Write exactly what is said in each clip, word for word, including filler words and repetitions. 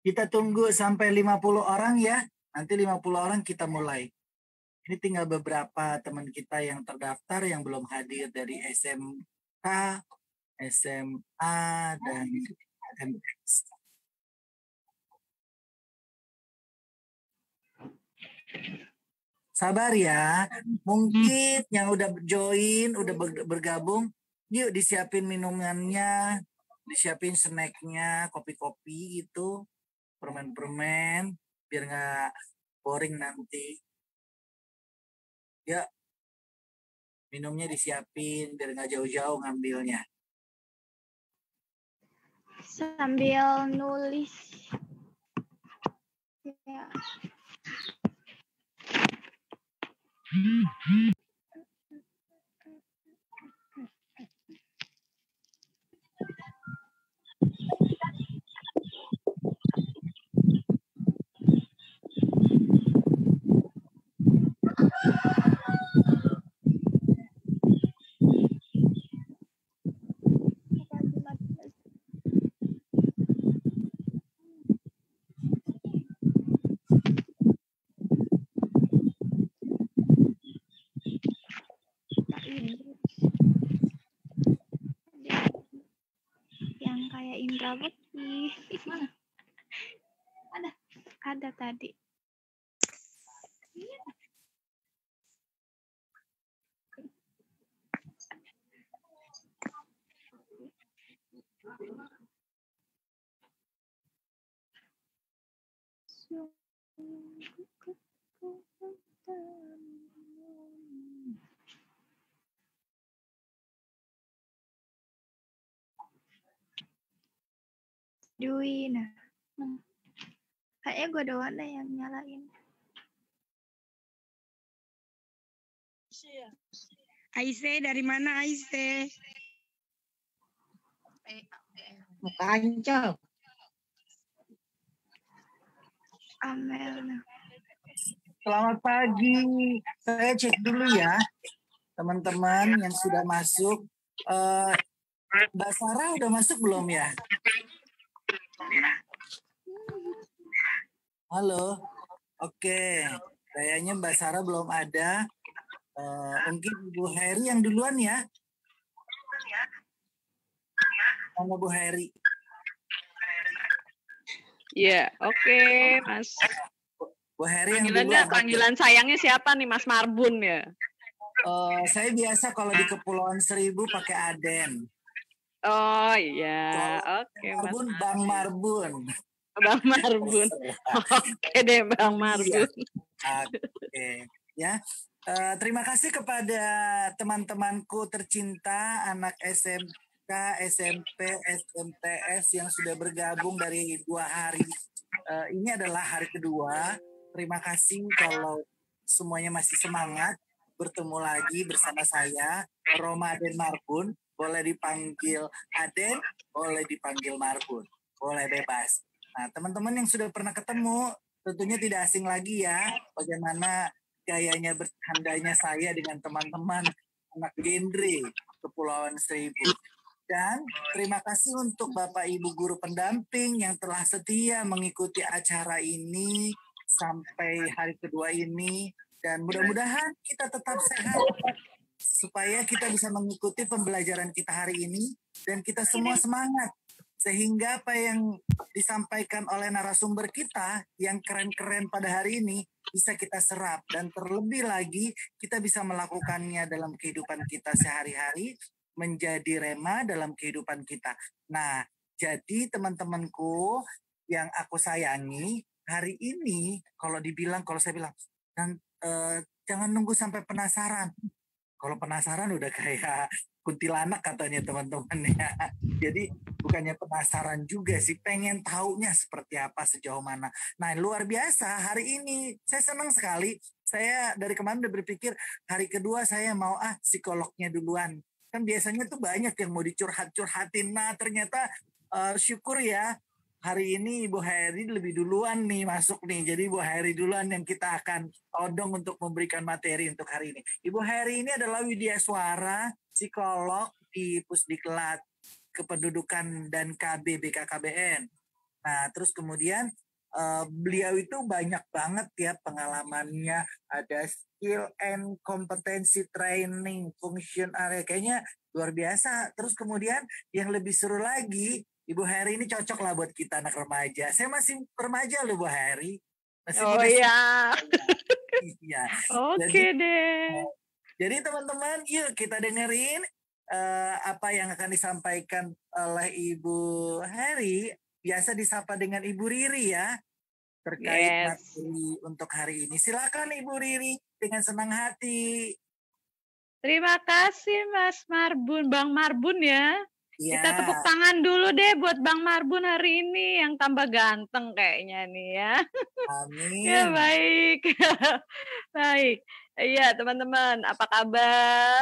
Kita tunggu sampai lima puluh orang ya. Nanti lima puluh orang kita mulai. Ini tinggal beberapa teman kita yang terdaftar yang belum hadir dari S M K, S M A, dan M S. Sabar ya. Mungkin yang udah join, udah bergabung, yuk disiapin minumannya, disiapin snacknya, kopi-kopi gitu, permen-permen, biar nggak boring nanti. Ya, minumnya disiapin biar nggak jauh-jauh ngambilnya. Sambil nulis. Ya. Yang kayak Indra Bekti. Mana? Ada. Ada tadi. Dwi, nah. Kayaknya gue doang deh yang nyalain. Aise, dari mana Aise? Kancol. Amel, nah. Selamat pagi. Saya cek dulu ya, teman-teman yang sudah masuk. Uh, Mbak Sarah udah masuk belum ya? Halo. Oke. Kayaknya Mbak Sarah belum ada. Uh, mungkin Bu Heri yang duluan ya. Mana Bu Heri? Iya, oke, okay, Mas. Bu Heri yang panggilannya, duluan. Panggilan sayangnya siapa nih, Mas Marbun ya? Uh, saya biasa kalau di Kepulauan Seribu pakai Aden. Oh iya, oke okay, Mas Marbun, Bang Marbun. Bang Marbun. Oke deh Bang Marbun. Iya. Oke, okay. Ya. Uh, terima kasih kepada teman-temanku tercinta, anak S M K, S M P, S M T S yang sudah bergabung dari dua hari. Uh, ini adalah hari kedua. Terima kasih kalau semuanya masih semangat bertemu lagi bersama saya, Roma Aden Marbun. Boleh dipanggil Aden, boleh dipanggil Marbun, boleh bebas. Nah, teman-teman yang sudah pernah ketemu, tentunya tidak asing lagi ya, bagaimana gayanya bercandanya saya dengan teman-teman anak genre Kepulauan Seribu. Dan terima kasih untuk Bapak Ibu guru pendamping yang telah setia mengikuti acara ini sampai hari kedua ini. Dan mudah-mudahan kita tetap sehat supaya kita bisa mengikuti pembelajaran kita hari ini dan kita semua semangat. Sehingga apa yang disampaikan oleh narasumber kita yang keren-keren pada hari ini bisa kita serap. Dan terlebih lagi kita bisa melakukannya dalam kehidupan kita sehari-hari, menjadi rema dalam kehidupan kita. Nah, jadi teman-temanku yang aku sayangi, hari ini kalau dibilang, kalau saya bilang, dan, eh, jangan nunggu sampai penasaran. Kalau penasaran udah kayak kuntilanak katanya teman-teman ya. Jadi bukannya penasaran juga sih, pengen taunya seperti apa, sejauh mana. Nah, luar biasa hari ini. Saya senang sekali. Saya dari kemarin udah berpikir hari kedua saya mau ah psikolognya duluan. Kan biasanya tuh banyak yang mau dicurhat-curhatin. Nah, ternyata uh, syukur ya. Hari ini Ibu Heri lebih duluan nih masuk nih. Jadi Ibu Heri duluan yang kita akan todong untuk memberikan materi untuk hari ini. Ibu Heri ini adalah widyaswara, psikolog di Pusdiklat Kependudukan dan K B B K K B N. Nah, terus kemudian uh, beliau itu banyak banget ya pengalamannya, ada skill and kompetensi training, function area, kayaknya luar biasa. Terus kemudian yang lebih seru lagi, Ibu Heri ini cocok lah buat kita anak remaja. Saya masih remaja loh Bu Heri. Masih Oh muda. ya. Iya. Oke deh. Jadi teman-teman, yuk kita dengerin uh, apa yang akan disampaikan oleh Ibu Heri, biasa disapa dengan Ibu Riri ya, terkait Yes. materi untuk hari ini. Silakan Ibu Riri dengan senang hati. Terima kasih Mas Marbun, Bang Marbun ya. Ya. Kita tepuk tangan dulu deh buat Bang Marbun hari ini yang tambah ganteng kayaknya nih ya. Amin. Ya baik. Baik. Iya teman-teman, apa kabar?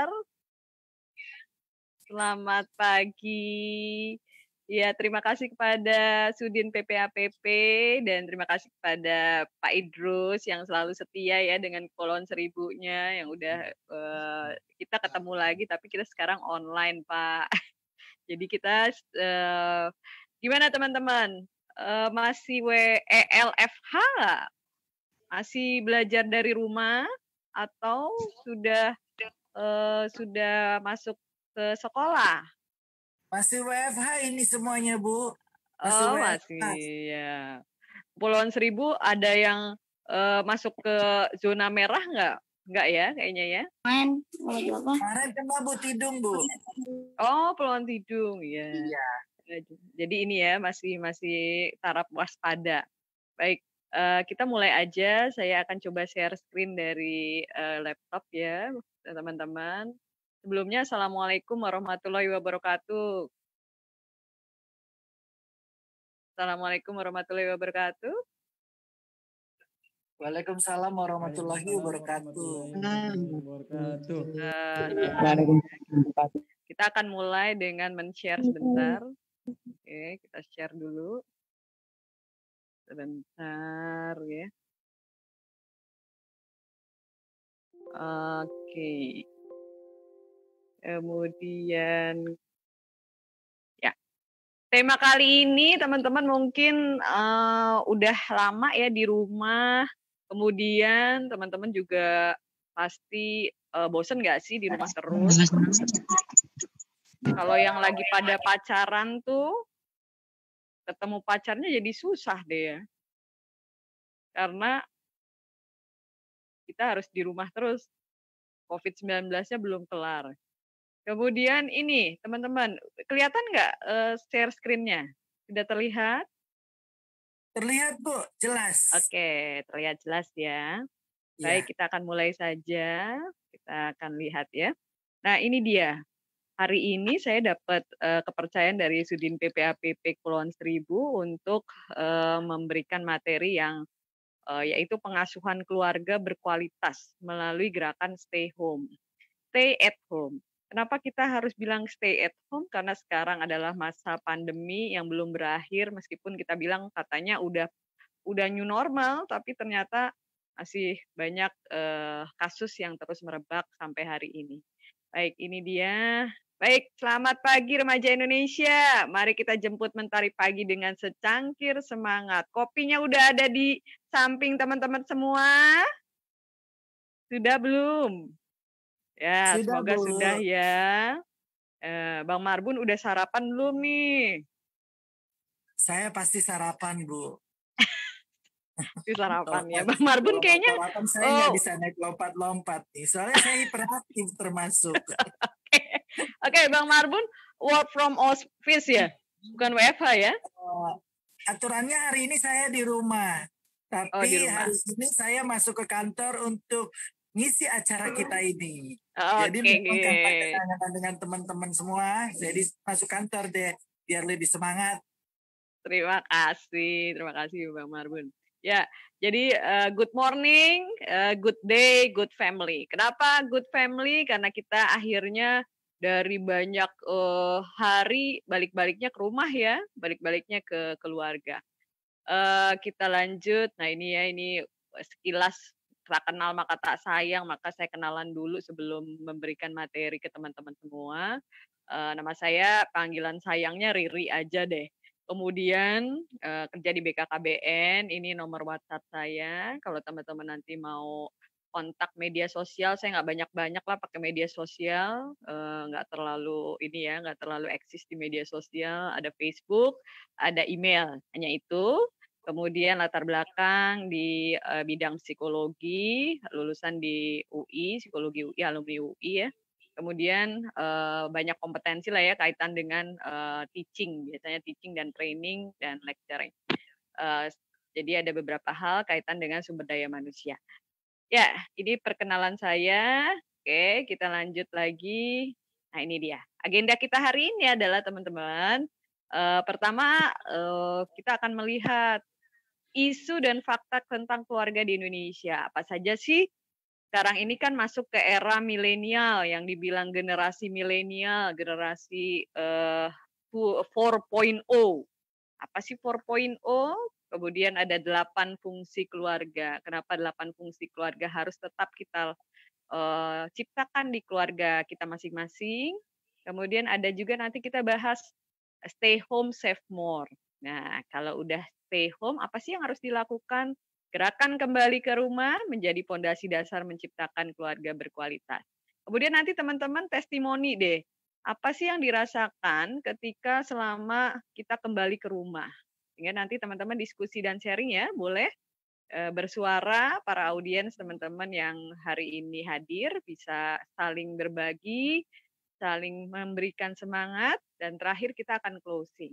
Selamat pagi. Ya, terima kasih kepada Sudin P P A P P dan terima kasih kepada Pak Idrus yang selalu setia ya dengan Kepulauan Seribunya yang udah uh, kita ketemu lagi tapi kita sekarang online Pak. Jadi kita uh, gimana teman-teman? Uh, masih W E L F H nggak? Masih belajar dari rumah atau sudah uh, sudah masuk ke sekolah? Masih W F H ini semuanya Bu. Masih oh W F H. Masih ya. Kepulauan Seribu ada yang uh, masuk ke zona merah nggak? Nggak ya kayaknya ya? Main. Kemarin kena Bu Tidung Bu. Oh Pulau Tidung ya. Iya. Jadi ini ya masih masih taraf waspada. Baik. Uh, kita mulai aja. Saya akan coba share screen dari uh, laptop ya teman-teman. Sebelumnya Assalamualaikum warahmatullahi wabarakatuh. Assalamualaikum warahmatullahi wabarakatuh. Waalaikumsalam warahmatullahi wabarakatuh. Uh, kita akan mulai dengan men-share sebentar. Oke, kita share dulu. Sebentar ya. Oke. Kemudian ya. Tema kali ini teman-teman mungkin uh, udah lama ya di rumah. Kemudian teman-teman juga pasti uh, bosen nggak sih di rumah terus? Kalau yang lagi pada pacaran tuh ketemu pacarnya jadi susah deh ya. Karena kita harus di rumah terus. covid sembilan belas-nya belum kelar. Kemudian ini, teman-teman, kelihatan nggak uh, share screen-nya? Sudah terlihat? Terlihat, Bu, jelas. Oke, terlihat jelas ya. Baik, ya. Kita akan mulai saja. Kita akan lihat ya. Nah, ini dia. Hari ini saya dapat uh, kepercayaan dari Sudin P P A P P Kepulauan Seribu untuk uh, memberikan materi yang uh, yaitu pengasuhan keluarga berkualitas melalui gerakan Stay Home. Stay at home. Kenapa kita harus bilang stay at home? Karena sekarang adalah masa pandemi yang belum berakhir, meskipun kita bilang katanya udah udah new normal, tapi ternyata masih banyak uh, kasus yang terus merebak sampai hari ini. Baik, ini dia. Baik, selamat pagi remaja Indonesia. Mari kita jemput mentari pagi dengan secangkir semangat. Kopinya udah ada di samping teman-teman semua? Sudah belum? Ya, sudah, semoga Bu. Sudah ya. Eh, Bang Marbun udah sarapan belum nih? Saya pasti sarapan, Bu. Di sarapan ya. Bang Marbun kayaknya... Sarapan saya nggak oh. bisa naik lompat-lompat nih. Soalnya saya hiperaktif termasuk. Oke, okay. Okay, Bang Marbun work from office ya? Bukan W F H ya? Uh, aturannya hari ini saya di rumah. Tapi oh, di rumah. Hari ini saya masuk ke kantor untuk ngisi acara kita ini. Okay. Jadi memang kampanye dengan teman-teman semua. Jadi masuk kantor deh biar lebih semangat. Terima kasih, terima kasih Bang Marbun. Ya, jadi uh, good morning, uh, good day, good family. Kenapa good family? Karena kita akhirnya dari banyak uh, hari balik-baliknya ke rumah ya, balik-baliknya ke keluarga. Uh, kita lanjut. Nah ini ya, ini sekilas. Tak kenal maka tak sayang, maka saya kenalan dulu sebelum memberikan materi ke teman-teman semua. Uh, nama saya, panggilan sayangnya Riri aja deh. kemudian uh, kerja di B K K B N, ini nomor WhatsApp saya. Kalau teman-teman nanti mau kontak media sosial, saya nggak banyak-banyak lah pakai media sosial, uh, nggak terlalu ini ya, nggak terlalu eksis di media sosial. Ada Facebook, ada email, hanya itu. Kemudian latar belakang di uh, bidang psikologi, lulusan di U I, psikologi U I, alumni U I ya. Kemudian uh, banyak kompetensi lah ya kaitan dengan uh, teaching, biasanya teaching dan training dan lecturing. Uh, jadi ada beberapa hal kaitan dengan sumber daya manusia. Ya, ini perkenalan saya. Oke, kita lanjut lagi. Nah ini dia. Agenda kita hari ini adalah teman-teman. Uh, pertama, uh, kita akan melihat isu dan fakta tentang keluarga di Indonesia. Apa saja sih? Sekarang ini kan masuk ke era milenial yang dibilang generasi milenial, generasi uh, empat titik nol. Apa sih empat titik nol? Kemudian ada delapan fungsi keluarga. Kenapa delapan fungsi keluarga harus tetap kita uh, ciptakan di keluarga kita masing-masing. Kemudian ada juga nanti kita bahas stay home, save more. Nah, kalau udah stay home, apa sih yang harus dilakukan? Gerakan kembali ke rumah menjadi pondasi dasar menciptakan keluarga berkualitas. Kemudian nanti teman-teman testimoni deh, apa sih yang dirasakan ketika selama kita kembali ke rumah. Sehingga nanti teman-teman diskusi dan sharing ya, boleh e, bersuara, para audiens teman-teman yang hari ini hadir, bisa saling berbagi, saling memberikan semangat, dan terakhir kita akan closing.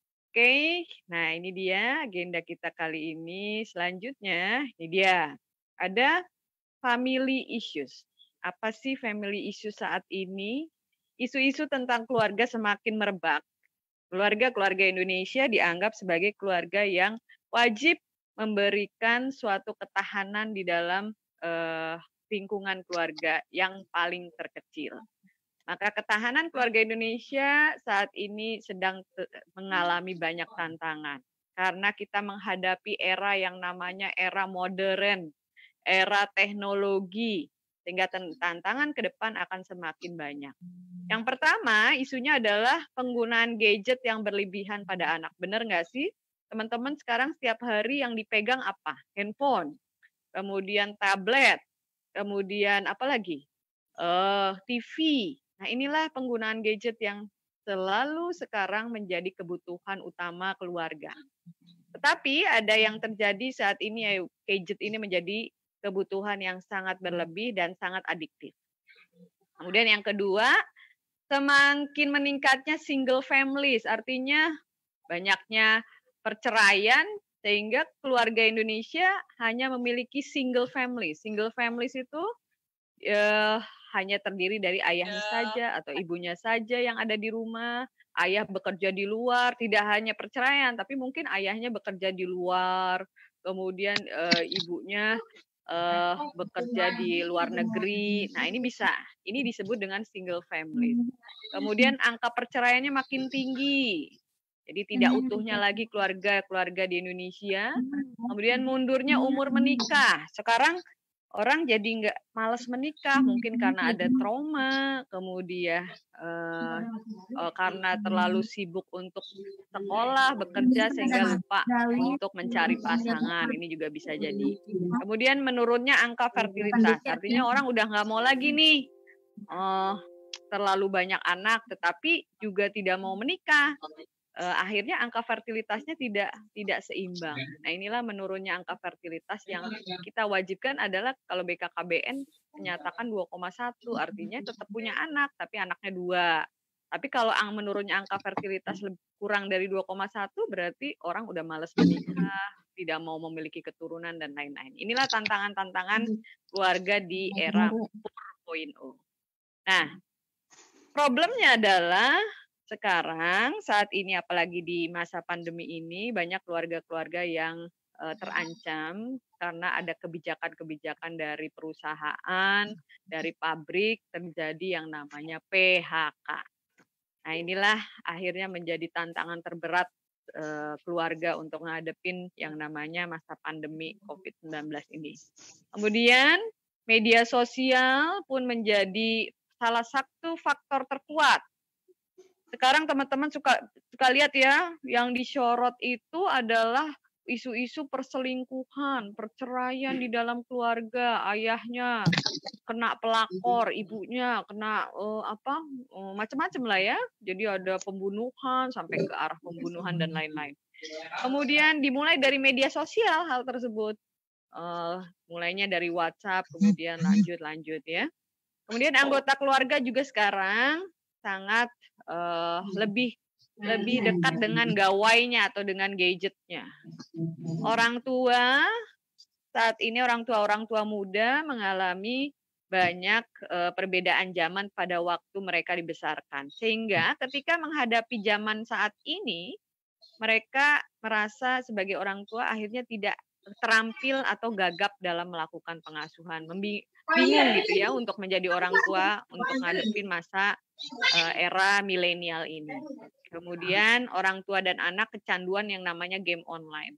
Oke, nah ini dia agenda kita kali ini. Selanjutnya, ini dia. Ada family issues. Apa sih family issues saat ini? Isu-isu tentang keluarga semakin merebak. Keluarga-keluarga Indonesia dianggap sebagai keluarga yang wajib memberikan suatu ketahanan di dalam eh, lingkungan keluarga yang paling terkecil. Maka ketahanan keluarga Indonesia saat ini sedang mengalami banyak tantangan. Karena kita menghadapi era yang namanya era modern, era teknologi, sehingga tantangan ke depan akan semakin banyak. Yang pertama, isunya adalah penggunaan gadget yang berlebihan pada anak. Benar nggak sih? Teman-teman sekarang setiap hari yang dipegang apa? Handphone, kemudian tablet, kemudian apa lagi? Uh, T V. Nah, inilah penggunaan gadget yang selalu sekarang menjadi kebutuhan utama keluarga. Tetapi ada yang terjadi saat ini, gadget ini menjadi kebutuhan yang sangat berlebih dan sangat adiktif. Kemudian yang kedua, semakin meningkatnya single families, artinya banyaknya perceraian, sehingga keluarga Indonesia hanya memiliki single family. Single families itu eh, hanya terdiri dari ayahnya saja atau ibunya saja yang ada di rumah, ayah bekerja di luar, tidak hanya perceraian, tapi mungkin ayahnya bekerja di luar, kemudian e, ibunya e, bekerja di luar negeri. Nah ini bisa, ini disebut dengan single family. Kemudian angka perceraiannya makin tinggi, jadi tidak utuhnya lagi keluarga-keluarga di Indonesia. Kemudian mundurnya umur menikah. Sekarang orang jadi nggak malas menikah, mungkin karena ada trauma, kemudian eh, eh, karena terlalu sibuk untuk sekolah, bekerja, sehingga lupa untuk mencari pasangan. Ini juga bisa jadi. Kemudian menurunnya angka fertilitas, artinya orang udah nggak mau lagi nih eh, terlalu banyak anak, tetapi juga tidak mau menikah. Uh, akhirnya angka fertilitasnya tidak tidak seimbang. Nah inilah menurunnya angka fertilitas yang kita wajibkan adalah kalau B K K B N menyatakan dua koma satu, artinya tetap punya anak tapi anaknya dua. Tapi kalau ang menurunnya angka fertilitas lebih kurang dari dua koma satu berarti orang udah malas menikah, tidak mau memiliki keturunan dan lain-lain. Inilah tantangan-tantangan keluarga di era empat titik nol. Nah, problemnya adalah sekarang saat ini apalagi di masa pandemi ini banyak keluarga-keluarga yang uh, terancam karena ada kebijakan-kebijakan dari perusahaan, dari pabrik terjadi yang namanya P H K. Nah, inilah akhirnya menjadi tantangan terberat uh, keluarga untuk menghadapi yang namanya masa pandemi covid sembilan belas ini. Kemudian media sosial pun menjadi salah satu faktor terkuat Sekarang teman-teman suka suka lihat ya, yang disorot itu adalah isu-isu perselingkuhan, perceraian di dalam keluarga, ayahnya kena pelakor, ibunya kena uh, apa uh, macam-macam lah ya. Jadi ada pembunuhan sampai ke arah pembunuhan dan lain-lain. Kemudian dimulai dari media sosial hal tersebut, uh, mulainya dari WhatsApp, kemudian lanjut-lanjut ya. Kemudian anggota keluarga juga sekarang sangat uh, lebih lebih dekat dengan gawainya atau dengan gadgetnya. Orang tua saat ini orang tua-orang tua muda mengalami banyak uh, perbedaan zaman pada waktu mereka dibesarkan. Sehingga ketika menghadapi zaman saat ini, mereka merasa sebagai orang tua akhirnya tidak terampil atau gagap dalam melakukan pengasuhan. Membi- bingung gitu ya untuk menjadi orang tua untuk ngadepin masa uh, era milenial ini. Kemudian orang tua dan anak kecanduan yang namanya game online.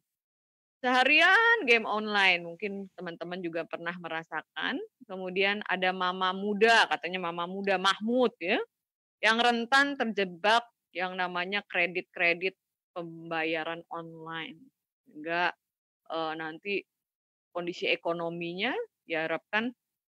Seharian game online, mungkin teman-teman juga pernah merasakan. Kemudian ada mama muda, katanya mama muda Mahmud ya, yang rentan terjebak yang namanya kredit-kredit pembayaran online. Sehingga uh, nanti kondisi ekonominya diharapkan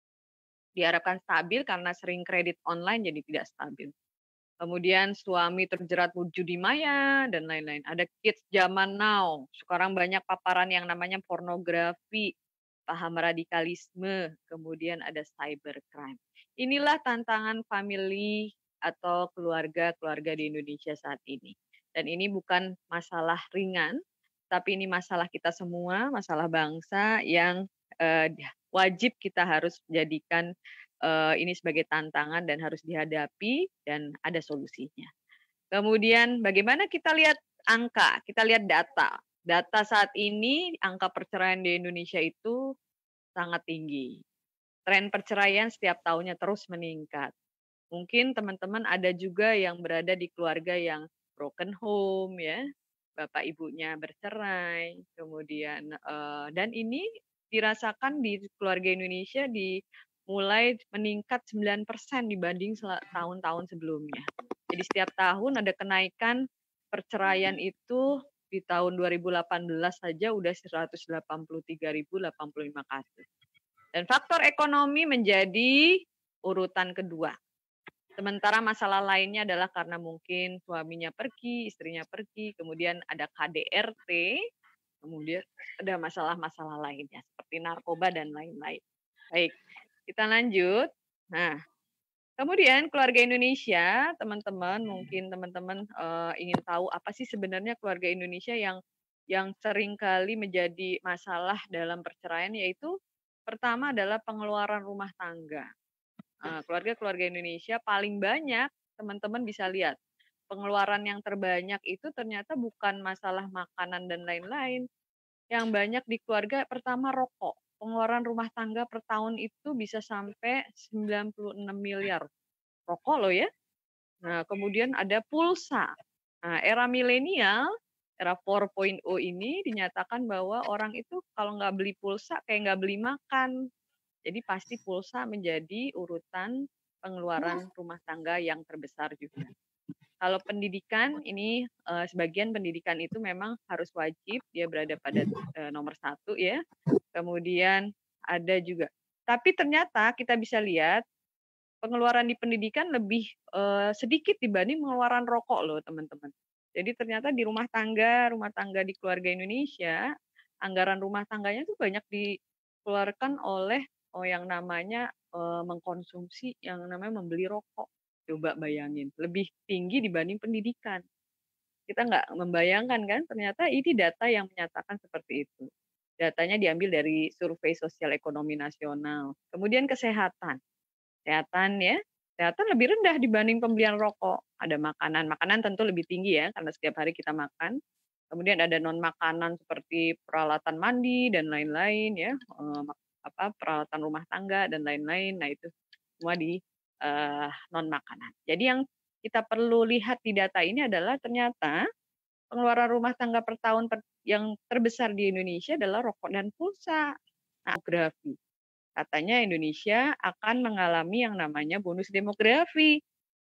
diharapkan stabil karena sering kredit online jadi tidak stabil. Kemudian suami terjerat judi maya dan lain-lain. Ada kids zaman now. Sekarang banyak paparan yang namanya pornografi, paham radikalisme, kemudian ada cybercrime. Inilah tantangan family atau keluarga-keluarga di Indonesia saat ini. Dan ini bukan masalah ringan, tapi ini masalah kita semua, masalah bangsa yang eh, wajib kita harus jadikan uh, ini sebagai tantangan dan harus dihadapi dan ada solusinya. Kemudian bagaimana kita lihat angka, kita lihat data. Data saat ini angka perceraian di Indonesia itu sangat tinggi. Tren perceraian setiap tahunnya terus meningkat. Mungkin teman-teman ada juga yang berada di keluarga yang broken home ya, bapak ibunya bercerai, kemudian uh, dan ini dirasakan di keluarga Indonesia di mulai meningkat sembilan persen dibanding tahun-tahun sebelumnya. Jadi setiap tahun ada kenaikan perceraian itu di tahun dua ribu delapan belas saja udah seratus delapan puluh tiga ribu delapan puluh lima kasus. Dan faktor ekonomi menjadi urutan kedua. Sementara masalah lainnya adalah karena mungkin suaminya pergi, istrinya pergi, kemudian ada K D R T, kemudian ada masalah-masalah lainnya seperti narkoba dan lain-lain. Baik, kita lanjut. Nah, kemudian keluarga Indonesia, teman-teman, mungkin teman-teman uh, ingin tahu apa sih sebenarnya keluarga Indonesia yang yang seringkali menjadi masalah dalam perceraian, yaitu pertama adalah pengeluaran rumah tangga. Keluarga-keluarga Indonesia paling banyak, teman-teman bisa lihat, pengeluaran yang terbanyak itu ternyata bukan masalah makanan dan lain-lain. Yang banyak di keluarga pertama rokok. Pengeluaran rumah tangga per tahun itu bisa sampai sembilan puluh enam miliar. Rokok loh ya. Nah, kemudian ada pulsa. Nah, era milenial, era empat titik nol ini dinyatakan bahwa orang itu kalau nggak beli pulsa kayak nggak beli makan. Jadi pasti pulsa menjadi urutan pengeluaran rumah tangga yang terbesar juga. Kalau pendidikan ini eh, sebagian pendidikan itu memang harus wajib, dia berada pada eh, nomor satu ya. Kemudian ada juga. Tapi ternyata kita bisa lihat pengeluaran di pendidikan lebih eh, sedikit dibanding pengeluaran rokok loh teman-teman. Jadi ternyata di rumah tangga, rumah tangga di keluarga Indonesia, anggaran rumah tangganya tuh banyak dikeluarkan oleh oh yang namanya uh, mengkonsumsi, yang namanya membeli rokok. Coba bayangin, lebih tinggi dibanding pendidikan. Kita nggak membayangkan kan, ternyata ini data yang menyatakan seperti itu. Datanya diambil dari Survei Sosial Ekonomi Nasional. Kemudian kesehatan. Kesehatan ya, kesehatan lebih rendah dibanding pembelian rokok. Ada makanan, makanan tentu lebih tinggi ya, karena setiap hari kita makan. Kemudian ada non makanan seperti peralatan mandi dan lain-lain ya, apa peralatan rumah tangga dan lain-lain. Nah itu semua di uh, non makanan. Jadi yang kita perlu lihat di data ini adalah ternyata pengeluaran rumah tangga per tahun per, yang terbesar di Indonesia adalah rokok dan pulsa. Nah, demografi. Katanya Indonesia akan mengalami yang namanya bonus demografi.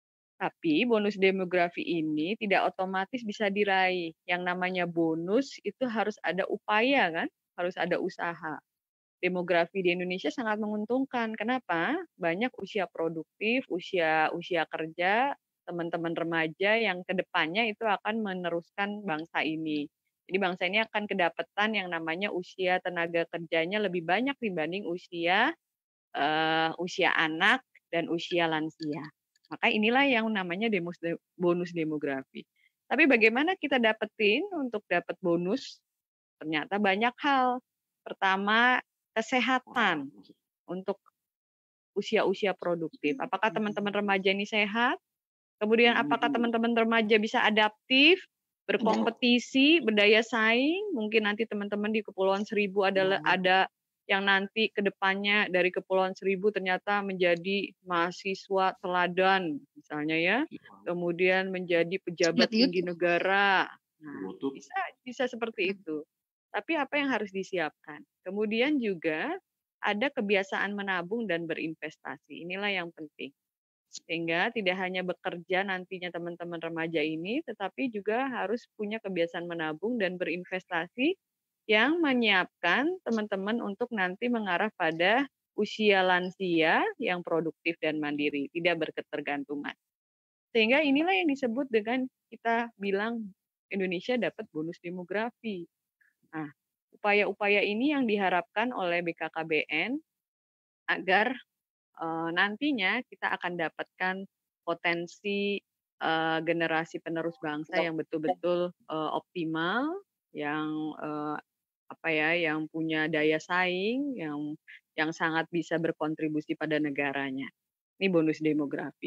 Tapi bonus demografi ini tidak otomatis bisa diraih. Yang namanya bonus itu harus ada upaya kan, harus ada usaha. Demografi di Indonesia sangat menguntungkan. Kenapa? Banyak usia produktif, usia usia kerja, teman-teman remaja yang kedepannya itu akan meneruskan bangsa ini. Jadi bangsa ini akan kedapatan yang namanya usia tenaga kerjanya lebih banyak dibanding usia uh, usia anak dan usia lansia. Maka inilah yang namanya demos, bonus demografi. Tapi bagaimana kita dapetin untuk dapat bonus? Ternyata banyak hal. Pertama, kesehatan untuk usia-usia produktif. Apakah teman-teman remaja ini sehat? Kemudian apakah teman-teman remaja bisa adaptif, berkompetisi, berdaya saing? Mungkin nanti teman-teman di Kepulauan Seribu ada ada yang nanti ke depannya dari Kepulauan Seribu ternyata menjadi mahasiswa teladan misalnya ya. Kemudian menjadi pejabat tinggi negara. Nah, bisa bisa seperti itu. Tapi apa yang harus disiapkan? Kemudian juga ada kebiasaan menabung dan berinvestasi. Inilah yang penting. Sehingga tidak hanya bekerja nantinya teman-teman remaja ini, tetapi juga harus punya kebiasaan menabung dan berinvestasi yang menyiapkan teman-teman untuk nanti mengarah pada usia lansia yang produktif dan mandiri, tidak berketergantungan. Sehingga inilah yang disebut dengan kita bilang Indonesia dapat bonus demografi. Nah, upaya-upaya ini yang diharapkan oleh B K K B N agar uh, nantinya kita akan dapatkan potensi uh, generasi penerus bangsa yang betul-betul uh, optimal, yang uh, apa ya, yang punya daya saing, yang yang sangat bisa berkontribusi pada negaranya. Ini bonus demografi.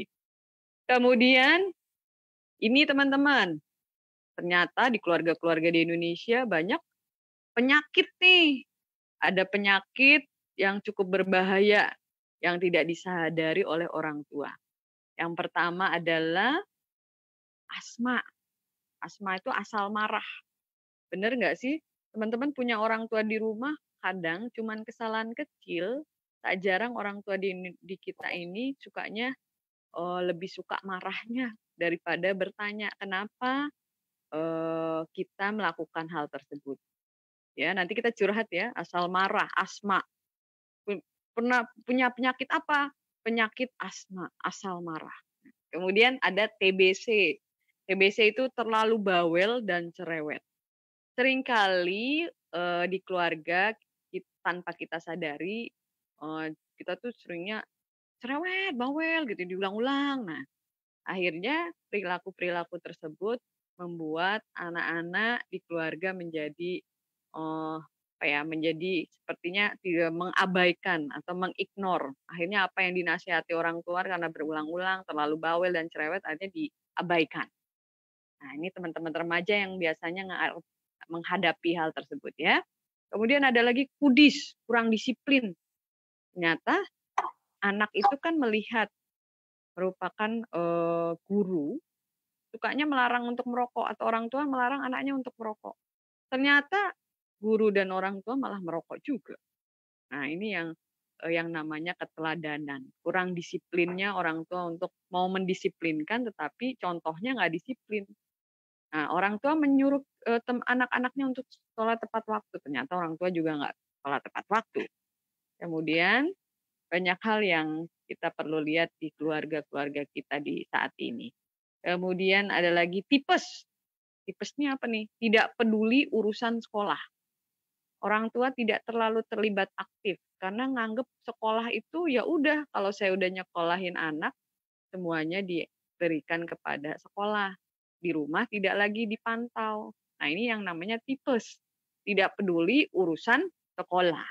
Kemudian ini teman-teman, ternyata di keluarga-keluarga di Indonesia banyak penyakit nih. Ada penyakit yang cukup berbahaya yang tidak disadari oleh orang tua. Yang pertama adalah asma. Asma itu asal marah. Bener nggak sih? Teman-teman punya orang tua di rumah, kadang cuman kesalahan kecil, tak jarang orang tua di, di kita ini sukanya oh, lebih suka marahnya daripada bertanya kenapa uh, kita melakukan hal tersebut. Ya, nanti kita curhat ya, asal marah, asma. Pernah punya penyakit apa? Penyakit asma, asal marah. Kemudian ada T B C. T B C itu terlalu bawel dan cerewet. Seringkali uh, di keluarga kita, tanpa kita sadari, uh, kita tuh seringnya cerewet, bawel gitu, diulang-ulang. Nah, akhirnya perilaku-perilaku tersebut membuat anak-anak di keluarga menjadi uh, apa ya, menjadi sepertinya tidak mengabaikan atau mengignore. Akhirnya apa yang dinasihati orang tua karena berulang-ulang terlalu bawel dan cerewet akhirnya diabaikan. Nah, ini teman-teman remaja yang biasanya menghadapi hal tersebut ya. Kemudian ada lagi kudis, kurang disiplin. Ternyata anak itu kan melihat merupakan uh, guru sukanya melarang untuk merokok atau orang tua melarang anaknya untuk merokok. Ternyata guru dan orang tua malah merokok juga. Nah, ini yang uh, yang namanya keteladanan. Kurang disiplinnya orang tua untuk mau mendisiplinkan tetapi contohnya nggak disiplin. Nah, orang tua menyuruh uh, anak-anaknya untuk sholat tepat waktu. Ternyata orang tua juga nggak sholat tepat waktu. Kemudian banyak hal yang kita perlu lihat di keluarga-keluarga kita di saat ini. Kemudian ada lagi tipes. Tipesnya apa nih? Tidak peduli urusan sekolah. Orang tua tidak terlalu terlibat aktif karena nganggep sekolah itu ya udah kalau saya udah nyekolahin anak semuanya diberikan kepada sekolah. Di rumah tidak lagi dipantau. Nah, ini yang namanya tipes. Tidak peduli urusan sekolah.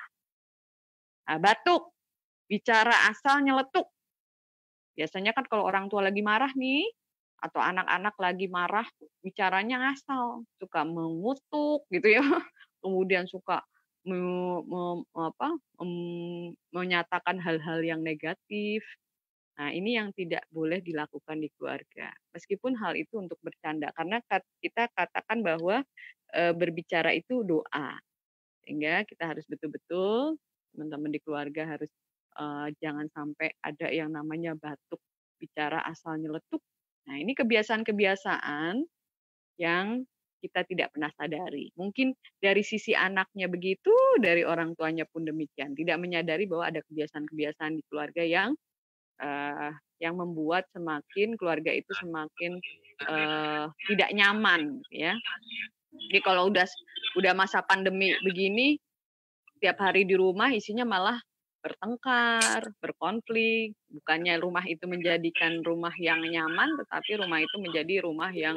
Nah, batuk. Bicara asal nyeletuk. Biasanya kan kalau orang tua lagi marah nih, atau anak-anak lagi marah, bicaranya asal. Suka mengutuk gitu ya. Kemudian suka me, me, apa, um, menyatakan hal-hal yang negatif. Nah, ini yang tidak boleh dilakukan di keluarga. Meskipun hal itu untuk bercanda. Karena kita katakan bahwa e, berbicara itu doa. Sehingga kita harus betul-betul, teman-teman di keluarga harus e, jangan sampai ada yang namanya batuk, bicara asal nyeletuk, Nah, ini kebiasaan-kebiasaan yang kita tidak pernah sadari. Mungkin dari sisi anaknya begitu, dari orang tuanya pun demikian. Tidak menyadari bahwa ada kebiasaan-kebiasaan di keluarga yang uh, yang membuat semakin keluarga itu semakin uh, tidak nyaman, ya. Jadi kalau udah udah masa pandemi begini, tiap hari di rumah isinya malah bertengkar, berkonflik. Bukannya rumah itu menjadikan rumah yang nyaman, tetapi rumah itu menjadi rumah yang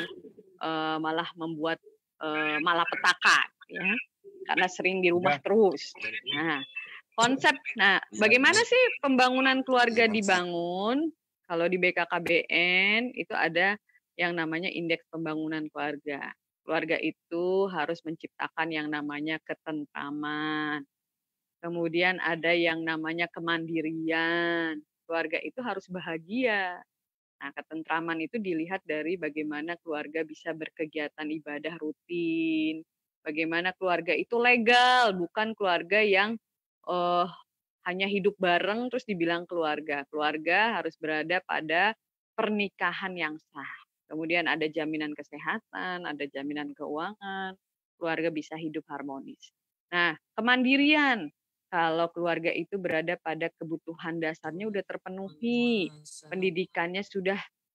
uh, malah membuat uh, malapetaka, ya, karena sering di rumah terus. Nah, konsep, nah, bagaimana sih pembangunan keluarga dibangun? Kalau di B K K B N itu ada yang namanya indeks pembangunan keluarga. Keluarga itu harus menciptakan yang namanya ketentraman. Kemudian ada yang namanya kemandirian. Keluarga itu harus bahagia. Nah, ketentraman itu dilihat dari bagaimana keluarga bisa berkegiatan ibadah rutin. Bagaimana keluarga itu legal, bukan keluarga yang uh, hanya hidup bareng terus dibilang keluarga. Keluarga harus berada pada pernikahan yang sah. Kemudian ada jaminan kesehatan, ada jaminan keuangan, keluarga bisa hidup harmonis. Nah, kemandirian. Kalau keluarga itu berada pada kebutuhan dasarnya udah terpenuhi, pendidikannya sudah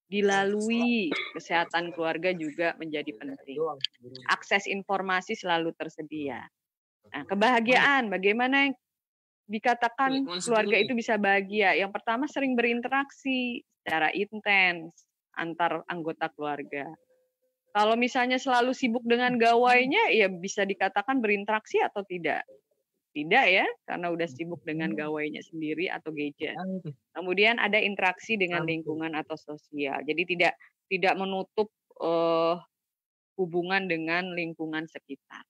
dilalui, kesehatan keluarga juga menjadi penting. Akses informasi selalu tersedia. Nah, kebahagiaan, bagaimana dikatakan keluarga itu bisa bahagia? Yang pertama, sering berinteraksi secara intens antar anggota keluarga. Kalau misalnya selalu sibuk dengan gawainya, ya bisa dikatakan berinteraksi atau tidak? Tidak ya, karena udah sibuk dengan gawainya sendiri atau gadget. Kemudian ada interaksi dengan lingkungan atau sosial. Jadi tidak tidak menutup uh, hubungan dengan lingkungan sekitar.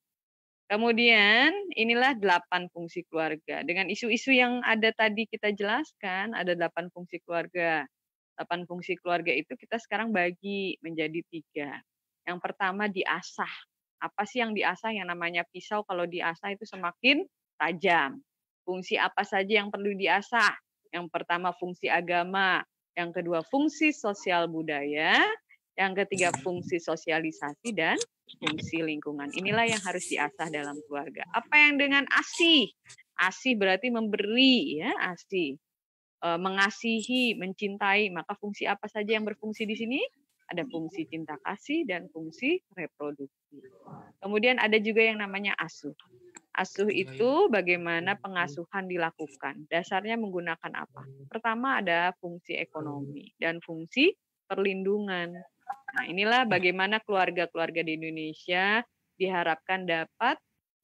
Kemudian inilah delapan fungsi keluarga. Dengan isu-isu yang ada tadi kita jelaskan, ada delapan fungsi keluarga. Delapan fungsi keluarga itu kita sekarang bagi menjadi tiga. Yang pertama diasah. Apa sih yang diasah? Yang namanya pisau kalau diasah itu semakin tajam. Fungsi apa saja yang perlu diasah? Yang pertama fungsi agama, yang kedua fungsi sosial budaya, yang ketiga fungsi sosialisasi dan fungsi lingkungan. Inilah yang harus diasah dalam keluarga. Apa yang dengan asih? Asih berarti memberi, ya, asih. E, mengasihi, mencintai. Maka fungsi apa saja yang berfungsi di sini? Ada fungsi cinta kasih dan fungsi reproduksi. Kemudian ada juga yang namanya asuh. Asuh itu bagaimana pengasuhan dilakukan. Dasarnya menggunakan apa? Pertama ada fungsi ekonomi dan fungsi perlindungan. Nah, inilah bagaimana keluarga-keluarga di Indonesia diharapkan dapat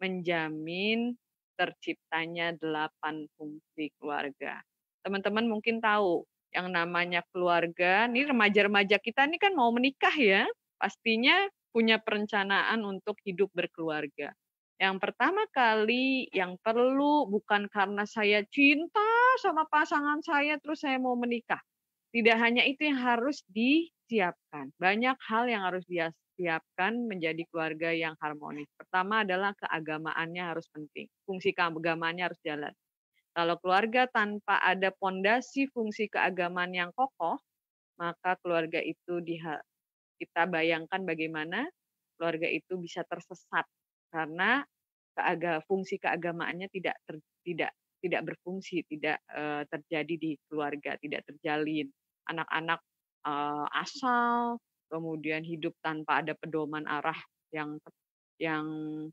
menjamin terciptanya delapan fungsi keluarga. Teman-teman mungkin tahu yang namanya keluarga, ini remaja-remaja kita ini kan mau menikah ya, pastinya punya perencanaan untuk hidup berkeluarga. Yang pertama kali yang perlu bukan karena saya cinta sama pasangan saya terus saya mau menikah. Tidak hanya itu yang harus disiapkan. Banyak hal yang harus disiapkan menjadi keluarga yang harmonis. Pertama adalah keagamaannya harus penting. Fungsi keagamaannya harus jalan. Kalau keluarga tanpa ada pondasi fungsi keagamaan yang kokoh, maka keluarga itu diha- kita bayangkan bagaimana keluarga itu bisa tersesat. Karena keaga, fungsi keagamaannya tidak ter, tidak tidak berfungsi, tidak uh, terjadi di keluarga, tidak terjalin. Anak-anak uh, asal, kemudian hidup tanpa ada pedoman arah yang yang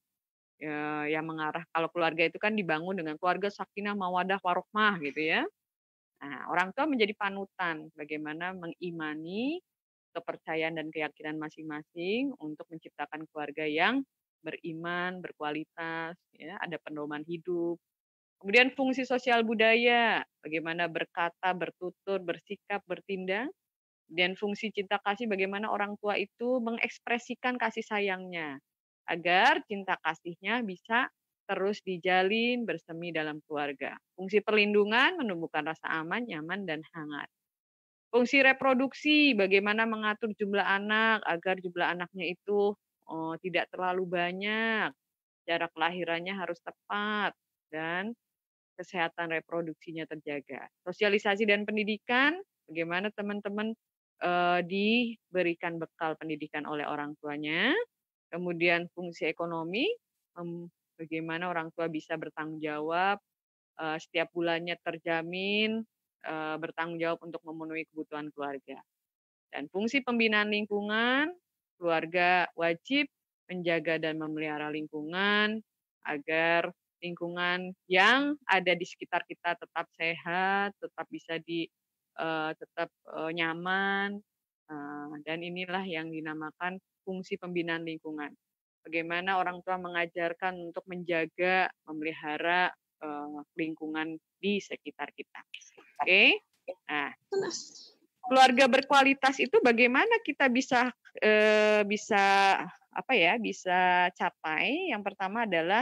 uh, yang mengarah. Kalau keluarga itu kan dibangun dengan keluarga sakinah mawadah warohmah gitu ya. Nah, orang tua menjadi panutan bagaimana mengimani kepercayaan dan keyakinan masing-masing untuk menciptakan keluarga yang beriman, berkualitas, ya, ada pedoman hidup. Kemudian fungsi sosial budaya, bagaimana berkata, bertutur, bersikap, bertindak. Dan fungsi cinta kasih, bagaimana orang tua itu mengekspresikan kasih sayangnya, agar cinta kasihnya bisa terus dijalin bersemi dalam keluarga. Fungsi perlindungan, menumbuhkan rasa aman, nyaman, dan hangat. Fungsi reproduksi, bagaimana mengatur jumlah anak, agar jumlah anaknya itu oh, tidak terlalu banyak, jarak kelahirannya harus tepat, dan kesehatan reproduksinya terjaga. Sosialisasi dan pendidikan, bagaimana teman-teman eh, diberikan bekal pendidikan oleh orang tuanya. Kemudian fungsi ekonomi, mem- bagaimana orang tua bisa bertanggung jawab, eh, setiap bulannya terjamin, eh, bertanggung jawab untuk memenuhi kebutuhan keluarga. Dan fungsi pembinaan lingkungan, keluarga wajib menjaga dan memelihara lingkungan agar lingkungan yang ada di sekitar kita tetap sehat, tetap bisa di eh, tetap eh, nyaman. Eh, dan inilah yang dinamakan fungsi pembinaan lingkungan. Bagaimana orang tua mengajarkan untuk menjaga, memelihara eh, lingkungan di sekitar kita. Oke. Nah, keluarga berkualitas itu bagaimana kita bisa eh, bisa apa ya bisa capai? Yang pertama adalah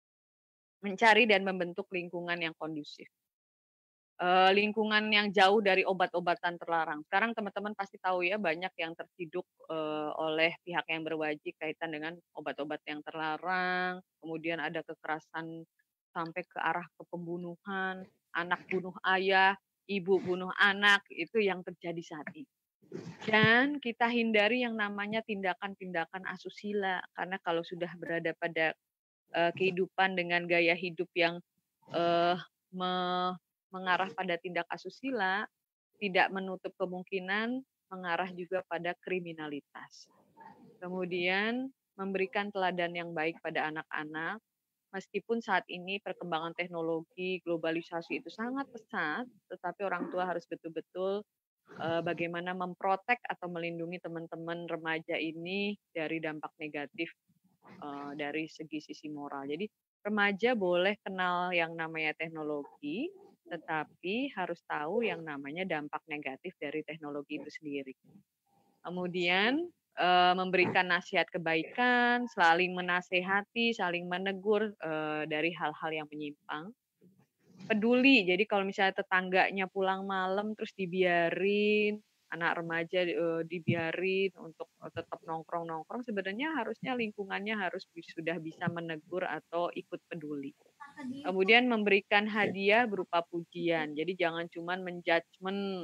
mencari dan membentuk lingkungan yang kondusif. Eh, lingkungan yang jauh dari obat-obatan terlarang. Sekarang teman-teman pasti tahu ya banyak yang terciduk eh, oleh pihak yang berwajib kaitan dengan obat-obat yang terlarang, kemudian ada kekerasan sampai ke arah ke pembunuhan, anak bunuh ayah, ibu bunuh anak, itu yang terjadi saat ini. Dan kita hindari yang namanya tindakan-tindakan asusila, karena kalau sudah berada pada uh, kehidupan dengan gaya hidup yang uh, me mengarah pada tindak asusila, tidak menutup kemungkinan mengarah juga pada kriminalitas. Kemudian memberikan teladan yang baik pada anak-anak, meskipun saat ini perkembangan teknologi, globalisasi itu sangat pesat, tetapi orang tua harus betul-betul uh, bagaimana memprotek atau melindungi teman-teman remaja ini dari dampak negatif uh, dari segi sisi moral. Jadi remaja boleh kenal yang namanya teknologi, tetapi harus tahu yang namanya dampak negatif dari teknologi itu sendiri. Kemudian uh, memberikan nasihat kebaikan, saling menasehati, saling menegur uh, dari hal-hal yang menyimpang. Peduli, jadi kalau misalnya tetangganya pulang malam terus dibiarin, anak remaja uh, dibiarin untuk tetap nongkrong-nongkrong, sebenarnya harusnya lingkungannya harus sudah bisa menegur atau ikut peduli. Kemudian memberikan hadiah berupa pujian, jadi jangan cuma menjudgment,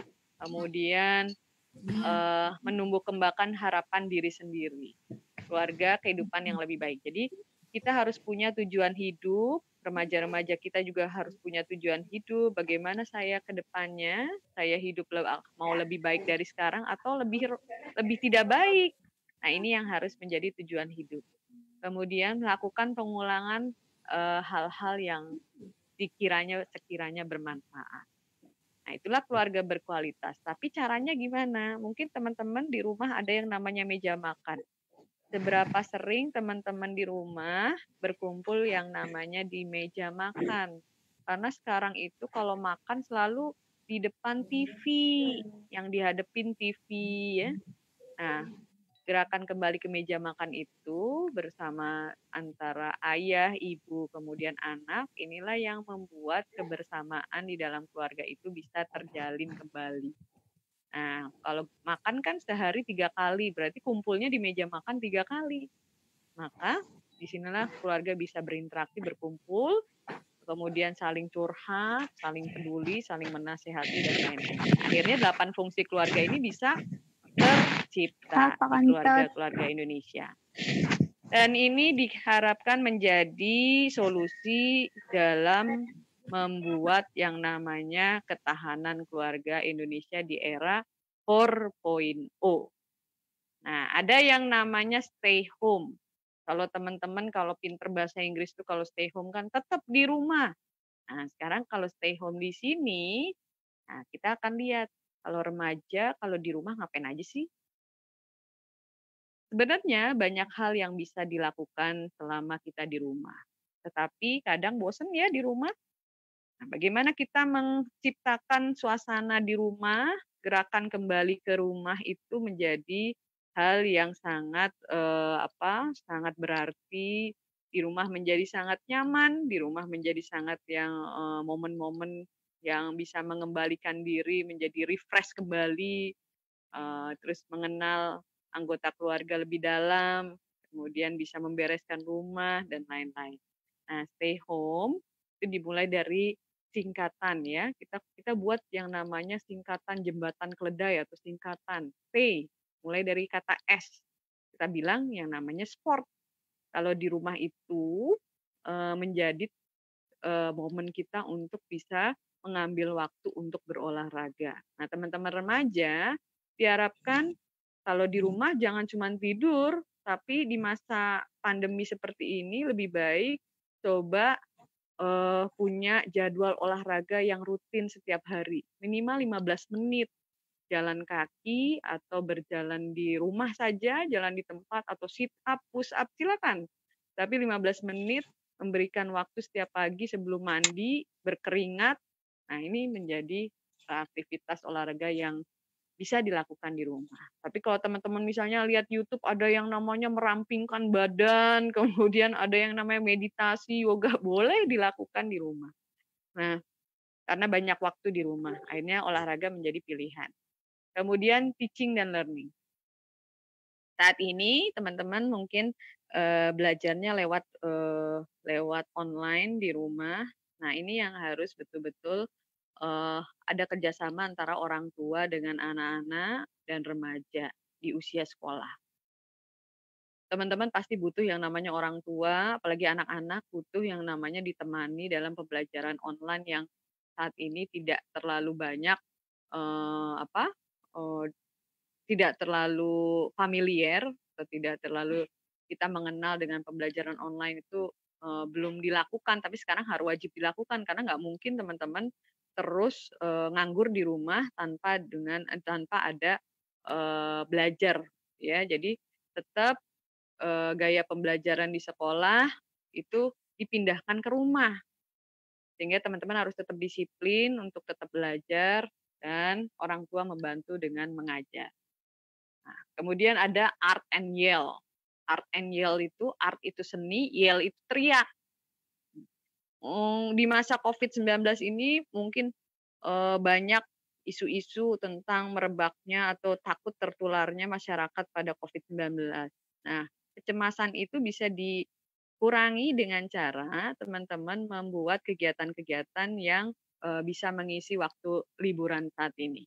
kemudian uh, menumbuh kembangkan harapan diri sendiri, keluarga, kehidupan yang lebih baik. Jadi kita harus punya tujuan hidup, remaja-remaja kita juga harus punya tujuan hidup, bagaimana saya ke depannya, saya hidup mau lebih baik dari sekarang atau lebih lebih tidak baik. Nah, ini yang harus menjadi tujuan hidup. Kemudian melakukan pengulangan hal-hal uh, yang dikiranya sekiranya bermanfaat. Nah, itulah keluarga berkualitas. Tapi caranya gimana? Mungkin teman-teman di rumah ada yang namanya meja makan. Seberapa sering teman-teman di rumah berkumpul yang namanya di meja makan? Karena sekarang itu kalau makan selalu di depan T V, yang dihadepin T V ya. Nah, gerakan kembali ke meja makan itu bersama antara ayah, ibu, kemudian anak, inilah yang membuat kebersamaan di dalam keluarga itu bisa terjalin kembali. Nah, kalau makan kan sehari tiga kali, berarti kumpulnya di meja makan tiga kali. Maka disinilah keluarga bisa berinteraksi, berkumpul, kemudian saling curhat, saling peduli, saling menasehati, dan lain-lain. Akhirnya delapan fungsi keluarga ini bisa tercipta di keluarga-keluarga Indonesia. Dan ini diharapkan menjadi solusi dalam membuat yang namanya ketahanan keluarga Indonesia di era empat titik nol. Nah, ada yang namanya stay home. Kalau teman-teman kalau pinter bahasa Inggris itu kalau stay home kan tetap di rumah. Nah, sekarang kalau stay home di sini, nah kita akan lihat kalau remaja kalau di rumah ngapain aja sih? Sebenarnya banyak hal yang bisa dilakukan selama kita di rumah. Tetapi kadang bosen ya di rumah. Nah, bagaimana kita menciptakan suasana di rumah, gerakan kembali ke rumah itu menjadi hal yang sangat eh, apa? sangat berarti. Di rumah menjadi sangat nyaman, di rumah menjadi sangat yang eh, momen-momen yang bisa mengembalikan diri, menjadi refresh kembali, uh, terus mengenal anggota keluarga lebih dalam, kemudian bisa membereskan rumah, dan lain-lain. Nah, stay home itu dimulai dari singkatan ya. Kita kita buat yang namanya singkatan jembatan keledai atau singkatan P, mulai dari kata S. Kita bilang yang namanya sport. Kalau di rumah itu eh, menjadi eh, momen kita untuk bisa mengambil waktu untuk berolahraga. Nah, teman-teman remaja diharapkan kalau di rumah jangan cuma tidur, tapi di masa pandemi seperti ini lebih baik coba eh, punya jadwal olahraga yang rutin setiap hari, minimal lima belas menit jalan kaki atau berjalan di rumah saja, jalan di tempat atau sit up, push up, silakan. Tapi lima belas menit memberikan waktu setiap pagi sebelum mandi, berkeringat. Nah, ini menjadi aktivitas olahraga yang bisa dilakukan di rumah. Tapi kalau teman-teman misalnya lihat YouTube ada yang namanya merampingkan badan, kemudian ada yang namanya meditasi, yoga, boleh dilakukan di rumah. Nah, karena banyak waktu di rumah, akhirnya olahraga menjadi pilihan. Kemudian teaching dan learning. Saat ini teman-teman mungkin uh, belajarnya lewat uh, lewat online di rumah. Nah, ini yang harus betul-betul uh, ada kerjasama antara orang tua dengan anak-anak dan remaja di usia sekolah. Teman-teman pasti butuh yang namanya orang tua, apalagi anak-anak butuh yang namanya ditemani dalam pembelajaran online yang saat ini tidak terlalu banyak uh, apa uh, tidak terlalu familiar atau tidak terlalu kita mengenal dengan pembelajaran online itu uh, belum dilakukan, tapi sekarang harus wajib dilakukan karena nggak mungkin teman-teman terus uh, nganggur di rumah tanpa dengan tanpa ada uh, belajar ya. Jadi tetap uh, gaya pembelajaran di sekolah itu dipindahkan ke rumah sehingga teman-teman harus tetap disiplin untuk tetap belajar dan orang tua membantu dengan mengajar. Nah, kemudian ada art and yell. Art and yell itu, art itu seni, yell itu teriak. Di masa covid sembilan belas ini mungkin eh, banyak isu-isu tentang merebaknya atau takut tertularnya masyarakat pada covid sembilan belas. Nah, kecemasan itu bisa dikurangi dengan cara teman-teman membuat kegiatan-kegiatan yang eh, bisa mengisi waktu liburan saat ini.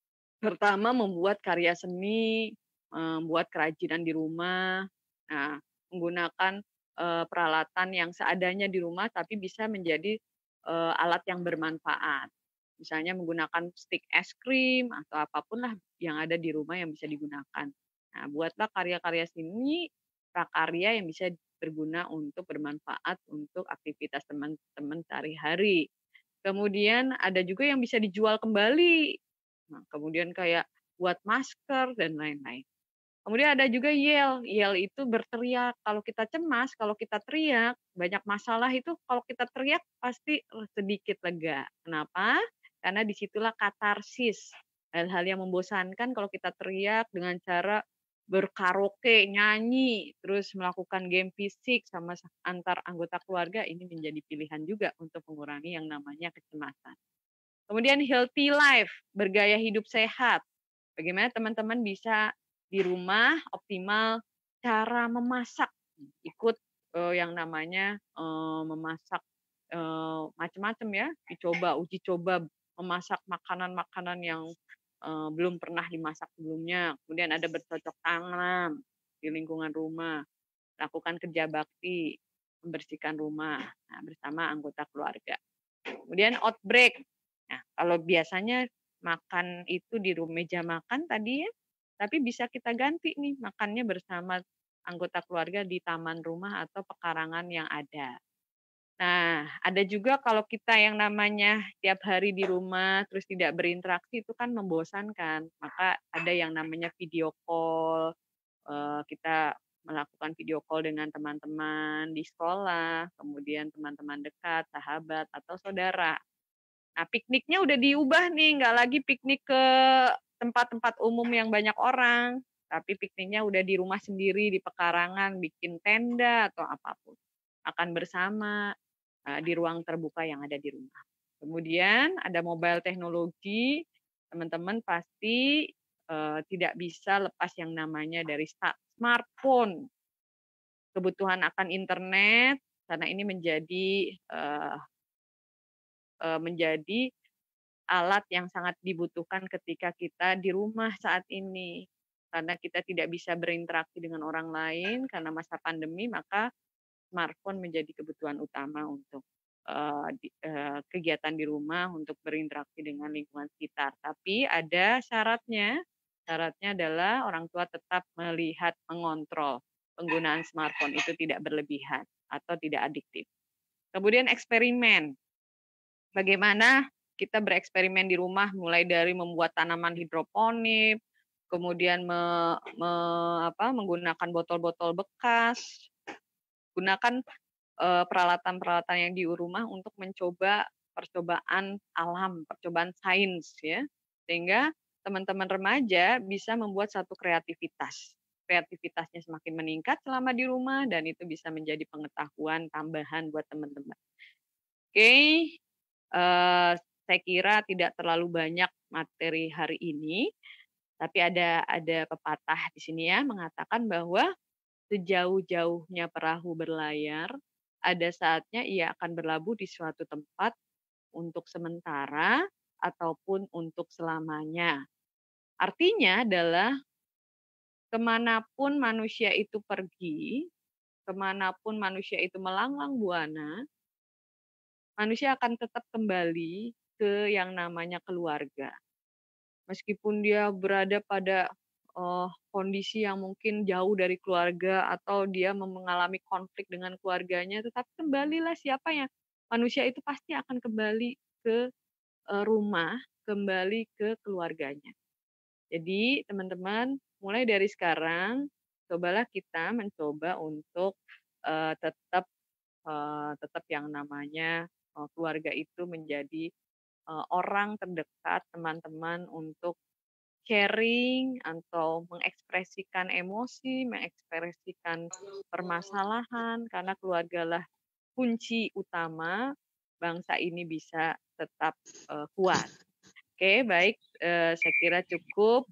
Pertama membuat karya seni, membuat kerajinan di rumah, nah, menggunakan uh, peralatan yang seadanya di rumah tapi bisa menjadi uh, alat yang bermanfaat. Misalnya menggunakan stik es krim atau apapun lah yang ada di rumah yang bisa digunakan. Nah, buatlah karya-karya seni, prakarya yang bisa berguna untuk bermanfaat untuk aktivitas teman-teman sehari-hari. Kemudian ada juga yang bisa dijual kembali. Nah, kemudian kayak buat masker dan lain-lain. Kemudian ada juga yell. Yell itu berteriak. Kalau kita cemas, kalau kita teriak, banyak masalah itu kalau kita teriak pasti sedikit lega. Kenapa? Karena disitulah katarsis. Hal-hal yang membosankan kalau kita teriak dengan cara berkaraoke, nyanyi, terus melakukan game fisik sama antar anggota keluarga, ini menjadi pilihan juga untuk mengurangi yang namanya kecemasan. Kemudian healthy life, bergaya hidup sehat. Bagaimana teman-teman bisa di rumah optimal cara memasak. Ikut uh, yang namanya uh, memasak uh, macam-macam ya, dicoba, uji coba memasak makanan-makanan yang uh, belum pernah dimasak sebelumnya. Kemudian ada bercocok tanam di lingkungan rumah, lakukan kerja bakti, membersihkan rumah nah, bersama anggota keluarga. Kemudian outbreak. Nah, kalau biasanya makan itu di meja makan tadi ya, tapi bisa kita ganti nih makannya bersama anggota keluarga di taman rumah atau pekarangan yang ada. Nah, ada juga kalau kita yang namanya tiap hari di rumah terus tidak berinteraksi itu kan membosankan. Maka ada yang namanya video call. Kita melakukan video call dengan teman-teman di sekolah, kemudian teman-teman dekat, sahabat, atau saudara. Nah, pikniknya udah diubah nih, nggak lagi piknik ke tempat-tempat umum yang banyak orang, tapi pikniknya udah di rumah sendiri, di pekarangan, bikin tenda atau apapun. Akan bersama uh, di ruang terbuka yang ada di rumah. Kemudian ada mobile teknologi, teman-teman pasti uh, tidak bisa lepas yang namanya dari smartphone. Kebutuhan akan internet, karena ini menjadi uh, uh, menjadi alat yang sangat dibutuhkan ketika kita di rumah saat ini. Karena kita tidak bisa berinteraksi dengan orang lain karena masa pandemi, maka smartphone menjadi kebutuhan utama untuk uh, di, uh, kegiatan di rumah, untuk berinteraksi dengan lingkungan sekitar. Tapi ada syaratnya. Syaratnya adalah orang tua tetap melihat, mengontrol penggunaan smartphone itu tidak berlebihan atau tidak adiktif. Kemudian eksperimen. Bagaimana kita bereksperimen di rumah, mulai dari membuat tanaman hidroponik, kemudian me, me, apa, menggunakan botol-botol bekas, gunakan uh, peralatan-peralatan yang di rumah untuk mencoba percobaan alam, percobaan sains ya, sehingga teman-teman remaja bisa membuat satu kreativitas. Kreativitasnya semakin meningkat selama di rumah dan itu bisa menjadi pengetahuan tambahan buat teman-teman. Oke, okay. uh, saya kira tidak terlalu banyak materi hari ini, tapi ada ada pepatah di sini ya mengatakan bahwa sejauh-jauhnya perahu berlayar, ada saatnya ia akan berlabuh di suatu tempat untuk sementara ataupun untuk selamanya. Artinya adalah kemanapun manusia itu pergi, kemanapun manusia itu melanglang buana, manusia akan tetap kembali ke yang namanya keluarga. Meskipun dia berada pada uh, kondisi yang mungkin jauh dari keluarga atau dia mengalami konflik dengan keluarganya, tetapi kembalilah siapa yang manusia itu pasti akan kembali ke uh, rumah, kembali ke keluarganya. Jadi teman-teman, mulai dari sekarang, cobalah kita mencoba untuk uh, tetap uh, tetap yang namanya uh, keluarga itu menjadi uh, orang terdekat teman-teman untuk sharing atau mengekspresikan emosi, mengekspresikan permasalahan, karena keluargalah kunci utama bangsa ini bisa tetap uh, kuat. Oke, baik, uh, saya kira cukup.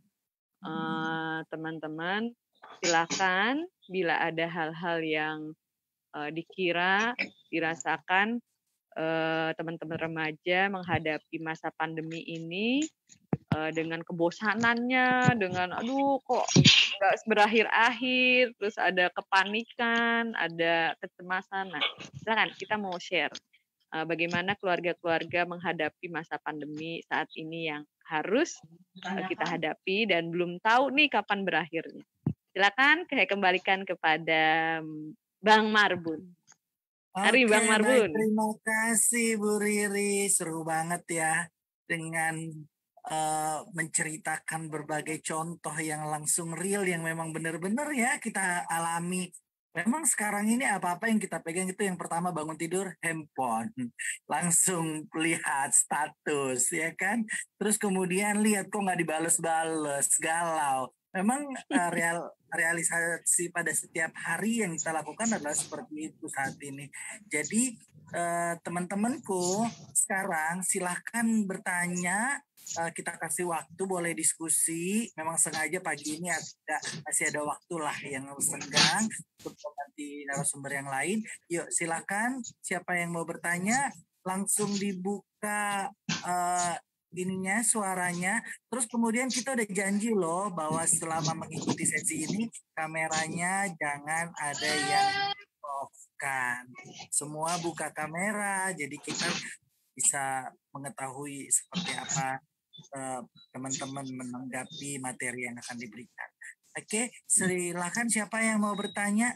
Uh, teman-teman, silakan bila ada hal-hal yang uh, dikira, dirasakan uh, teman-teman remaja menghadapi masa pandemi ini, Uh, dengan kebosanannya, dengan aduh kok nggak berakhir-akhir, terus ada kepanikan, ada kecemasan. Nah, silakan kita mau share uh, bagaimana keluarga-keluarga menghadapi masa pandemi saat ini yang harus uh, kita hadapi dan belum tahu nih kapan berakhirnya. Silakan saya kembalikan kepada Bang Marbun. Mari Bang Marbun. Baik, terima kasih Bu Riri, seru banget ya dengan Uh, menceritakan berbagai contoh yang langsung real yang memang benar-benar ya kita alami. Memang sekarang ini apa-apa yang kita pegang itu yang pertama bangun tidur handphone, langsung lihat status ya kan, terus kemudian lihat kok nggak dibales-bales, galau. Memang uh, real realisasi pada setiap hari yang kita lakukan adalah seperti itu saat ini. Jadi uh, teman-temanku sekarang silahkan bertanya. Uh, kita kasih waktu, boleh diskusi. Memang sengaja pagi ini ada, masih ada waktu lah yang senggang untuk nanti narasumber yang lain. Yuk silakan, siapa yang mau bertanya langsung dibuka uh, ininya suaranya. Terus kemudian kita udah janji loh bahwa selama mengikuti sesi ini kameranya jangan ada yang off-kan. Semua buka kamera, jadi kita bisa mengetahui seperti apa Uh, teman-teman menanggapi materi yang akan diberikan. Oke, silakan siapa yang mau bertanya?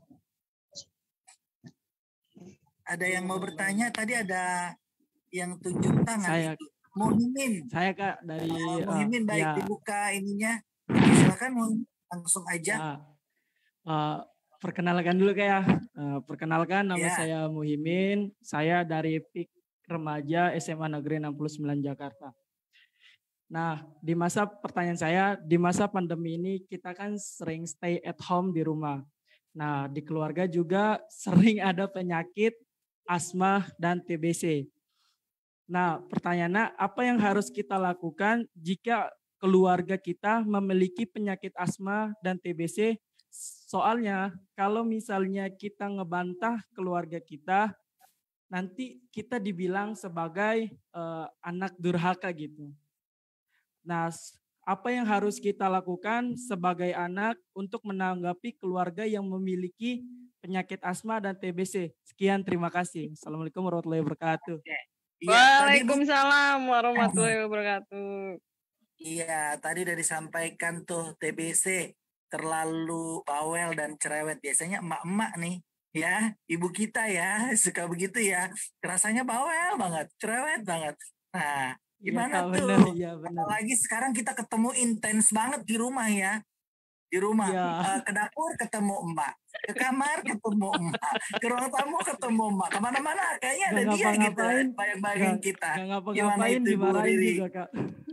Ada yang mau bertanya? Tadi ada yang tunjuk tangan. Saya, itu. Muhimin. Saya Kak dari. Oh, Muhimin, uh, baik ya. Dibuka ininya. Silakan langsung aja. Uh, uh, perkenalkan dulu Kak ya. Uh, perkenalkan nama ya. Saya Muhimin. Saya dari P I K Remaja S M A Negeri enam puluh sembilan Jakarta. Nah, di masa pertanyaan saya, di masa pandemi ini kita kan sering stay at home di rumah. Nah, di keluarga juga sering ada penyakit asma dan T B C. Nah, pertanyaannya apa yang harus kita lakukan jika keluarga kita memiliki penyakit asma dan T B C? Soalnya kalau misalnya kita ngebantah keluarga kita, nanti kita dibilang sebagai uh, anak durhaka gitu. Nah, apa yang harus kita lakukan sebagai anak untuk menanggapi keluarga yang memiliki penyakit asma dan T B C? Sekian, terima kasih. Assalamualaikum warahmatullahi wabarakatuh. Iya, Waalaikumsalam warahmatullahi wabarakatuh. Iya, tadi udah disampaikan tuh T B C terlalu bawel dan cerewet. Biasanya emak-emak nih, ya, ibu kita ya, suka begitu ya. Rasanya bawel banget, cerewet banget. Nah, gimana ya, tuh? Bener, ya, bener. Apalagi sekarang kita ketemu intens banget di rumah ya. Di rumah, ya. uh, ke dapur ketemu emak, ke kamar ketemu emak, ke ruang tamu ketemu emak, kemana-mana kayaknya ada dia gitu, bayang-bayangin kita. Gak ngapa-ngapain, dimarahin juga, Kak.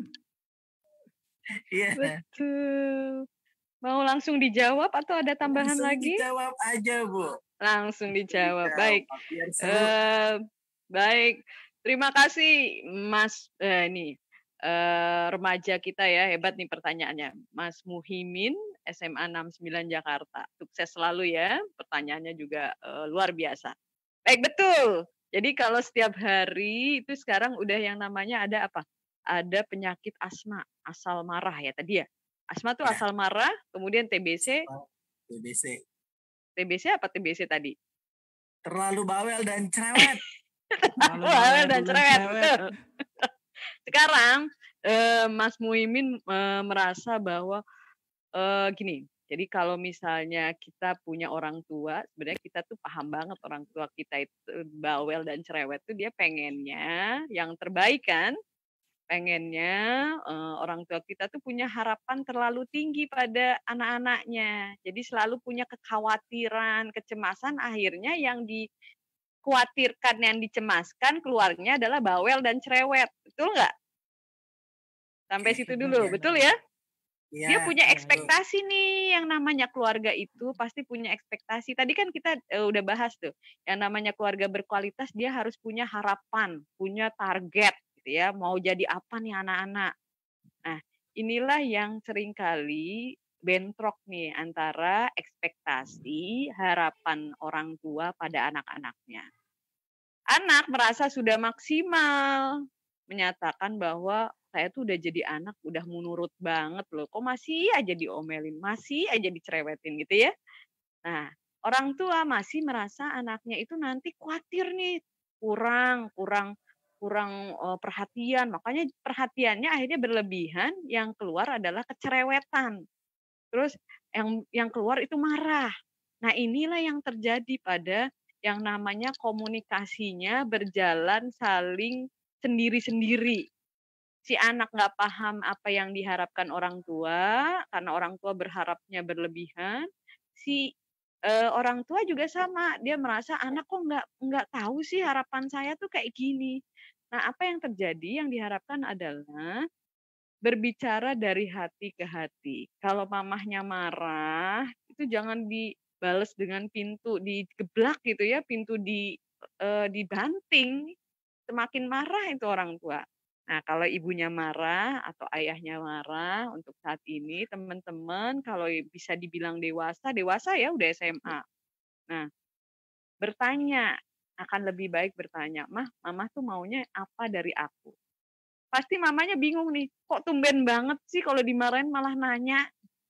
Iya. Betul. Mau langsung dijawab atau ada tambahan langsung lagi? Dijawab aja, Bu. Langsung dijawab. Baik. Uh, baik. Terima kasih, Mas. Eh, nih uh, remaja kita ya, hebat nih pertanyaannya. Mas Muhimin, S M A enam puluh sembilan Jakarta. Sukses selalu ya. Pertanyaannya juga uh, luar biasa. Baik, betul. Jadi kalau setiap hari itu sekarang udah yang namanya ada apa? Ada penyakit asma, asal marah ya tadi ya. Asma tuh ya. Asal marah, kemudian T B C. T B C. T B C apa T B C tadi? Terlalu bawel dan cerewet. Terlalu bawel dan cerewet. Sekarang eh, Mas Muimin eh, merasa bahwa eh, gini. Jadi kalau misalnya kita punya orang tua, sebenarnya kita tuh paham banget orang tua kita itu bawel dan cerewet tuh dia pengennya yang terbaik kan. Pengennya uh, orang tua kita tuh punya harapan terlalu tinggi pada anak-anaknya. Jadi selalu punya kekhawatiran, kecemasan, akhirnya yang dikhawatirkan, yang dicemaskan keluarnya adalah bawel dan cerewet. Betul nggak? Sampai Oke, situ dulu, ya, betul ya? Ya? Dia punya ekspektasi nih, yang namanya keluarga itu pasti punya ekspektasi. Tadi kan kita uh, udah bahas tuh, yang namanya keluarga berkualitas dia harus punya harapan, punya target. Ya, mau jadi apa nih anak-anak. Nah, inilah yang seringkali bentrok nih antara ekspektasi, harapan orang tua pada anak-anaknya. Anak merasa sudah maksimal, menyatakan bahwa saya tuh udah jadi anak, udah menurut banget loh, kok masih aja diomelin, masih aja dicerewetin gitu ya. Nah, orang tua masih merasa anaknya itu nanti khawatir nih, kurang, kurang, kurang uh, perhatian, makanya perhatiannya akhirnya berlebihan, yang keluar adalah kecerewetan. Terus yang yang keluar itu marah. Nah, inilah yang terjadi pada yang namanya komunikasinya berjalan saling sendiri-sendiri. Si anak nggak paham apa yang diharapkan orang tua, karena orang tua berharapnya berlebihan. Si uh, orang tua juga sama, dia merasa anak kok nggak nggak tahu sih harapan saya tuh kayak gini. Nah, apa yang terjadi? Yang diharapkan adalah berbicara dari hati ke hati. Kalau mamahnya marah, itu jangan dibales dengan pintu digeblak gitu ya, pintu di uh, dibanting. Semakin marah itu orang tua. Nah, kalau ibunya marah atau ayahnya marah untuk saat ini, teman-teman kalau bisa dibilang dewasa, dewasa ya udah S M A. Nah, bertanya, akan lebih baik bertanya, "Mah, mama tuh maunya apa dari aku?" Pasti mamanya bingung nih, kok tumben banget sih kalau dimarahin malah nanya.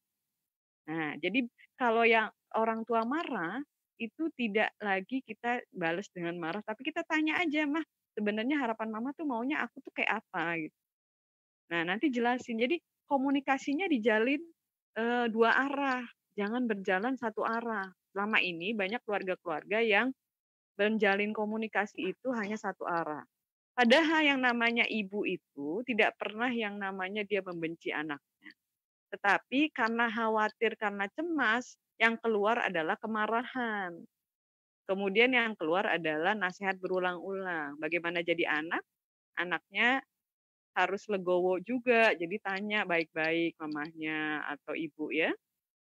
Nah, jadi kalau yang orang tua marah, itu tidak lagi kita balas dengan marah, tapi kita tanya aja, "Mah, sebenarnya harapan mama tuh maunya aku tuh kayak apa?" gitu. Nah, nanti jelasin. Jadi komunikasinya dijalin e, dua arah, jangan berjalan satu arah. Selama ini banyak keluarga-keluarga yang menjalin komunikasi itu hanya satu arah. Padahal yang namanya ibu itu tidak pernah yang namanya dia membenci anaknya. Tetapi karena khawatir, karena cemas, yang keluar adalah kemarahan. Kemudian yang keluar adalah nasihat berulang-ulang. Bagaimana jadi anak? Anaknya harus legowo juga. Jadi tanya baik-baik mamahnya atau ibu ya.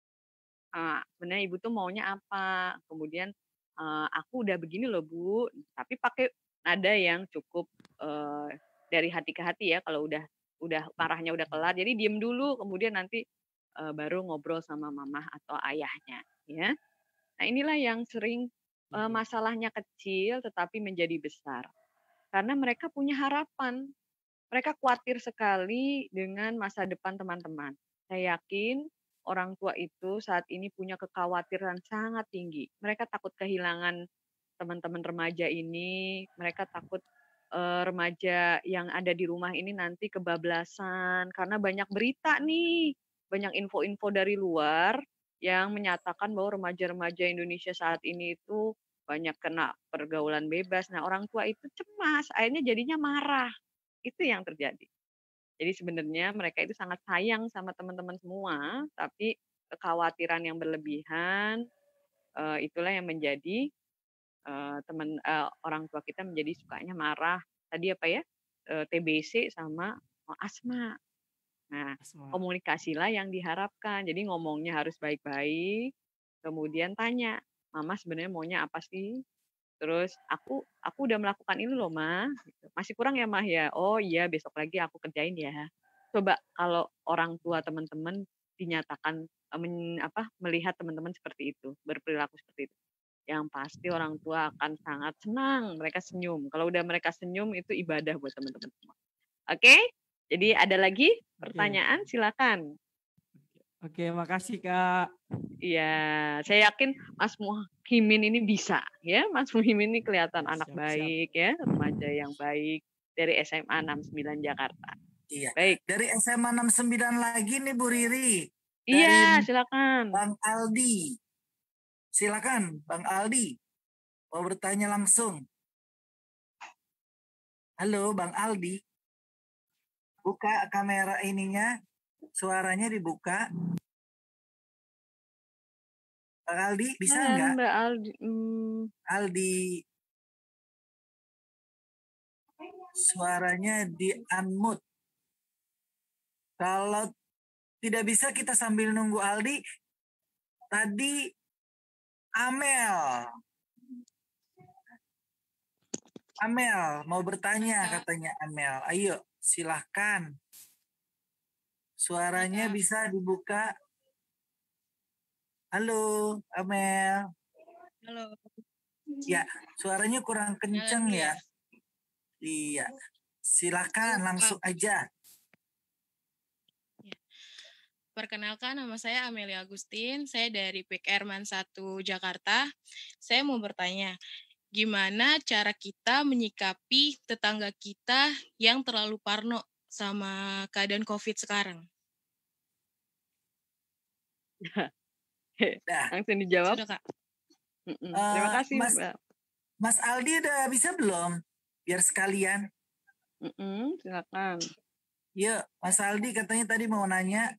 Uh, sebenarnya ibu tuh maunya apa? Kemudian uh, aku udah begini loh Bu. Tapi pakai nada yang cukup uh, dari hati ke hati ya. Kalau udah udah marahnya udah kelar. Jadi diem dulu. Kemudian nanti uh, baru ngobrol sama mamah atau ayahnya. Ya. Nah inilah yang sering uh, masalahnya kecil tetapi menjadi besar. Karena mereka punya harapan. Mereka khawatir sekali dengan masa depan teman-teman. Saya yakin orang tua itu saat ini punya kekhawatiran sangat tinggi. Mereka takut kehilangan teman-teman remaja ini, mereka takut uh, remaja yang ada di rumah ini nanti kebablasan karena banyak berita nih, banyak info-info dari luar yang menyatakan bahwa remaja-remaja Indonesia saat ini itu banyak kena pergaulan bebas. Nah, orang tua itu cemas, akhirnya jadinya marah. Itu yang terjadi. Jadi sebenarnya mereka itu sangat sayang sama teman-teman semua, tapi kekhawatiran yang berlebihan uh, itulah yang menjadi uh, teman uh, orang tua kita menjadi sukanya marah. Tadi apa ya? Uh, T B C sama uh, asma. Nah, komunikasilah yang diharapkan. Jadi ngomongnya harus baik-baik. Kemudian tanya, Mama sebenarnya maunya apa sih? Terus aku aku udah melakukan ini loh, Ma. Gitu. Masih kurang ya, Mah ya? Oh iya, besok lagi aku kerjain ya. Coba kalau orang tua teman-teman dinyatakan men, apa melihat teman-teman seperti itu, berperilaku seperti itu. Yang pasti orang tua akan sangat senang, mereka senyum. Kalau udah mereka senyum itu ibadah buat teman-teman semua. Oke? Jadi ada lagi pertanyaan, silakan. Oke, makasih Kak. Iya, saya yakin Mas Muhimin ini bisa ya. Mas Muhimin ini kelihatan anak siap, baik siap. Ya, remaja yang baik dari S M A enam puluh sembilan Jakarta. Iya. Baik. Dari S M A enam puluh sembilan lagi nih Bu Riri. Iya, silakan. Bang Aldi. Silakan Bang Aldi. Mau bertanya langsung. Halo Bang Aldi. Buka kamera ininya. Suaranya dibuka. Bang Aldi bisa Halo, nggak? Mbak Aldi. Hmm. Aldi. Suaranya di unmute. Kalau tidak bisa kita sambil nunggu Aldi. Tadi Amel. Amel mau bertanya katanya Amel. Ayo silahkan. Suaranya bisa dibuka. Halo Amel. Halo. Ya, suaranya kurang kenceng ya. Iya. Silahkan langsung aja. Perkenalkan, nama saya Amelia Agustin. Saya dari P K Erman satu Jakarta. Saya mau bertanya, gimana cara kita menyikapi tetangga kita yang terlalu parno sama keadaan COVID sekarang? Nah, langsung dijawab. Sudah, Kak. Uh, Terima kasih, Mas, Mbak. Mas Aldi udah bisa belum? Biar sekalian. Mm-mm, silakan. Yuk, Mas Aldi katanya tadi mau nanya.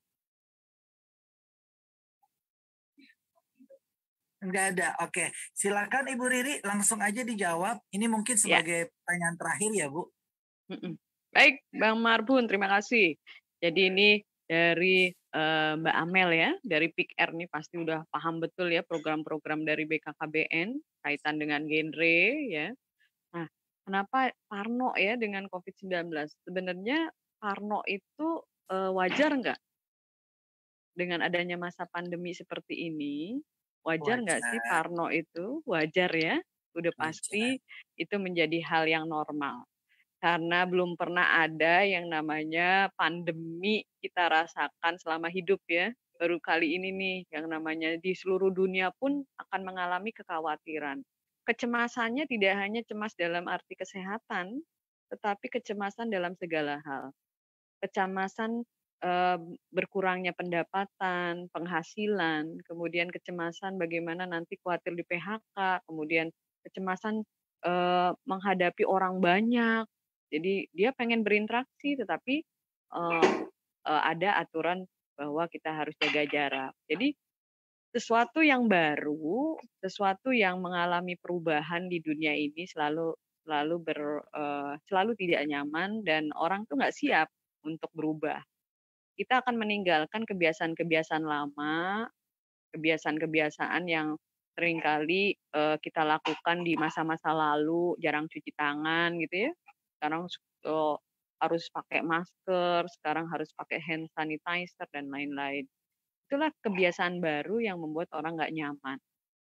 Enggak ada. Oke, silakan Ibu Riri langsung aja dijawab. Ini mungkin sebagai ya. Pertanyaan terakhir ya, Bu. Mm-mm. Baik, Bang Marbun, terima kasih. Jadi ini dari uh, Mbak Amel ya, dari P K R nih pasti udah paham betul ya program-program dari B K K B N kaitan dengan genre ya. Nah, kenapa parno ya dengan COVID sembilan belas? Sebenarnya parno itu uh, wajar nggak? Dengan adanya masa pandemi seperti ini, wajar nggak sih parno itu? Wajar ya, udah pasti wajar. Itu menjadi hal yang normal. Karena belum pernah ada yang namanya pandemi kita rasakan selama hidup ya. Baru kali ini nih yang namanya di seluruh dunia pun akan mengalami kekhawatiran. Kecemasannya tidak hanya cemas dalam arti kesehatan, tetapi kecemasan dalam segala hal. Kecemasan eh, berkurangnya pendapatan, penghasilan, kemudian kecemasan bagaimana nanti khawatir di P H K, kemudian kecemasan eh, menghadapi orang banyak. Jadi dia pengen berinteraksi, tetapi uh, uh, ada aturan bahwa kita harus jaga jarak. Jadi sesuatu yang baru, sesuatu yang mengalami perubahan di dunia ini selalu selalu ber uh, selalu tidak nyaman dan orang tuh nggak siap untuk berubah. Kita akan meninggalkan kebiasaan-kebiasaan lama, kebiasaan-kebiasaan yang seringkali uh, kita lakukan di masa-masa lalu, jarang cuci tangan gitu ya. Sekarang oh, harus pakai masker, sekarang harus pakai hand sanitizer dan lain-lain. Itulah kebiasaan baru yang membuat orang nggak nyaman.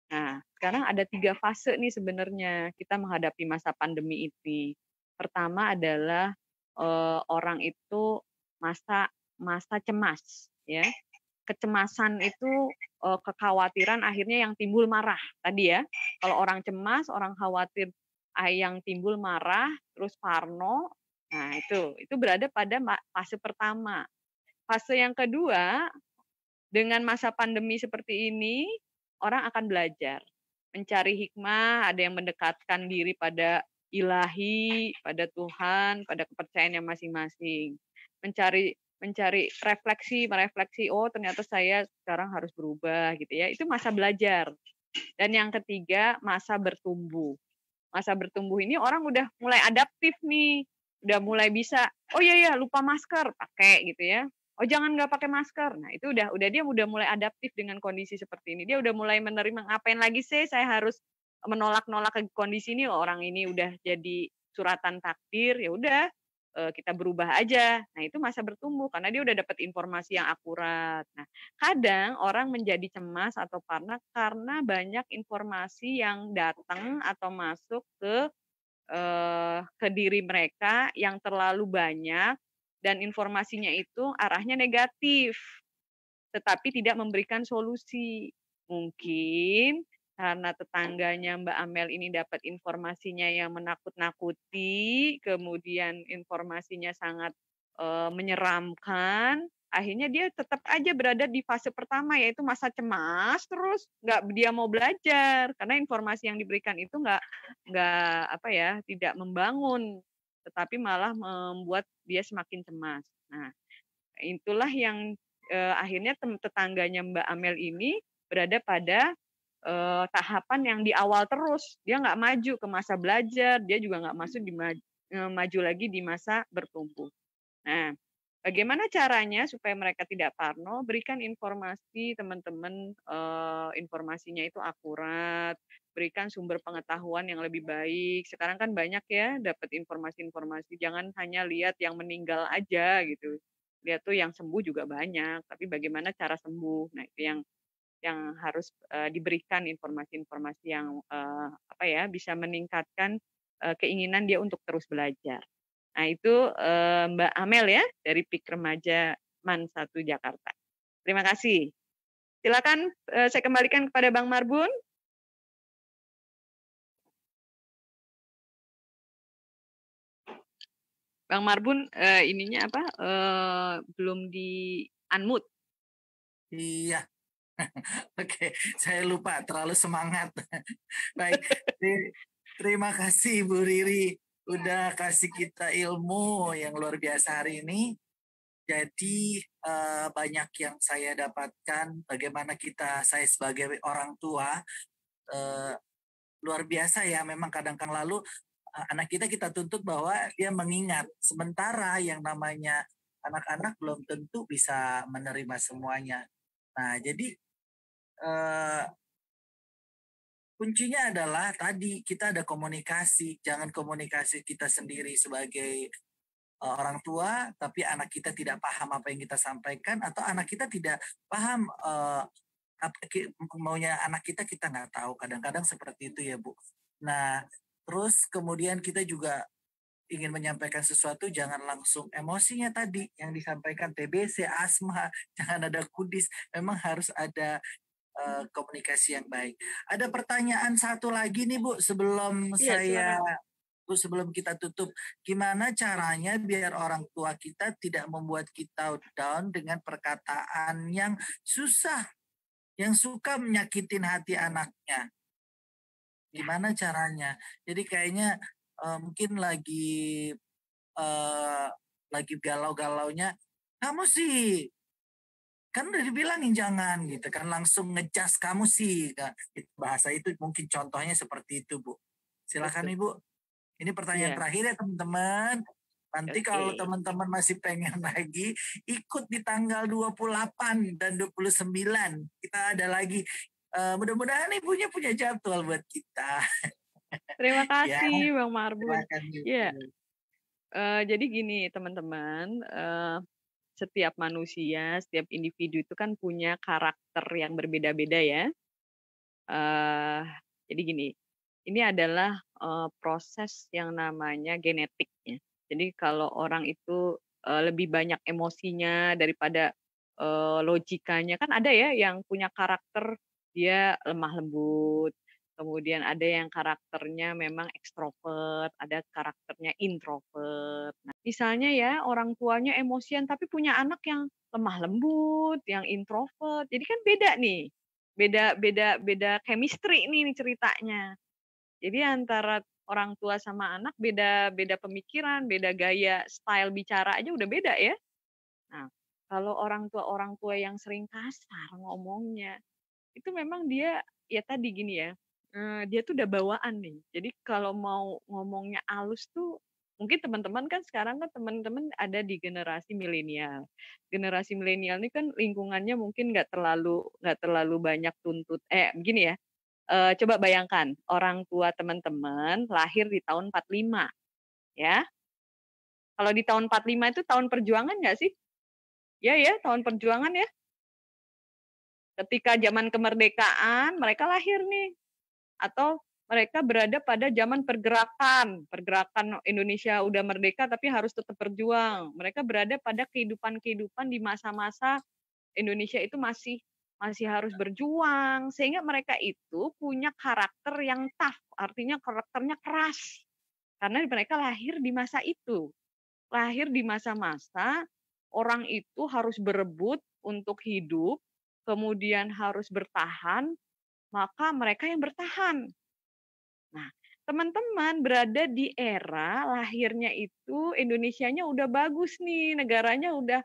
Nah, sekarang ada tiga fase nih sebenarnya kita menghadapi masa pandemi ini. Pertama adalah eh, orang itu masa masa cemas, ya. Kecemasan itu eh, kekhawatiran akhirnya yang timbul marah tadi ya. Kalau orang cemas, orang khawatir, ah, yang timbul marah, terus parno. Nah itu itu berada pada fase pertama. Fase yang kedua, dengan masa pandemi seperti ini, orang akan belajar, mencari hikmah, ada yang mendekatkan diri pada ilahi, pada Tuhan, pada kepercayaan yang masing-masing. Mencari mencari refleksi, merefleksi, oh ternyata saya sekarang harus berubah gitu ya. Itu masa belajar. Dan yang ketiga, masa bertumbuh. Masa bertumbuh ini orang udah mulai adaptif nih, udah mulai bisa, oh iya ya lupa masker, pakai gitu ya. Oh jangan nggak pakai masker. Nah itu udah udah dia udah mulai adaptif dengan kondisi seperti ini. Dia udah mulai menerima, ngapain lagi sih saya harus menolak-nolak ke kondisi ini, orang ini udah jadi suratan takdir, ya udah kita berubah aja. Nah itu masa bertumbuh karena dia udah dapat informasi yang akurat. Nah kadang orang menjadi cemas atau parno karena banyak informasi yang datang atau masuk ke eh, ke diri mereka yang terlalu banyak dan informasinya itu arahnya negatif, tetapi tidak memberikan solusi. Mungkin karena tetangganya Mbak Amel ini dapat informasinya yang menakut-nakuti, kemudian informasinya sangat e, menyeramkan, akhirnya dia tetap aja berada di fase pertama, yaitu masa cemas, terus nggak dia mau belajar karena informasi yang diberikan itu nggak nggak apa ya tidak membangun, tetapi malah membuat dia semakin cemas. Nah, itulah yang eh, akhirnya tetangganya Mbak Amel ini berada pada eh, tahapan yang di awal terus. Dia nggak maju ke masa belajar, dia juga nggak masuk di maju, eh, maju lagi di masa bertumbuh. Nah, bagaimana caranya supaya mereka tidak parno? Berikan informasi teman-teman, eh, informasinya itu akurat, berikan sumber pengetahuan yang lebih baik. Sekarang kan banyak ya dapat informasi-informasi, jangan hanya lihat yang meninggal aja gitu. Lihat tuh yang sembuh juga banyak, tapi bagaimana cara sembuh? Nah, itu yang yang harus uh, diberikan informasi-informasi yang uh, apa ya bisa meningkatkan uh, keinginan dia untuk terus belajar. Nah itu uh, Mbak Amel ya dari P I K Remaja Man satu Jakarta. Terima kasih. Silakan uh, saya kembalikan kepada Bang Marbun. Bang Marbun uh, ininya apa uh, belum di unmute. Iya. Oke, saya lupa terlalu semangat. Baik, terima kasih Bu Riri udah kasih kita ilmu yang luar biasa hari ini. Jadi uh, banyak yang saya dapatkan bagaimana kita, saya sebagai orang tua uh, luar biasa ya. Memang kadang-kadang lalu uh, anak kita kita tuntut bahwa dia mengingat, sementara yang namanya anak-anak belum tentu bisa menerima semuanya. Nah, jadi Uh, kuncinya adalah tadi kita ada komunikasi, jangan komunikasi kita sendiri sebagai uh, orang tua, tapi anak kita tidak paham apa yang kita sampaikan, atau anak kita tidak paham uh, apa maunya anak kita, kita nggak tahu. Kadang-kadang seperti itu ya Bu. Nah, terus kemudian kita juga ingin menyampaikan sesuatu, jangan langsung emosinya tadi yang disampaikan T B C, asma, jangan ada kudis, memang harus ada Uh, komunikasi yang baik. Ada pertanyaan satu lagi nih Bu sebelum ya, saya Bu sebelum kita tutup. Gimana caranya biar orang tua kita tidak membuat kita down dengan perkataan yang susah, yang suka menyakitin hati anaknya? Gimana caranya? Jadi kayaknya uh, mungkin lagi uh, lagi galau-galaunya, kamu sih kan udah dibilangin jangan gitu kan, langsung ngecas kamu sih, nah, bahasa itu mungkin contohnya seperti itu Bu. Silakan Ibu, ini pertanyaan yeah. terakhir ya teman-teman. Nanti okay. kalau teman-teman masih pengen lagi ikut di tanggal dua puluh delapan dan dua puluh sembilan kita ada lagi, uh, mudah-mudahan Ibunya punya jadwal buat kita. Terima kasih ya. Bang Marbun. Ya, uh, jadi gini teman-teman, uh, setiap manusia, setiap individu itu kan punya karakter yang berbeda-beda ya. Uh, jadi gini, ini adalah uh, proses yang namanya genetik ya. Jadi kalau orang itu uh, lebih banyak emosinya daripada uh, logikanya, kan ada ya yang punya karakter dia lemah lembut, kemudian ada yang karakternya memang ekstrovert, ada karakternya introvert. Nah, misalnya ya orang tuanya emosian tapi punya anak yang lemah lembut, yang introvert, jadi kan beda nih. Beda beda beda chemistry nih, nih ceritanya. Jadi antara orang tua sama anak beda beda pemikiran, beda gaya style bicara aja udah beda ya. Nah, kalau orang tua orang tua yang sering kasar ngomongnya, itu memang dia ya tadi gini ya, eh, dia tuh udah bawaan nih. Jadi kalau mau ngomongnya halus tuh mungkin teman-teman kan sekarang kan teman-teman ada di generasi milenial. Generasi milenial ini kan lingkungannya mungkin nggak terlalu nggak terlalu banyak tuntut. Eh begini ya, eh, coba bayangkan orang tua teman-teman lahir di tahun empat puluh lima, ya. Kalau di tahun empat puluh lima itu tahun perjuangan nggak sih? Ya ya, tahun perjuangan ya. Ketika zaman kemerdekaan mereka lahir nih, atau mereka berada pada zaman pergerakan, pergerakan Indonesia udah merdeka tapi harus tetap berjuang. Mereka berada pada kehidupan-kehidupan di masa-masa Indonesia itu masih masih harus berjuang, sehingga mereka itu punya karakter yang tough, artinya karakternya keras. Karena mereka lahir di masa itu. Lahir di masa-masa orang itu harus berebut untuk hidup, kemudian harus bertahan, maka mereka yang bertahan. Nah, teman-teman berada di era lahirnya itu Indonesianya udah bagus nih, negaranya udah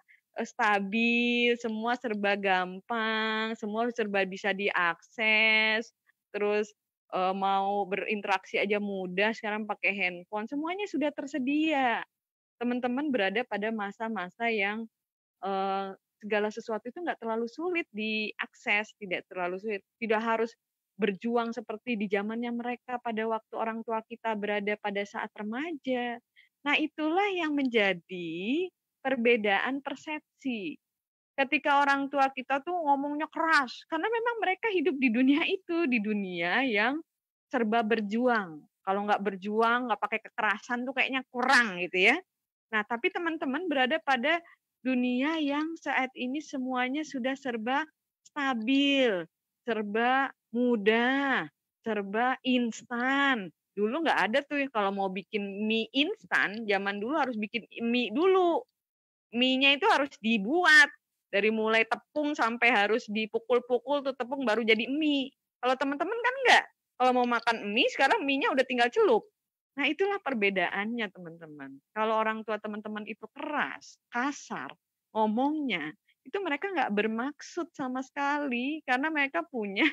stabil, semua serba gampang, semua serba bisa diakses, terus e, mau berinteraksi aja mudah, sekarang pakai handphone, semuanya sudah tersedia. Teman-teman berada pada masa-masa yang e, segala sesuatu itu nggak terlalu sulit diakses, tidak terlalu sulit, tidak harus berjuang seperti di zamannya mereka pada waktu orang tua kita berada pada saat remaja. Nah, itulah yang menjadi perbedaan persepsi. Ketika orang tua kita tuh ngomongnya keras, karena memang mereka hidup di dunia itu, di dunia yang serba berjuang. Kalau nggak berjuang, nggak pakai kekerasan tuh kayaknya kurang gitu ya. Nah, tapi teman-teman berada pada dunia yang saat ini semuanya sudah serba stabil, serba mudah, serba instan. Dulu nggak ada tuh kalau mau bikin mie instan, zaman dulu harus bikin mie dulu. Mie-nya itu harus dibuat. Dari mulai tepung sampai harus dipukul-pukul tuh tepung baru jadi mie. Kalau teman-teman kan enggak. Kalau mau makan mie, sekarang mie-nya udah tinggal celup. Nah, itulah perbedaannya teman-teman. Kalau orang tua teman-teman itu keras, kasar, ngomongnya, itu mereka nggak bermaksud sama sekali. Karena mereka punya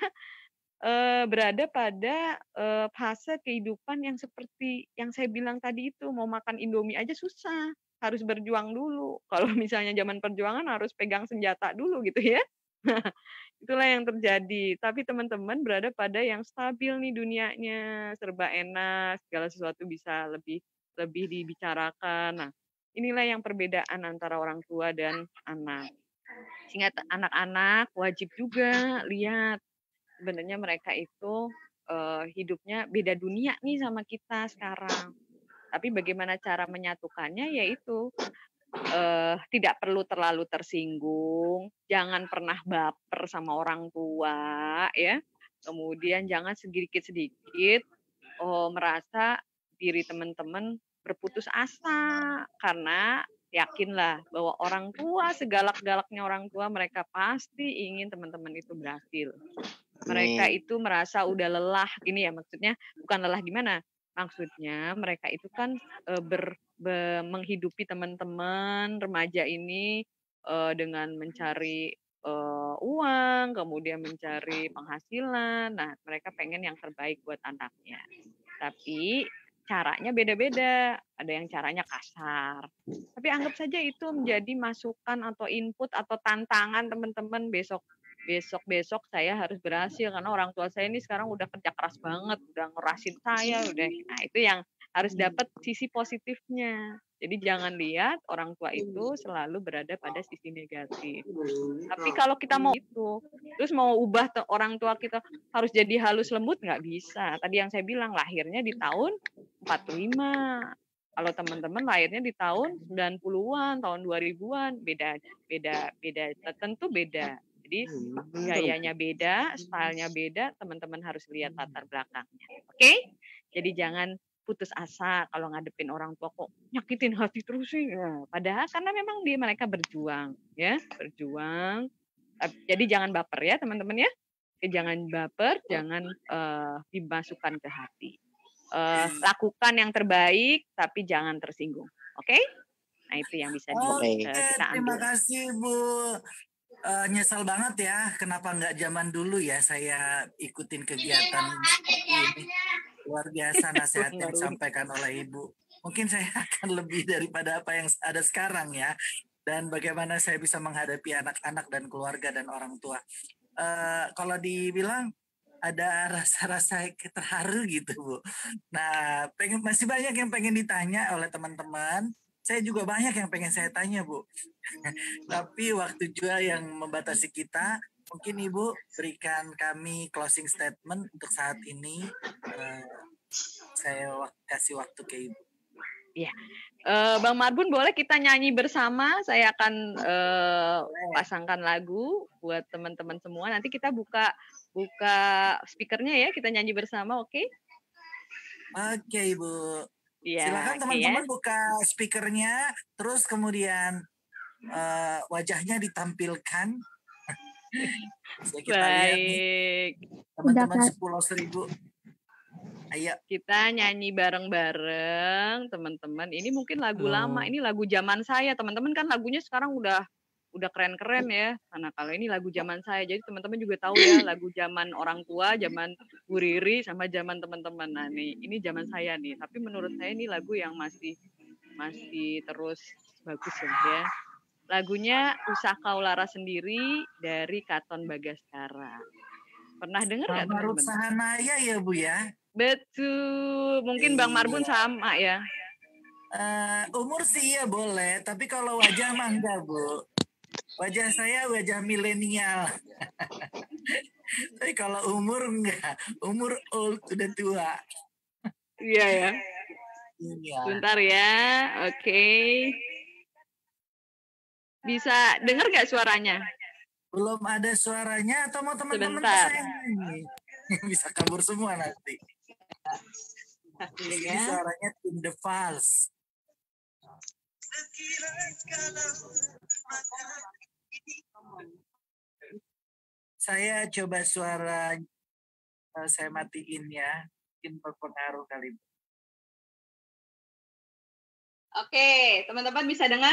Uh, berada pada uh, fase kehidupan yang seperti yang saya bilang tadi itu, mau makan Indomie aja susah, harus berjuang dulu. Kalau misalnya zaman perjuangan harus pegang senjata dulu gitu ya. Itulah yang terjadi. Tapi teman-teman berada pada yang stabil nih dunianya, serba enak, segala sesuatu bisa lebih lebih dibicarakan. Nah, inilah yang perbedaan antara orang tua dan anak. Sehingga anak-anak wajib juga lihat sebenarnya mereka itu uh, hidupnya beda dunia nih sama kita sekarang. Tapi bagaimana cara menyatukannya, yaitu uh, tidak perlu terlalu tersinggung, jangan pernah baper sama orang tua, ya. Kemudian jangan sedikit-sedikit oh, merasa diri teman-teman berputus asa, karena yakinlah bahwa orang tua, segalak-galaknya orang tua, mereka pasti ingin teman-teman itu berhasil. Mereka itu merasa udah lelah, gini ya maksudnya, bukan lelah gimana, maksudnya mereka itu kan e, ber, be, menghidupi teman-teman remaja ini e, dengan mencari e, uang, kemudian mencari penghasilan. Nah, mereka pengen yang terbaik buat anaknya. Tapi caranya beda-beda, ada yang caranya kasar. Tapi anggap saja itu menjadi masukan atau input atau tantangan teman-teman besok. Besok-besok saya harus berhasil karena orang tua saya ini sekarang udah kerja keras banget, udah ngerasin saya, udah. Nah, itu yang harus dapat sisi positifnya. Jadi jangan lihat orang tua itu selalu berada pada sisi negatif. Tapi kalau kita mau itu, Terus mau ubah orang tua kita harus jadi halus lembut, nggak bisa. Tadi yang saya bilang lahirnya di tahun empat puluh lima. Kalau teman-teman lahirnya di tahun sembilan puluhan, tahun dua ribuan, beda beda beda tentu beda. Jadi gayanya beda, stylenya beda, teman-teman harus lihat latar belakangnya. Oke? Okay? Jadi jangan putus asa kalau ngadepin orang tua kok nyakitin hati terus sih. Ya, padahal karena memang dia mereka berjuang, ya, berjuang. Jadi jangan baper ya teman-teman ya. Jangan baper, jangan uh, dimasukkan ke hati. Uh, lakukan yang terbaik, tapi jangan tersinggung. Oke? Okay? Nah itu yang bisa di, Oke, uh, kita ambil. Terima kasih Bu. Uh, nyesal banget ya, kenapa nggak zaman dulu ya saya ikutin kegiatan ini. Luar biasa nasihat yang disampaikan oleh Ibu. Mungkin saya akan lebih daripada apa yang ada sekarang ya. Dan bagaimana saya bisa menghadapi anak-anak dan keluarga dan orang tua. Uh, kalau dibilang ada rasa-rasa terharu gitu Bu. Nah, pengen masih banyak yang pengen ditanya oleh teman-teman. Saya juga banyak yang pengen saya tanya Bu. Tapi waktu juga yang membatasi kita. Mungkin Ibu berikan kami closing statement untuk saat ini. Uh, saya kasih waktu ke Ibu. Ya, uh, Bang Marbun boleh kita nyanyi bersama. Saya akan uh, pasangkan lagu buat teman-teman semua. Nanti kita buka buka speakernya ya, kita nyanyi bersama, oke? Okay? Oke okay, Ibu. Ya, silakan okay, teman-teman ya. buka speakernya, terus kemudian uh, wajahnya ditampilkan. Bisa kita Baik. lihat nih, teman-teman sepuluh seribu. Ayo. Kita nyanyi bareng-bareng, teman-teman. Ini mungkin lagu oh. lama, ini lagu zaman saya. Teman-teman kan lagunya sekarang udah udah keren-keren ya. Karena kalau ini lagu zaman saya, jadi teman-teman juga tahu ya lagu zaman orang tua, zaman Bu Riri, sama zaman teman-teman. Nah nih, ini zaman saya nih. Tapi menurut saya ini lagu yang masih masih terus bagus ya. ya. Lagunya Usah Kau Lara Sendiri dari Katon Bagaskara. Pernah dengar nggak teman-teman? Ruth Sahanaya ya Bu ya? Betul, mungkin Bang Marbun sama ya. Uh, umur sih ya boleh, tapi kalau wajah mah enggak Bu. Wajah saya wajah milenial. Tapi kalau umur enggak, umur old udah tua. Iya ya. Iya. Bentar ya, oke. Okay. Bisa dengar nggak suaranya? Belum ada suaranya atau mau teman-teman saya nyanyi? Bisa kabur semua nanti. Ini suaranya Tim The Falls. Saya coba suara uh, saya matiin ya, mungkin berpengaruh kali. Oke, teman-teman bisa dengar?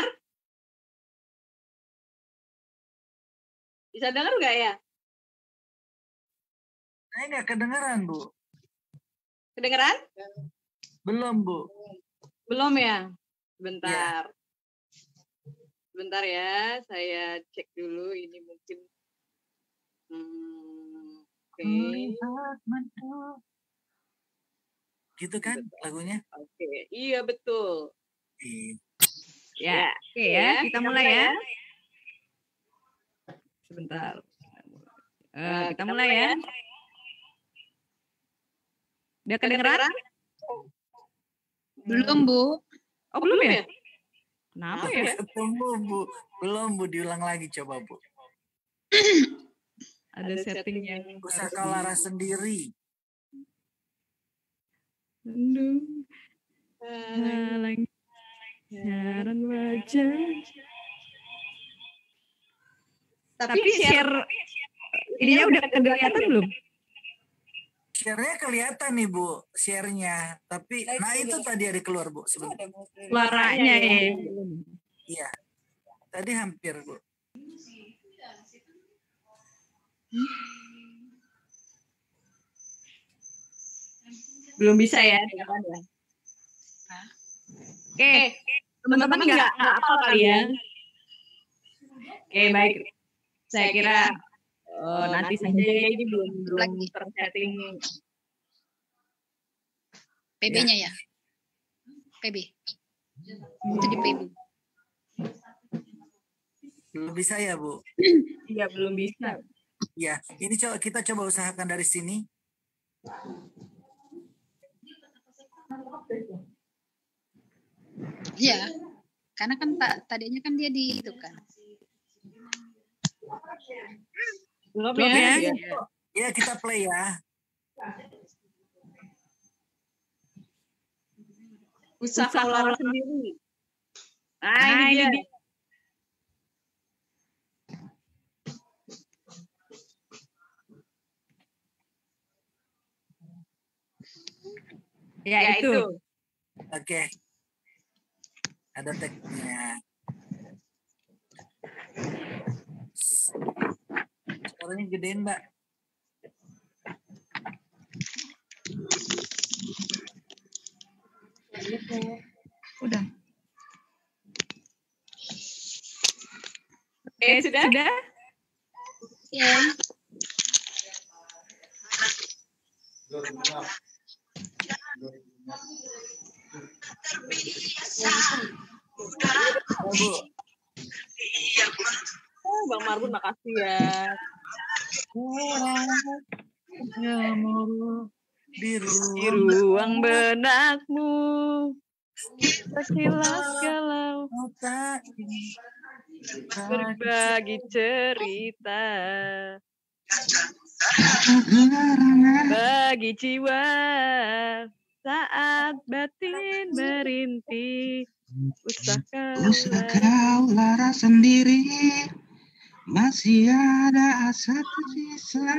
Bisa dengar nggak ya? Saya nggak kedengeran, Bu. Kedengeran? Belum, Bu. Belum ya? Bentar. Ya. Bentar ya, saya cek dulu ini mungkin. Hmm, Oke. Okay. Gitu kan lagunya? Oke, okay. Iya betul. Iya. Ya, oke okay, ya, kita, kita mulai ya. Sebentar. Uh, kita, kita mulai ya. Udah kedengeran? Belum, Bu. Oh, belum ya? Kenapa ya? Ketemu, Bu. Belum, Bu. Diulang lagi coba, Bu. Ada, Ada setting yang Usah Kau Lara Sendiri. Aduh. Halang siaran wajah. Tapi share ininya udah kelihatan belum? Share-nya kelihatan nih Bu, share-nya. Tapi nah itu tadi ada keluar Bu sebentar. Suaranya ya. Iya. Tadi hampir Bu. Belum bisa ya. Oke, teman-teman nggak nggak apa kali ya. Oke baik. Saya kira uh, nanti saja ini belum belum tersetting. P B-nya ya. P B. Itu di P B. Belum bisa ya Bu? Iya belum bisa. Ya, ini coba kita coba usahakan dari sini. Iya, karena kan tak tadinya kan dia di itu kan. Belum Belum ya? ya? Ya. Ya, kita play ya. Usaha Laura sendiri. Nah, Nah, ini ini dia. dia. Ya, Ya, itu. itu. Oke. Ada tagnya. Suaranya gedein, Mbak. Udah. Eh, sudah? Sudah? Ya. Oh, Bu. Oh, Bang Marbun, makasih ya. Di Di ruang ruang benakmu tersilas galau mata berbagi cerita bagi jiwa saat batin merintih. Usahkah Usah kau lara sendiri, masih ada asa tersisa.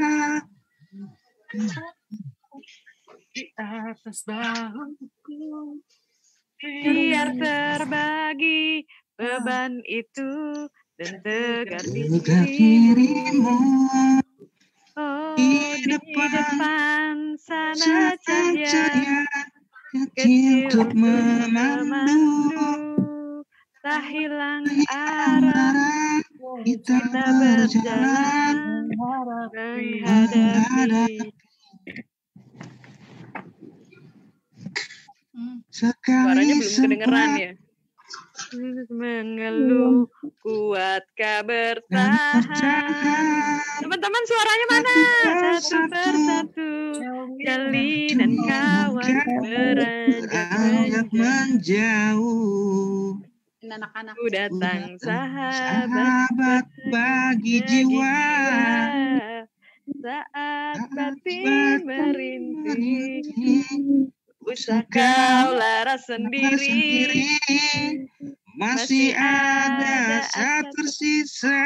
di atas bahuku. biar terbagi beban itu dan tegar Tegar dirimu. dirimu Oh, di di depan depan sana cahaya cahaya kecil kecil untuk untuk memandu. memandu. Tak hilang arah Arah kita kita berjalan berjalan menghadapi. Suaranya sekali belum kedengeran sempat ya. Mengeluh, kuatkah bertahan? bertahan. Teman-teman suaranya mana? Satu persatu, jalinan kawan beranjak beranjak menjauh. menjauh. Ini anak-anak. Ku datang sahabat Sahabat bagi bagi jiwa. jiwa. Saat batin merintih, usah kau lara sendiri. Masih ada asa tersisa.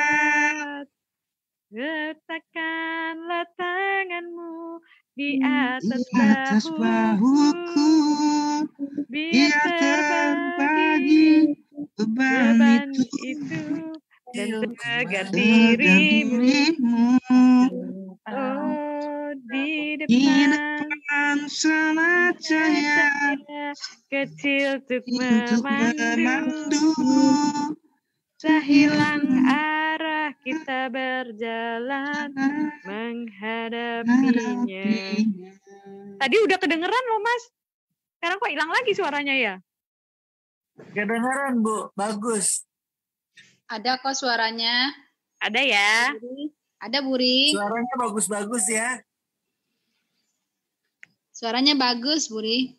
Letakkanlah tanganmu di Di atas atas bahuku, bahuku, biar biar terbagi terbagi beban beban itu. itu dan tegar Tegar dirimu. dirimu Oh, di di depan depan sana cahaya cahaya kecil untuk untuk memandu. memandu. Tak hilang arah kita berjalan menghadapinya. Tadi udah kedengeran loh Mas. Sekarang kok hilang lagi suaranya ya? Kedengeran, Bu. Bagus. Ada kok suaranya. Ada ya? Ada Buri. Suaranya bagus-bagus ya. Suaranya bagus Buri.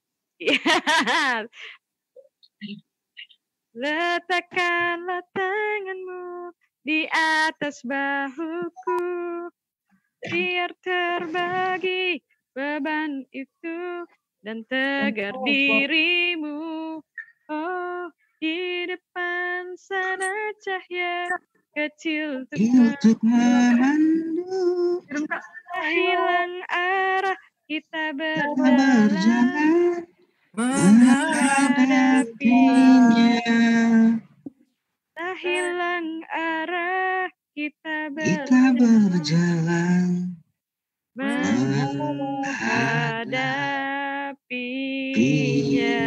Letakkanlah tanganmu di atas bahuku, biar terbagi beban itu dan tegar dirimu. Oh, di depan sana cahaya kecil Untuk memandu. tak hilang arah kita Berjalan berjalan menghadapinya. tak hilang arah kita Kita berjalan berjalan menghadapinya.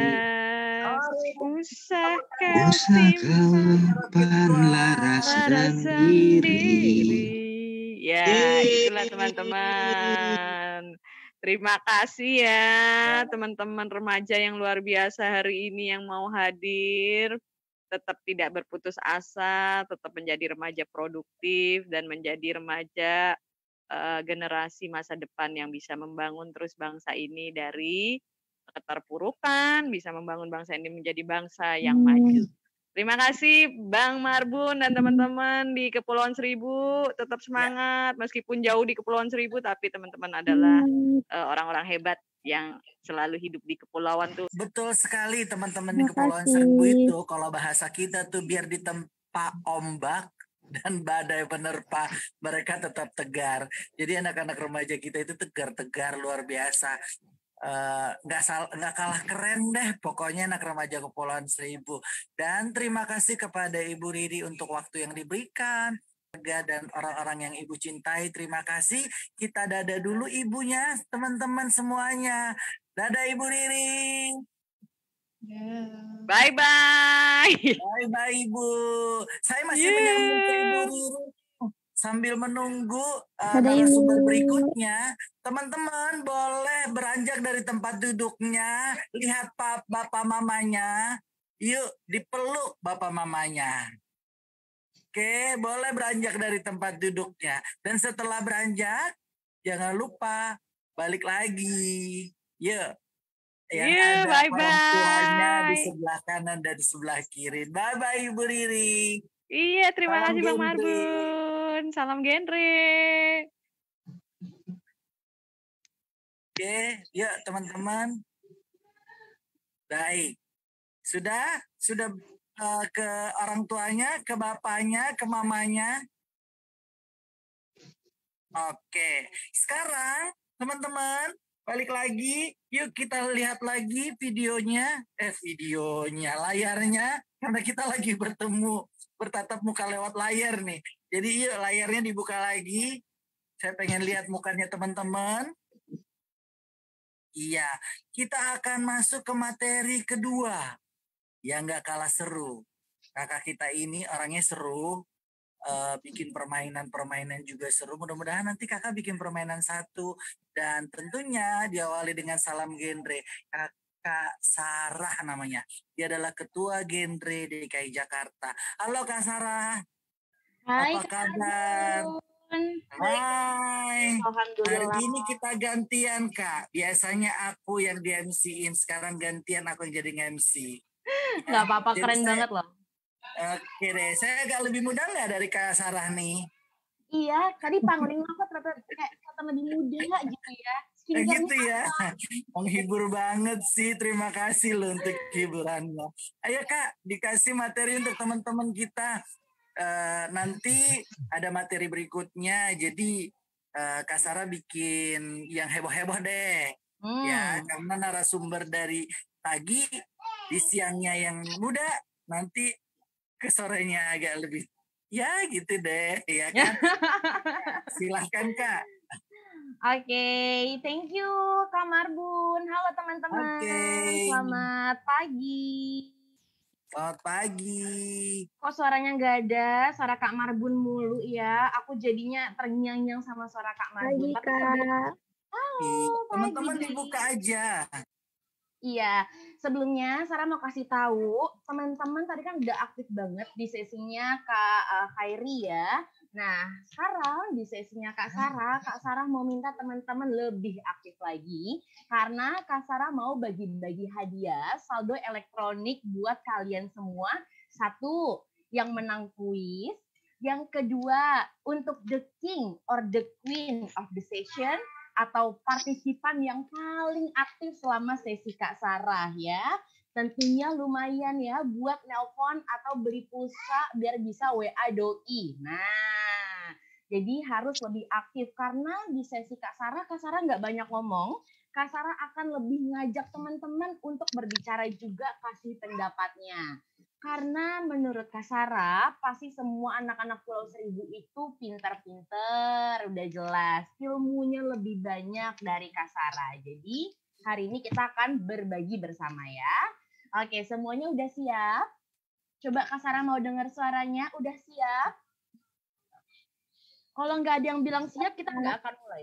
Usah kau Usah kau simpan simpan lara lara sendiri. sendiri. Ya, itulah teman-teman. Terima kasih ya teman-teman remaja yang luar biasa hari ini yang mau hadir. tetap tidak berputus asa, tetap menjadi remaja produktif dan menjadi remaja uh, generasi masa depan yang bisa membangun terus bangsa ini dari keterpurukan, bisa membangun bangsa ini menjadi bangsa yang maju. Terima kasih Bang Marbun dan teman-teman di Kepulauan Seribu. Tetap semangat meskipun jauh di Kepulauan Seribu, tapi teman-teman adalah uh, orang-orang hebat yang selalu hidup di kepulauan tuh. Betul sekali teman-teman di Kepulauan Seribu itu, kalau bahasa kita tuh biar ditempa ombak dan badai penerpa, mereka tetap tegar. Jadi anak-anak remaja kita itu tegar-tegar luar biasa. Nggak uh, nggak kalah keren deh pokoknya anak remaja Kepulauan Seribu. Dan terima kasih kepada Ibu Riri untuk waktu yang diberikan dan orang-orang yang Ibu cintai. Terima kasih. Kita dadah dulu ibunya, teman-teman semuanya. Dadah Ibu Riri. Bye bye. Bye bye Ibu. Saya masih yeah. menyambut ke Ibu Riri sambil menunggu uh, narasumber berikutnya. Teman-teman boleh beranjak dari tempat duduknya, lihat pap, bapak mamanya, yuk dipeluk bapak mamanya. Oke, boleh beranjak dari tempat duduknya. Dan setelah beranjak, jangan lupa balik lagi. Yuk. Yang yeah, ada bye orang tuanya bye. di sebelah kanan dan di sebelah kiri. Bye-bye Ibu Riri. Iya, terima Salam kasih Bang genre. Marbun. Salam genre. Oke, yuk teman-teman. Baik. Sudah? Sudah uh, ke orang tuanya, ke bapaknya, ke mamanya? Oke. Sekarang teman-teman balik lagi. Yuk kita lihat lagi videonya. Eh videonya, layarnya. Karena kita lagi bertemu, bertatap muka lewat layar nih. Jadi yuk layarnya dibuka lagi. Saya pengen lihat mukanya teman-teman. Iya, kita akan masuk ke materi kedua. Yang nggak kalah seru. Kakak kita ini orangnya seru. Uh, bikin permainan-permainan juga seru. Mudah-mudahan nanti kakak bikin permainan satu. Dan tentunya diawali dengan salam genre. Kak Sarah namanya. Dia adalah ketua genre D K I Jakarta. Halo Kak Sarah. Hai, apa kabar? Hai. Hari ini kita gantian Kak. Biasanya aku yang di M C-in. Sekarang gantian aku yang jadi M C. Ya. Gak apa-apa, keren saya, banget loh. Oke deh. Saya agak lebih muda nggak dari Kak Sarah nih? Iya, tadi pangling aku ternyata kayak kata lebih muda gitu ya. Gitu ya. Menghibur banget sih. Terima kasih loh untuk hiburannya. Ayo Kak, dikasih materi untuk teman-teman kita. Uh, nanti ada materi berikutnya. Jadi uh, Kak Sarah bikin yang heboh-heboh deh. Hmm. Ya, karena narasumber dari pagi di siangnya yang muda, nanti ke sorenya agak lebih ya gitu deh, ya kan? Silahkan Kak. Oke, okay, thank you Kak Marbun. Halo teman-teman. Okay. Selamat pagi. Selamat pagi. Kok suaranya nggak ada? Suara Kak Marbun mulu ya. Aku jadinya terngiang-ngiang sama suara Kak Marbun. Pagi Kak. Halo. Teman-teman dibuka aja. Iya, sebelumnya Sarah mau kasih tahu, teman-teman tadi kan udah aktif banget di sesinya Kak uh, Khairi ya. Nah, sekarang di sesinya Kak Sarah, Kak Sarah mau minta teman-teman lebih aktif lagi karena Kak Sarah mau bagi-bagi hadiah saldo elektronik buat kalian semua. Satu, yang menang kuis. Yang kedua, untuk the king or the queen of the session atau partisipan yang paling aktif selama sesi Kak Sarah ya. Tentunya lumayan ya buat nelpon atau beli pulsa biar bisa W A doi. Nah, jadi harus lebih aktif karena di sesi Kak Sarah, Kak Sarah nggak banyak ngomong. Kak Sarah akan lebih ngajak teman-teman untuk berbicara juga, kasih pendapatnya. Karena menurut Kak Sarah, pasti semua anak-anak Pulau Seribu itu pintar-pintar, udah jelas. Ilmunya lebih banyak dari Kak Sarah. Jadi hari ini kita akan berbagi bersama ya. Oke, semuanya udah siap? Coba Kak Sarah mau dengar suaranya, udah siap? Kalau nggak ada yang bilang siap, kita nggak akan mulai.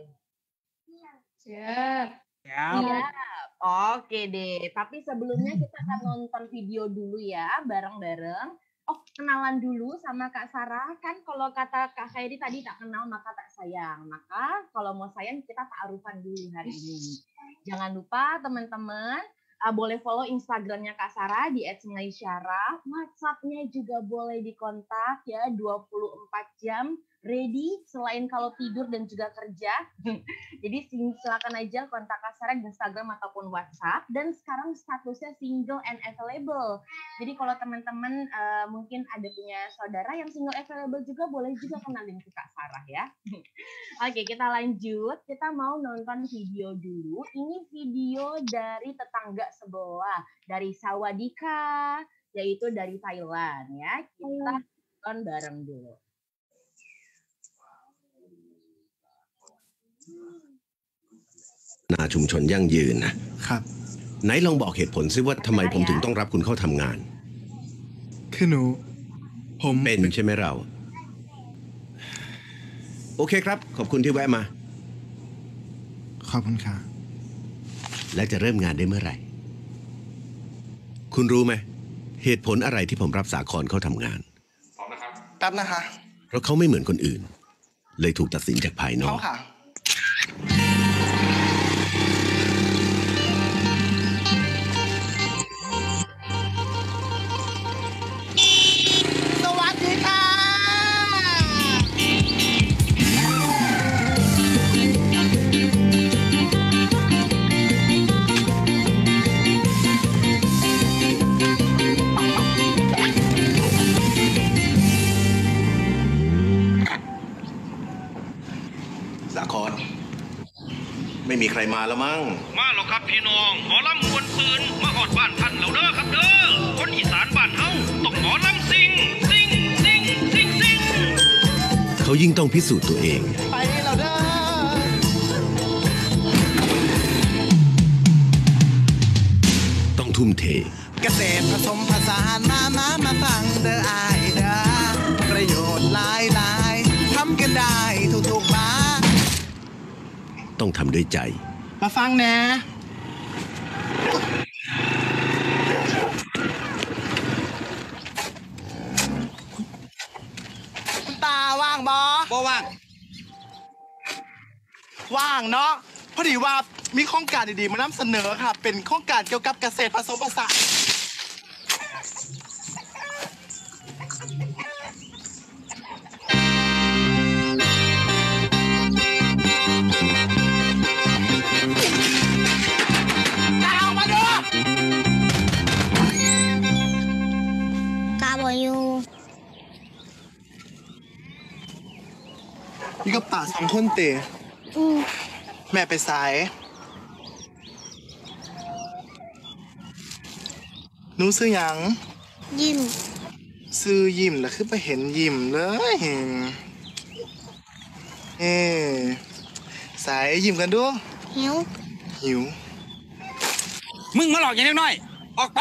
Siap. Siap. Siap. Oke deh, tapi sebelumnya kita akan nonton video dulu ya, bareng-bareng. Oh, kenalan dulu sama Kak Sarah. Kan kalau kata Kak Khairi tadi tak kenal maka tak sayang. Maka kalau mau sayang kita ta'arufan dulu hari ini. Jangan lupa teman-teman uh, boleh follow Instagramnya Kak Sarah di et sunaisyara. WhatsApp-nya juga boleh dikontak ya dua puluh empat jam. Ready selain kalau tidur dan juga kerja. Jadi silakan aja kontak Kak Sarah di Instagram ataupun WhatsApp. Dan sekarang statusnya single and available. Jadi kalau teman-teman uh, mungkin ada punya saudara yang single available juga boleh juga kenalin ke Kak Sarah ya. Oke, kita lanjut. Kita mau nonton video dulu. Ini video dari tetangga sebelah, dari Sawadika, yaitu dari Thailand ya. Kita nonton bareng dulu. นาชุมชนยั่งยืนนะครับไหนลองบอกเหตุผลซิว่าทำไมผมถึงต้องรับคุณเข้าทำงานคือหนูผมเป็นใช่ไหมเราโอเคครับขอบคุณที่แวะมาขอบคุณค่ะและจะเริ่มงานได้เมื่อไหร่คุณรู้ไหมเหตุผลอะไรที่ผมรับสาครเข้าทำงานพร้อมนะครับแป๊บนะคะเพราะเขาไม่เหมือนคนอื่นเลยถูกตัดสินจากภายนอกไม่มีใครมาแล้วมั้งมาหรอกครับพี่น้องหมอลำมวนซืนมาหอดบ้านท่านแล้วเด้อครับเด้อคนอีสานบ้านเฮาต้องหมอลำซิงซิงซิงซิงซิงเขายิ่งต้องพิสูจน์ตัวเองไปแล้วเด้อต้องทุ่มเทเกษตรผสมผสานมามามาฟังเด้ออายเด้อประโยชน์หลายหลายทำกันได้ทุกๆบ้านต้องทำด้วยใจมาฟังนะคุณตาว่างบอบ่ว่างว่างเนาะพอดีว่ามีโครงการดีๆมานำเสนอค่ะเป็นโครงการเกี่ยวกับเกษตรผสมผสานนี่กับตาสองคนเตะแม่ไปสายหนูซื้อหยังยิ้มซื้อยิ้มแล้วคือไปเห็นยิ้มเลยเอ๊สายยิ้มกันดูหิวหิวมึงมาหลอกอย่างน้อยออกไป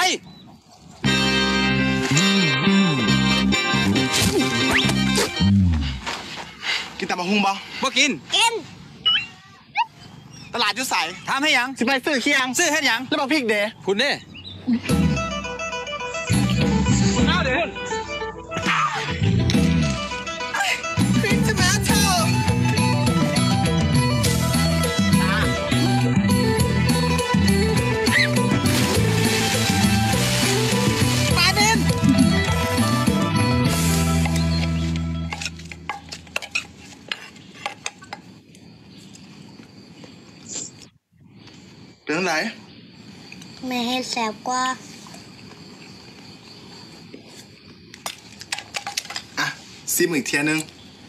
กินตับมะฮุงบ่บ่กินกินตลาดอยู่ใส่ถามให้ยังสิไปซื้อเคียงซื้อให้ยังแล้วบอกพริกเด้คุณเด้เอาเด้พริกจะมาเท่าปลาเด่นเป็นไหนแม่ให้แสบกว่าอ่ะซิมอีกเทียนึง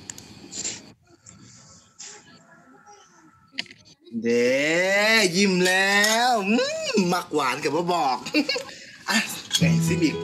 เด้ยิ้มแล้วมักหวานกับว่าบอกอ่ะไงซิมอีก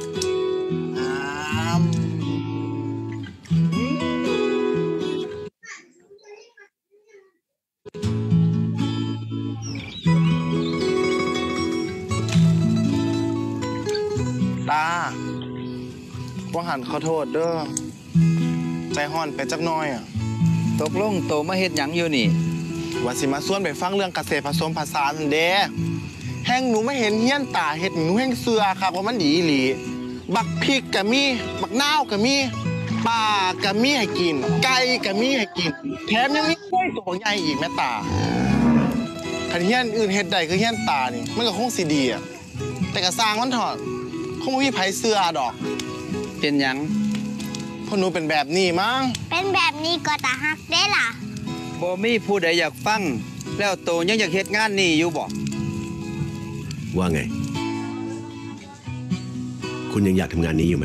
ตาว่าหันขอโทษเด้อใจห่อนไปจักน้อยอ่ะตกลงโตมาเฮ็ดหยังอยู่นี่ว่าสิมาส่วนไปฟังเรื่องเกษตรผสมผสานเด้แห้งหนูไม่เห็นเฮี้ยนตาเฮ็ดหนูแห้งเสือครับเพราะมันดีหลีบักพริกก็มีบักนาวก็มีปลาก็มีให้กินไก่ก็มีให้กินแถมยังมีกล้วยตัวใหญ่อีกแม่ตาคันเฮียนอื่นเฮ็ดได้คือเฮียนตานี่มันก็คงสิดีอะแต่ก็สร้างมันเถอะคงบ่มีไผเชื่อดอกเป็นหยังพ่อหนูเป็นแบบนี้มั้งเป็นแบบนี้ก็ตาฮักได้ล่ะบ่มีผู้ใดอยากฟังแล้วโตยังอยากเฮ็ดงานนี่อยู่บ่ว่าไง คุณยังอยากทำงานนี้อยู่ไหม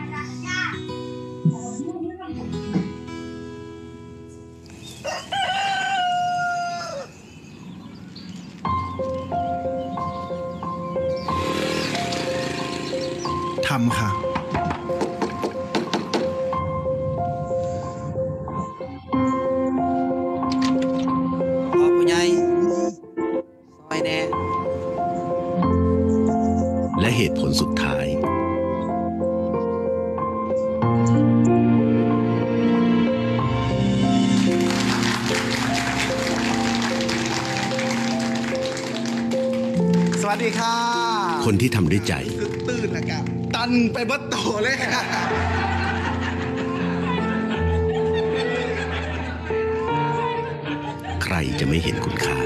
ทำค่ะพ่อผู้ใหญ่ซอยแน่และเหตุผลสุดท้ายสวัสดีค่ะคนที่ทำด้วยใจตื่นแล้วกันตันไปเบัดโตเลยค่ะใครจะไม่เห็นคุณค่า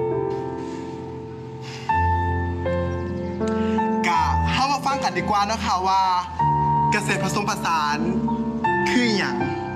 กะเข้ามาฟังกันดีกว่าเนาะค่ะว่า เกษตรผสมผสานคืออย่าง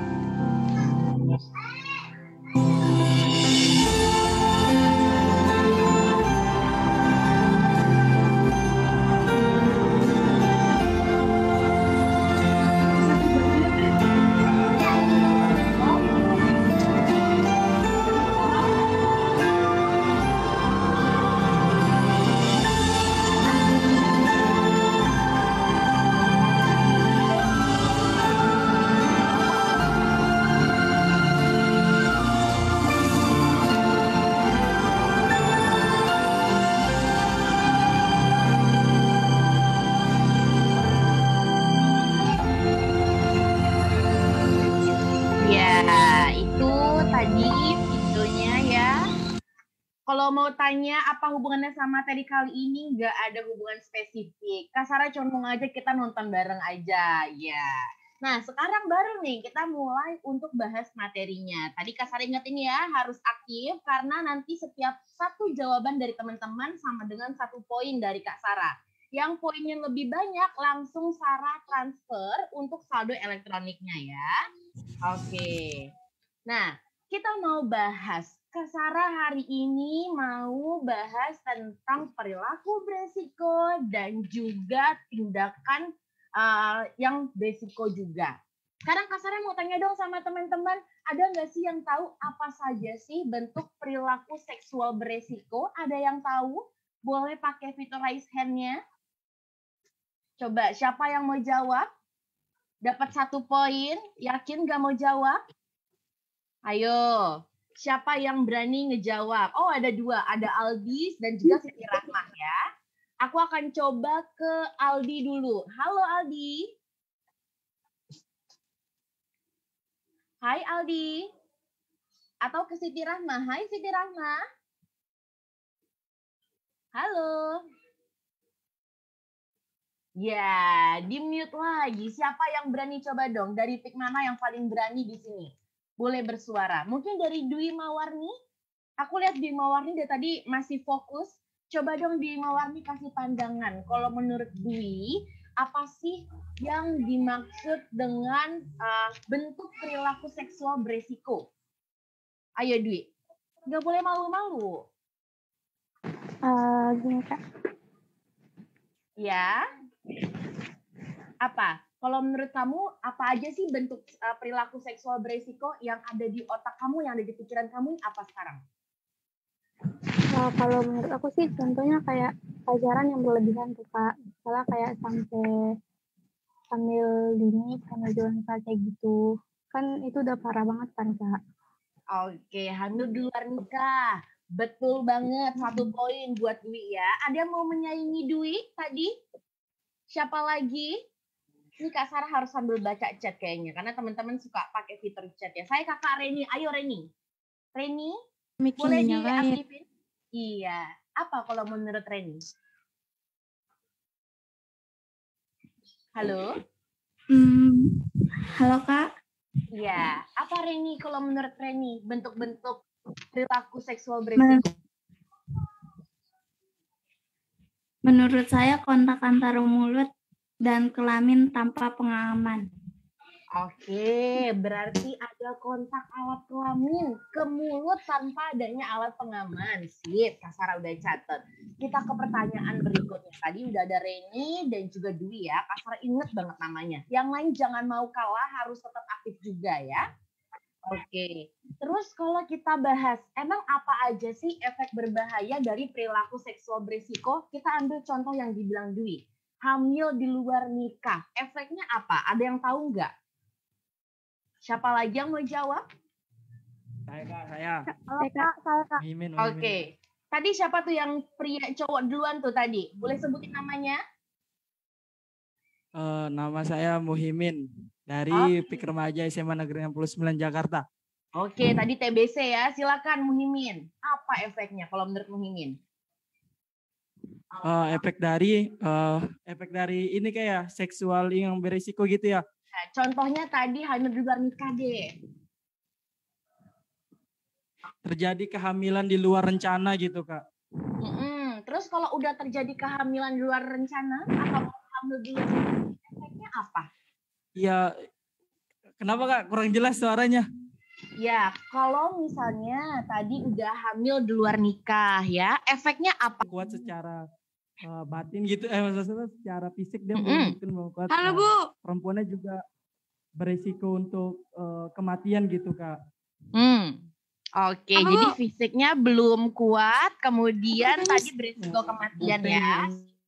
Kalau mau tanya apa hubungannya sama materi kali ini, nggak ada hubungan spesifik. Kak Sarah cuma mau ngajak kita nonton bareng aja, ya. Nah, sekarang baru nih kita mulai untuk bahas materinya. Tadi Kak Sarah ingetin ya, harus aktif karena nanti setiap satu jawaban dari teman-teman sama dengan satu poin dari Kak Sarah. Yang poinnya lebih banyak langsung Sarah transfer untuk saldo elektroniknya ya. Oke. Nah, kita mau bahas. Kak Sarah hari ini mau bahas tentang perilaku beresiko dan juga tindakan uh, yang beresiko juga. Sekarang Kak Sarah mau tanya dong sama teman-teman, ada nggak sih yang tahu apa saja sih bentuk perilaku seksual beresiko? Ada yang tahu? Boleh pakai fitur raise hand-nya. Coba, siapa yang mau jawab? Dapat satu poin. Yakin nggak mau jawab? Ayo. Siapa yang berani ngejawab? Oh, ada dua. Ada Aldi dan juga Siti Rahmah ya. Aku akan coba ke Aldi dulu. Halo Aldi. Hai Aldi. Atau ke Siti Rahmah. Hai Siti Rahmah. Halo. Ya, di-mute lagi. Siapa yang berani coba dong? Dari pick mana yang paling berani di sini? Boleh bersuara. Mungkin dari Dwi Mawarni. Aku lihat Dwi Mawarni dari tadi masih fokus. Coba dong Dwi Mawarni kasih pandangan. Kalau menurut Dwi, apa sih yang dimaksud dengan uh, bentuk perilaku seksual beresiko? Ayo Dwi. Nggak boleh malu-malu. Uh, gini Kak. Ya. Apa? Kalau menurut kamu, apa aja sih bentuk uh, perilaku seksual beresiko yang ada di otak kamu, yang ada di pikiran kamu, apa sekarang? Uh, kalau menurut aku sih, contohnya kayak pacaran yang berlebihan tuh Kak. Misalnya kayak sampai sambil dini, sambil jalan kayak gitu. Kan itu udah parah banget kan Kak. Oke, hamil di luar nikah. Betul banget, satu poin buat Dwi ya. Ada yang mau menyaingi Dwi tadi? Siapa lagi? Ini Kak Sarah harus sambil baca chat kayaknya, karena teman-teman suka pakai fitur chat ya. Saya Kakak Reni, ayo Reni. Reni, boleh diaktifin? Iya. Apa kalau menurut Reni? Halo. Hmm, halo Kak. Iya, apa Reni kalau menurut Reni bentuk-bentuk perilaku seksual beresiko? Menurut saya kontak antara mulut dan kelamin tanpa pengaman. Oke, berarti ada kontak alat kelamin ke mulut tanpa adanya alat pengaman. Sip, Kak Sarah udah catat. Kita ke pertanyaan berikutnya. Tadi udah ada Reni dan juga Dwi ya. Kak Sarah inget banget namanya. Yang lain jangan mau kalah, harus tetap aktif juga ya. Oke, terus kalau kita bahas, emang apa aja sih efek berbahaya dari perilaku seksual beresiko? Kita ambil contoh yang dibilang Dwi. Hamil di luar nikah, efeknya apa? Ada yang tahu nggak? Siapa lagi yang mau jawab? Saya Kak, saya. Halo Kak, saya Kak. Muhimin, Oke, Muhimin. tadi siapa tuh yang pria cowok duluan tuh tadi? Boleh sebutin namanya? Eh, nama saya Muhimin dari P I K Remaja S M A Negeri enam puluh sembilan Jakarta. Oke, tadi T B C ya. Silakan Muhimin. Apa efeknya kalau menurut Muhimin? Eh, efek dari eh, efek dari ini kayak seksual yang berisiko gitu ya. Nah, contohnya tadi hamil di luar nikah deh. Terjadi kehamilan di luar rencana gitu Kak. Mm-mm. Terus kalau udah terjadi kehamilan di luar rencana atau hamil di luar rencana, efeknya apa? Ya, kenapa Kak? Kurang jelas suaranya. Ya, kalau misalnya tadi udah hamil di luar nikah ya, efeknya apa? Kuat secara uh, batin gitu, eh maksudnya secara fisik dia Mm-mm. mungkin mau kuat. Halo, Nah, Bu. Perempuannya juga berisiko untuk uh, kematian gitu Kak. Hmm. Oke, Halo, jadi Bu. fisiknya belum kuat, kemudian tadi berisiko kematian ya.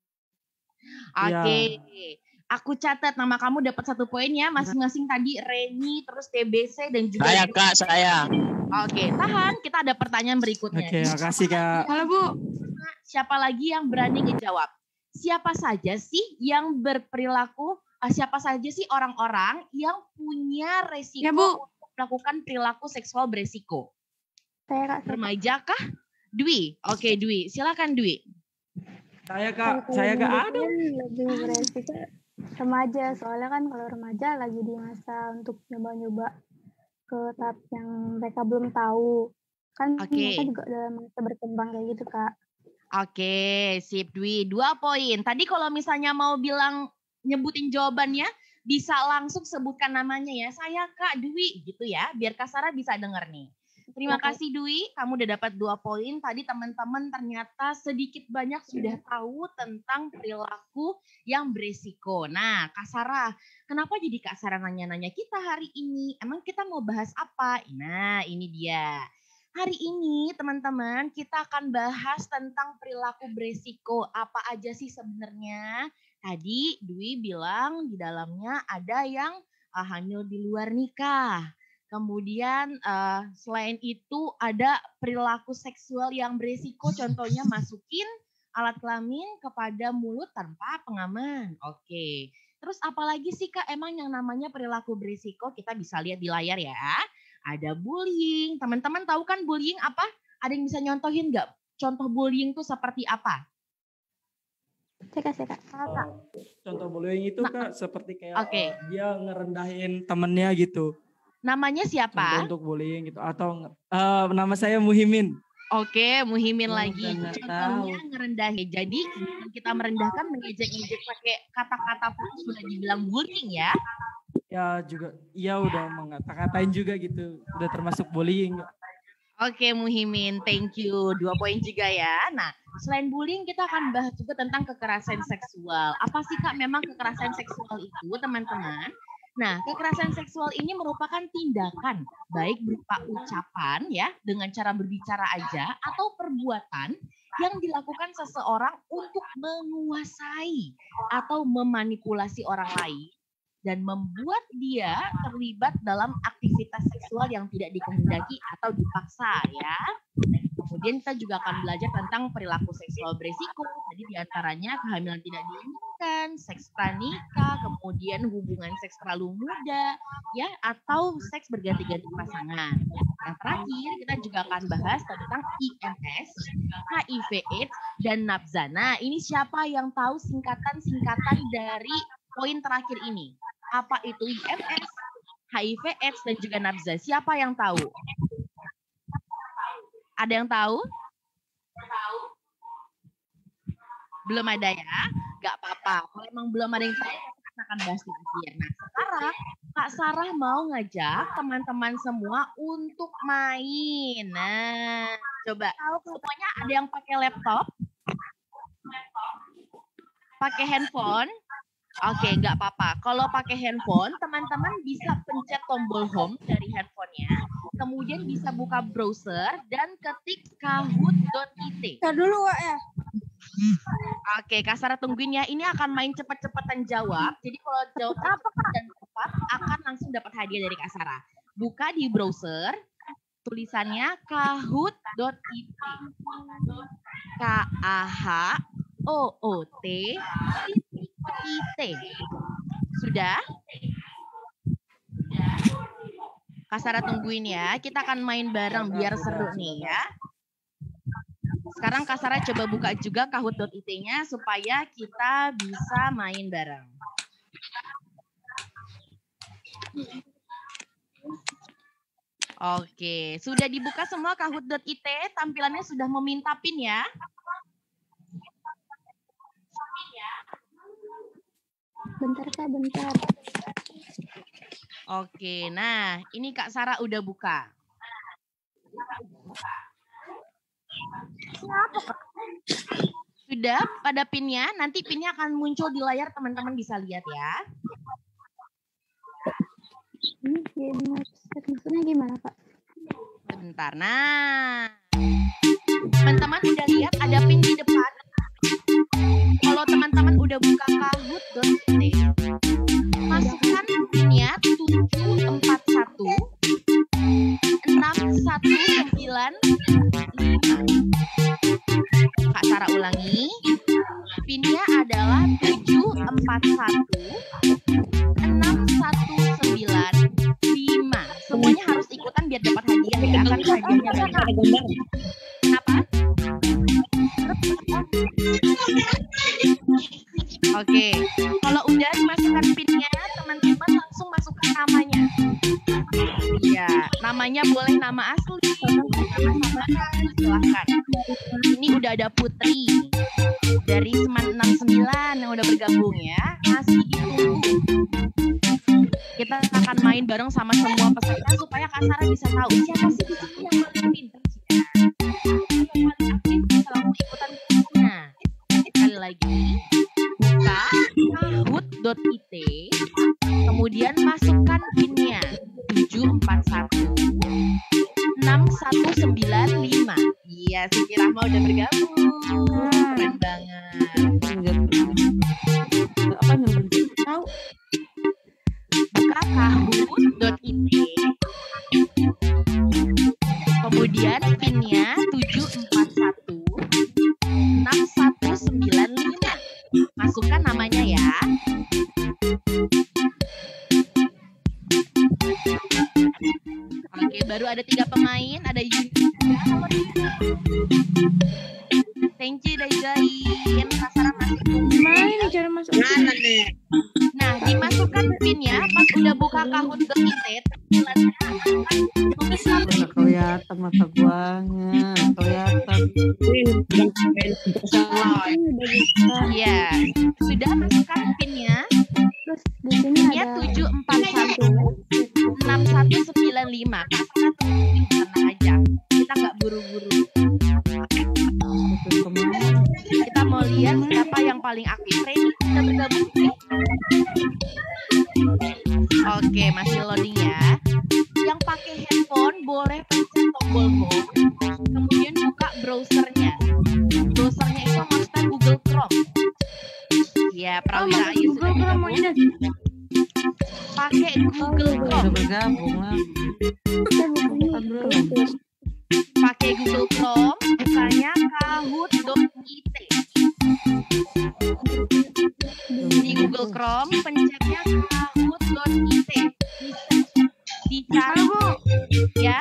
Oke. Aku catat nama kamu dapat satu poin ya, masing-masing tadi Reni, terus T B C dan juga Saya Kak, saya. Oke, tahan, kita ada pertanyaan berikutnya. Oke, makasih Kak. Halo Bu. Siapa lagi yang berani ngejawab? Siapa saja sih yang berperilaku, uh, siapa saja sih orang-orang yang punya resiko Ya, Bu. untuk melakukan perilaku seksual beresiko? Saya Kak. Remaja kah? Dwi. Oke, Dwi. Silakan Dwi. Saya Kak, Kalau saya Kak. menurut Aduh. saya lebih beresiko remaja, soalnya kan kalau remaja lagi di masa untuk nyoba-nyoba ke tahap yang mereka belum tahu. Kan Oke. mereka juga dalam masa berkembang kayak gitu, Kak. Oke, sip Dwi. Dua poin. Tadi kalau misalnya mau bilang nyebutin jawabannya, bisa langsung sebutkan namanya ya. Saya Kak Dwi gitu ya, biar Kak Sarah bisa denger nih. Terima Oke. kasih Dwi, kamu udah dapat dua poin. Tadi teman-teman ternyata sedikit banyak sudah tahu tentang perilaku yang beresiko. Nah, Kak Sarah, kenapa jadi Kak Sarah nanya-nanya kita hari ini? Emang kita mau bahas apa? Nah, ini dia. Hari ini teman-teman kita akan bahas tentang perilaku beresiko. Apa aja sih sebenarnya? Tadi Dwi bilang di dalamnya ada yang uh, hamil di luar nikah. Kemudian uh, selain itu ada perilaku seksual yang beresiko, contohnya masukin alat kelamin kepada mulut tanpa pengaman. Oke. Terus apalagi sih Kak emang yang namanya perilaku beresiko? Kita bisa lihat di layar ya. Ada bullying. Teman-teman tahu kan bullying apa? Ada yang bisa nyontohin nggak? Contoh bullying itu seperti apa? Saya Kak, saya Kak. Kak. Contoh bullying itu Kak seperti kayak Oke. uh, dia ngerendahin temennya gitu. Namanya siapa? Contoh untuk bullying gitu atau uh, nama saya Muhimin. Oke, Muhimin Oh, lagi. nggak Contohnya ngerendahin. Jadi kita merendahkan, mengejek-ejek pakai kata-kata pun sudah dibilang bullying ya. Ya juga, iya udah mengata-katain juga gitu. Udah termasuk bullying. Oke Muhimin, thank you. Dua poin juga ya. Nah, selain bullying kita akan bahas juga tentang kekerasan seksual. Apa sih Kak memang kekerasan seksual itu teman-teman? Nah, kekerasan seksual ini merupakan tindakan baik berupa ucapan ya dengan cara berbicara aja atau perbuatan yang dilakukan seseorang untuk menguasai atau memanipulasi orang lain dan membuat dia terlibat dalam aktivitas seksual yang tidak dikehendaki atau dipaksa ya. Kemudian kita juga akan belajar tentang perilaku seksual beresiko. Tadi diantaranya kehamilan tidak diinginkan, seks pranikah, kemudian hubungan seks terlalu muda, ya atau seks berganti-ganti pasangan. Yang terakhir kita juga akan bahas tentang I M S, H I V AIDS, dan nafsa. Nah ini siapa yang tahu singkatan-singkatan dari poin terakhir ini. Apa itu I M S, H I V AIDS, dan juga nafza? Siapa yang tahu? Ada yang tahu? Belum ada ya? Gak apa-apa. Kalau emang belum ada yang tahu, kita akan bahas di akhir. Nah, sekarang Kak Sarah mau ngajak teman-teman semua untuk main. Nah, coba semuanya ada yang pakai laptop? Pakai handphone? Oke, nggak apa-apa. Kalau pakai handphone, teman-teman bisa pencet tombol home dari handphonenya, kemudian bisa buka browser dan ketik kahoot dot I T. Kita dulu, Wak, ya. Oke, Kak Sarah tungguin ya. Ini akan main cepet-cepetan jawab. Jadi kalau jawab apa dan tepat, akan langsung dapat hadiah dari Kak Sarah. Buka di browser, tulisannya kahoot dot I T. K A H O O T I T. Sudah? Kak Sarah tungguin ya. Kita akan main bareng biar seru nih ya. Sekarang Kak Sarah coba buka juga kahoot dot I T-nya supaya kita bisa main bareng. Oke, sudah dibuka semua kahoot dot I T, tampilannya sudah meminta PIN ya. Bentar, Kak, bentar. Oke, nah ini Kak Sarah udah buka. Sudah pada PIN-nya, nanti PIN-nya akan muncul di layar, teman-teman bisa lihat ya. Ini maksudnya gimana, Kak? Sebentar, nah. Teman-teman udah lihat ada PIN di depan. Kalau teman-teman udah buka kahoot dot I T, masukkan PIN-nya tujuh empat satu enam satu sembilan lima. Kak Sarah ulangi. PIN-nya adalah tujuh empat satu enam satu sembilan lima. Semuanya harus ikutan biar dapat hadiah ya. Akan hadiahnya banyak. Kenapa? Oke, kalau udah dimasukkan PIN-nya, teman-teman langsung masukkan namanya. Iya, namanya boleh nama asli, nama samaran, silahkan. Ini udah ada Putri dari Seman enam sembilan yang udah bergabung ya. Masih ditunggu. Kita akan main bareng sama semua peserta supaya Kak Sarah bisa tahu siapa sih di sini yang paling pintar. Yang paling aktif bisa langsung ikutan kuisnya. Sekali lagi, buka kahoot dot I T, kemudian masukkan PIN-nya tujuh empat satu enam satu sembilan lima. Iya, Siti Rahma udah bergabung. Keren banget. Apa namanya? Tahu? Buka kahoot dot I T, kemudian PIN-nya tujuh empat satu enam satu sembilan lima. Masukkan namanya ya. Oke, baru ada tiga pemain. Ada Yuni. Halo Yuni. Thank you udah join. Kak Sarah masih tunggu. Gimana ini cara masuk? Nah, dimasukkan PIN-nya pas udah buka kahoot dot I T, tampilannya akan tulisan kelihatan mata guanya, kelihatan. Iya, sudah masukkan PIN-nya. Terus di sini PIN-nya tujuh empat satu enam satu sembilan lima. Kak Sarah tungguin, tenang aja. Kita nggak buru-buru. Kita mau lihat siapa yang paling aktif. Reni sudah bergabung. Oke, masih loading ya. Yang pakai handphone boleh pencet tombol home, kemudian buka browsernya. Browsernya itu maksudnya Google Chrome. Ya, Prawira Ayu sudah bergabung. Pakai Google Chrome. Sudah bergabung lah. Pakai Google Chrome, bukanya kahoot dot I T. Di Google Chrome, pencetnya kahoot dot I T. Bisa dicari, ya.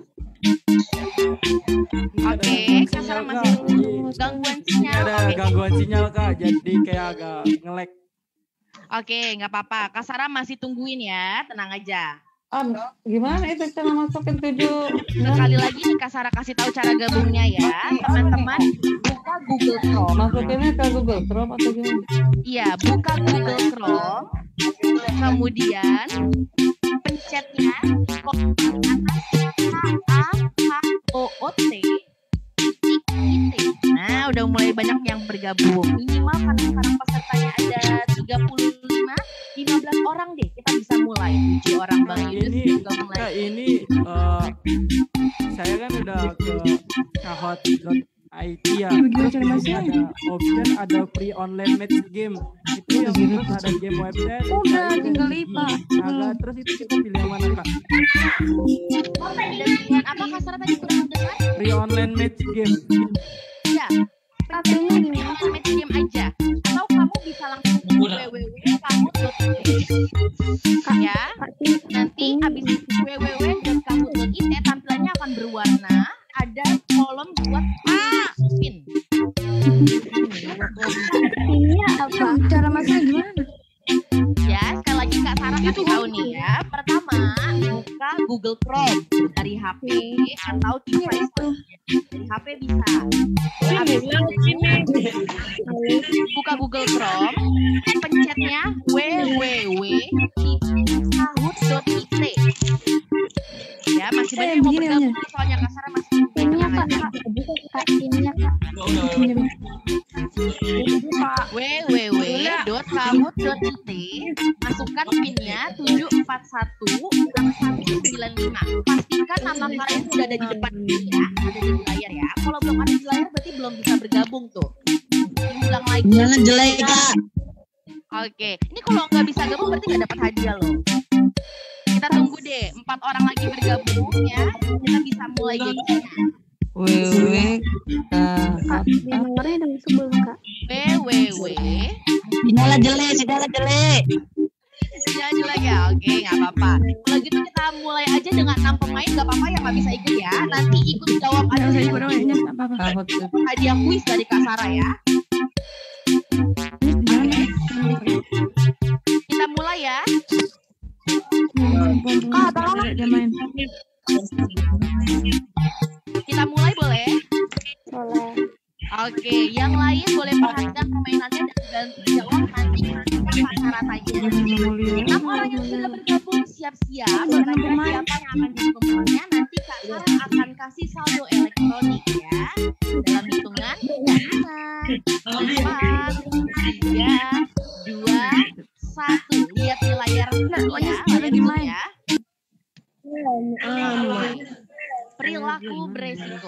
Oke, Kak Sarah masih gangguan sinyal. Ada gangguan sinyal Kak, jadi kayak agak nge-lag. Oke, nggak apa-apa. Kak Sarah masih tungguin ya, tenang aja. Ah, gimana itu cara masukin tujuh? Sekali lagi nih Kak Sarah kasih tahu cara gabungnya ya. Teman-teman buka Google Chrome. Masukinnya ke Google Chrome atau gimana? Iya, buka Google Chrome. Kemudian pencetnya kok H A H O O T titik I T. Nah, udah mulai banyak yang bergabung. Minimal karena sekarang pesertanya ada tiga puluh lima, lima belas orang deh. Kita bisa mulai. tujuh orang Bang Yunus juga mulai. Kak, ini uh, saya kan udah ke kahot dot I T ya. Terus ini ada option ada free online match game. Itu yang terus ada game website. Udah tinggal IPA. Nah, terus itu kita pilih yang mana Kak? Dengan apa Kak Sarah tadi udah dengar? Free online match game. Iya. Satunya gimana? Match game aja. Atau kamu bisa langsung ke w w w titik kahut titik I T ya. Nanti habis w w w titik kahut titik I T tampilannya akan berwarna. Ada kolom buat pin. Ini apa? Cara masuknya gimana? Ya, sekali lagi Kak Sarah kasih tahu nih ya. Pertama, buka Google Chrome dari H P atau device dari H P bisa. Habis itu buka Google Chrome, pencetnya w w w titik kahut titik I T. Ya, masih banyak yang mau bergabung soalnya Kak Sarah masih ini apa Kak? Kak ini Kak. w w w titik kahut titik I T, masukkan pinnya tujuh empat satu enam satu sembilan lima. Pastikan nama kalian sudah ada di depan ya, ada di layar ya. Kalau belum ada di layar berarti belum bisa bergabung tuh. Ulang lagi. Jangan jelek Kak. Oke, ini kalau nggak bisa gabung berarti nggak dapat hadiah loh. Kita tunggu deh, empat orang lagi bergabung ya. Kita bisa mulai gamenya. Wewe Kak, nomornya udah masuk belum Kak? W W W. Sinyalnya jelek, sinyalnya jelek. Sinyal jelek ya, oke nggak apa-apa. Kalau gitu kita mulai aja dengan enam pemain, nggak apa-apa ya nggak bisa ikut ya. Nanti ikut jawab aja. Hadiah kuis dari Kak Sarah ya. Kita mulai ya. Kak, tolong. Kita mulai boleh? Boleh. Oke, yang lain boleh perhatikan permainannya dan ganti jawab nanti ketika Kak Sarah tanya. Enam orang yang sudah bergabung siap-siap. Kira-kira siapa yang akan jadi pemenangnya? Nanti Kak Sarah akan kasih saldo elektronik ya. Dalam hitungan empat, tiga, dua, satu. Lihat di layar ya, layar Zoom ya. Perilaku beresiko.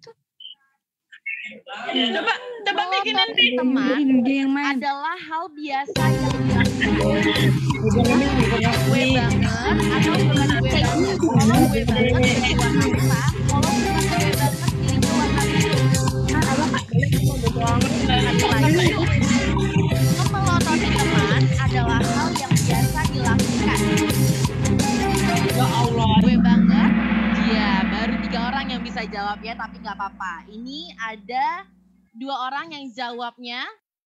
Coba coba bikin nanti teman adalah hal biasa yang dilakukan. Gue banget atau bukan gue banget. Kalau gue banget pilih warna merah, kalau bukan gue banget pilih warna biru. Memelototi teman adalah hal yang biasa dilakukan. Ya Allah. Gue banget. Ya, baru tiga orang yang bisa jawab ya, tapi nggak apa-apa. Ini ada dua orang yang jawabnya.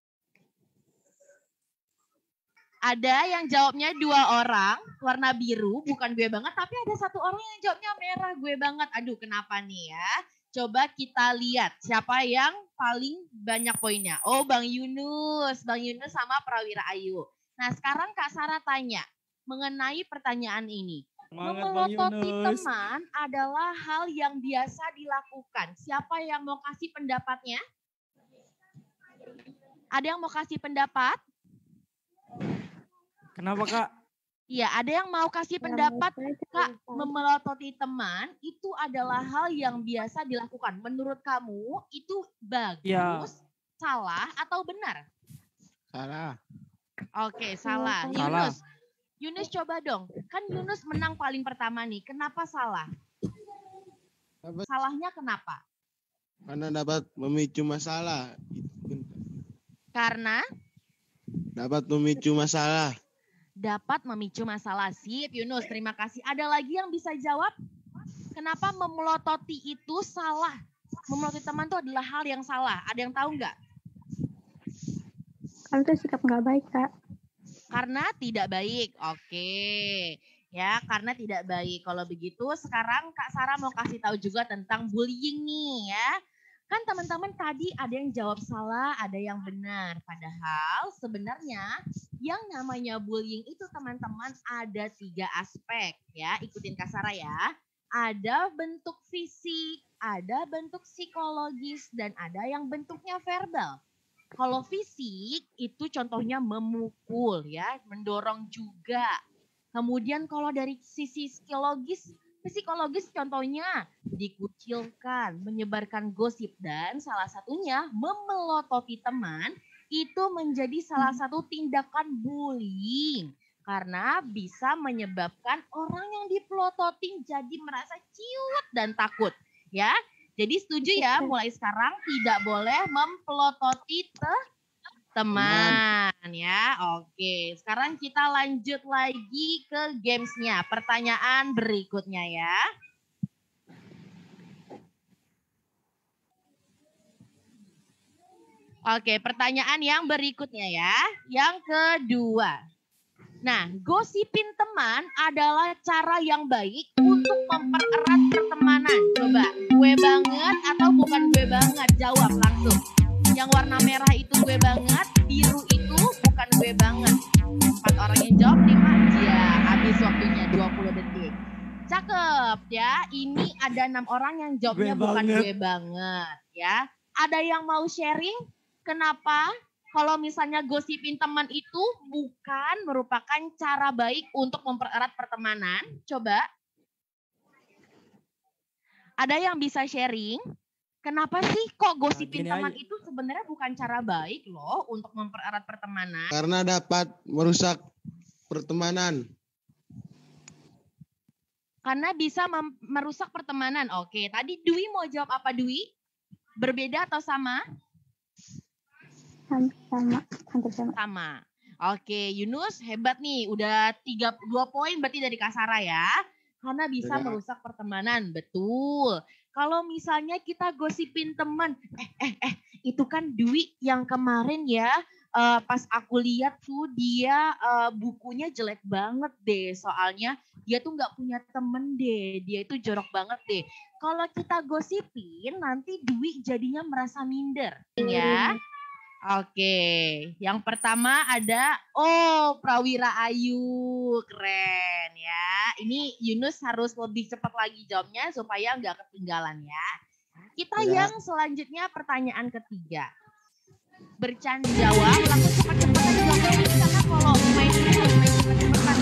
Ada yang jawabnya dua orang, warna biru, bukan gue banget. Tapi ada satu orang yang jawabnya merah, gue banget. Aduh, kenapa nih ya? Coba kita lihat siapa yang paling banyak poinnya. Oh, Bang Yunus. Bang Yunus sama Prawira Ayu. Nah, sekarang Kak Sarah tanya mengenai pertanyaan ini. Memelototi teman adalah hal yang biasa dilakukan. Siapa yang mau kasih pendapatnya? Ada yang mau kasih pendapat? Kenapa Kak? Iya, ada yang mau kasih pendapat, Kak. Memelototi teman itu adalah hal yang biasa dilakukan. Menurut kamu itu bagus, ya, salah, atau benar? Salah. Oke, salah. Salah. Yunus. Yunus coba dong, kan Yunus menang paling pertama nih, kenapa salah? Dapat, salahnya kenapa? Karena dapat memicu masalah. Karena? Dapat memicu masalah. Dapat memicu masalah. Sip Yunus, terima kasih. Ada lagi yang bisa jawab? Kenapa memelototi itu salah? Memelototi teman itu adalah hal yang salah. Ada yang tahu nggak? Karena itu sikap nggak baik, Kak. Karena tidak baik. Oke. Ya, karena tidak baik. Kalau begitu, sekarang Kak Sarah mau kasih tahu juga tentang bullying nih ya. Kan teman-teman tadi ada yang jawab salah, ada yang benar. Padahal sebenarnya yang namanya bullying itu teman-teman ada tiga aspek ya. Ikutin Kak Sarah ya. Ada bentuk fisik, ada bentuk psikologis, dan ada yang bentuknya verbal. Kalau fisik itu contohnya memukul ya, mendorong juga. Kemudian kalau dari sisi psikologis, psikologis contohnya dikucilkan, menyebarkan gosip, dan salah satunya memelototi teman itu menjadi salah satu tindakan bullying. Karena bisa menyebabkan orang yang dipelototi jadi merasa ciut dan takut. Ya, jadi setuju ya mulai sekarang tidak boleh mempelototi te- teman ya. Oke, sekarang kita lanjut lagi ke gamesnya. Pertanyaan berikutnya ya. Oke, pertanyaan yang berikutnya ya. Yang kedua. Nah, gosipin teman adalah cara yang baik untuk mempererat pertemanan. Coba, gue banget atau bukan gue banget? Jawab langsung. Yang warna merah itu gue banget, biru itu bukan gue banget. Empat orang yang jawab, lima ya, habis waktunya dua puluh detik. Cakep ya, ini ada enam orang yang jawabnya gue bukan banget. Gue banget ya. Ada yang mau sharing? Kenapa? Kalau misalnya gosipin teman itu bukan merupakan cara baik untuk mempererat pertemanan. Coba. Ada yang bisa sharing? Kenapa sih kok gosipin nah, teman aja. Itu sebenarnya bukan cara baik loh untuk mempererat pertemanan? Karena dapat merusak pertemanan. Karena bisa merusak pertemanan. Oke, tadi Dwi mau jawab apa Dwi? Berbeda atau sama? Sama, hampir sama. Sama. Oke, Yunus hebat nih. Udah tiga, dua poin berarti dari Kak Sarah ya. Karena bisa ya. Merusak pertemanan. Betul. Kalau misalnya kita gosipin teman, eh eh eh itu kan Dwi yang kemarin ya uh, pas aku lihat tuh dia uh, bukunya jelek banget deh, soalnya dia tuh nggak punya temen deh, dia itu jorok banget deh. Kalau kita gosipin nanti Dwi jadinya merasa minder ya. Oke, yang pertama ada oh Prawira Ayu, keren ya. Ini Yunus harus lebih cepat lagi jawabnya supaya nggak ketinggalan ya. Kita ya. Yang selanjutnya pertanyaan ketiga. Bercanda jawab, langsung cepat-cepat aja jawabnya karena kalau main ini harus main cepat-cepat.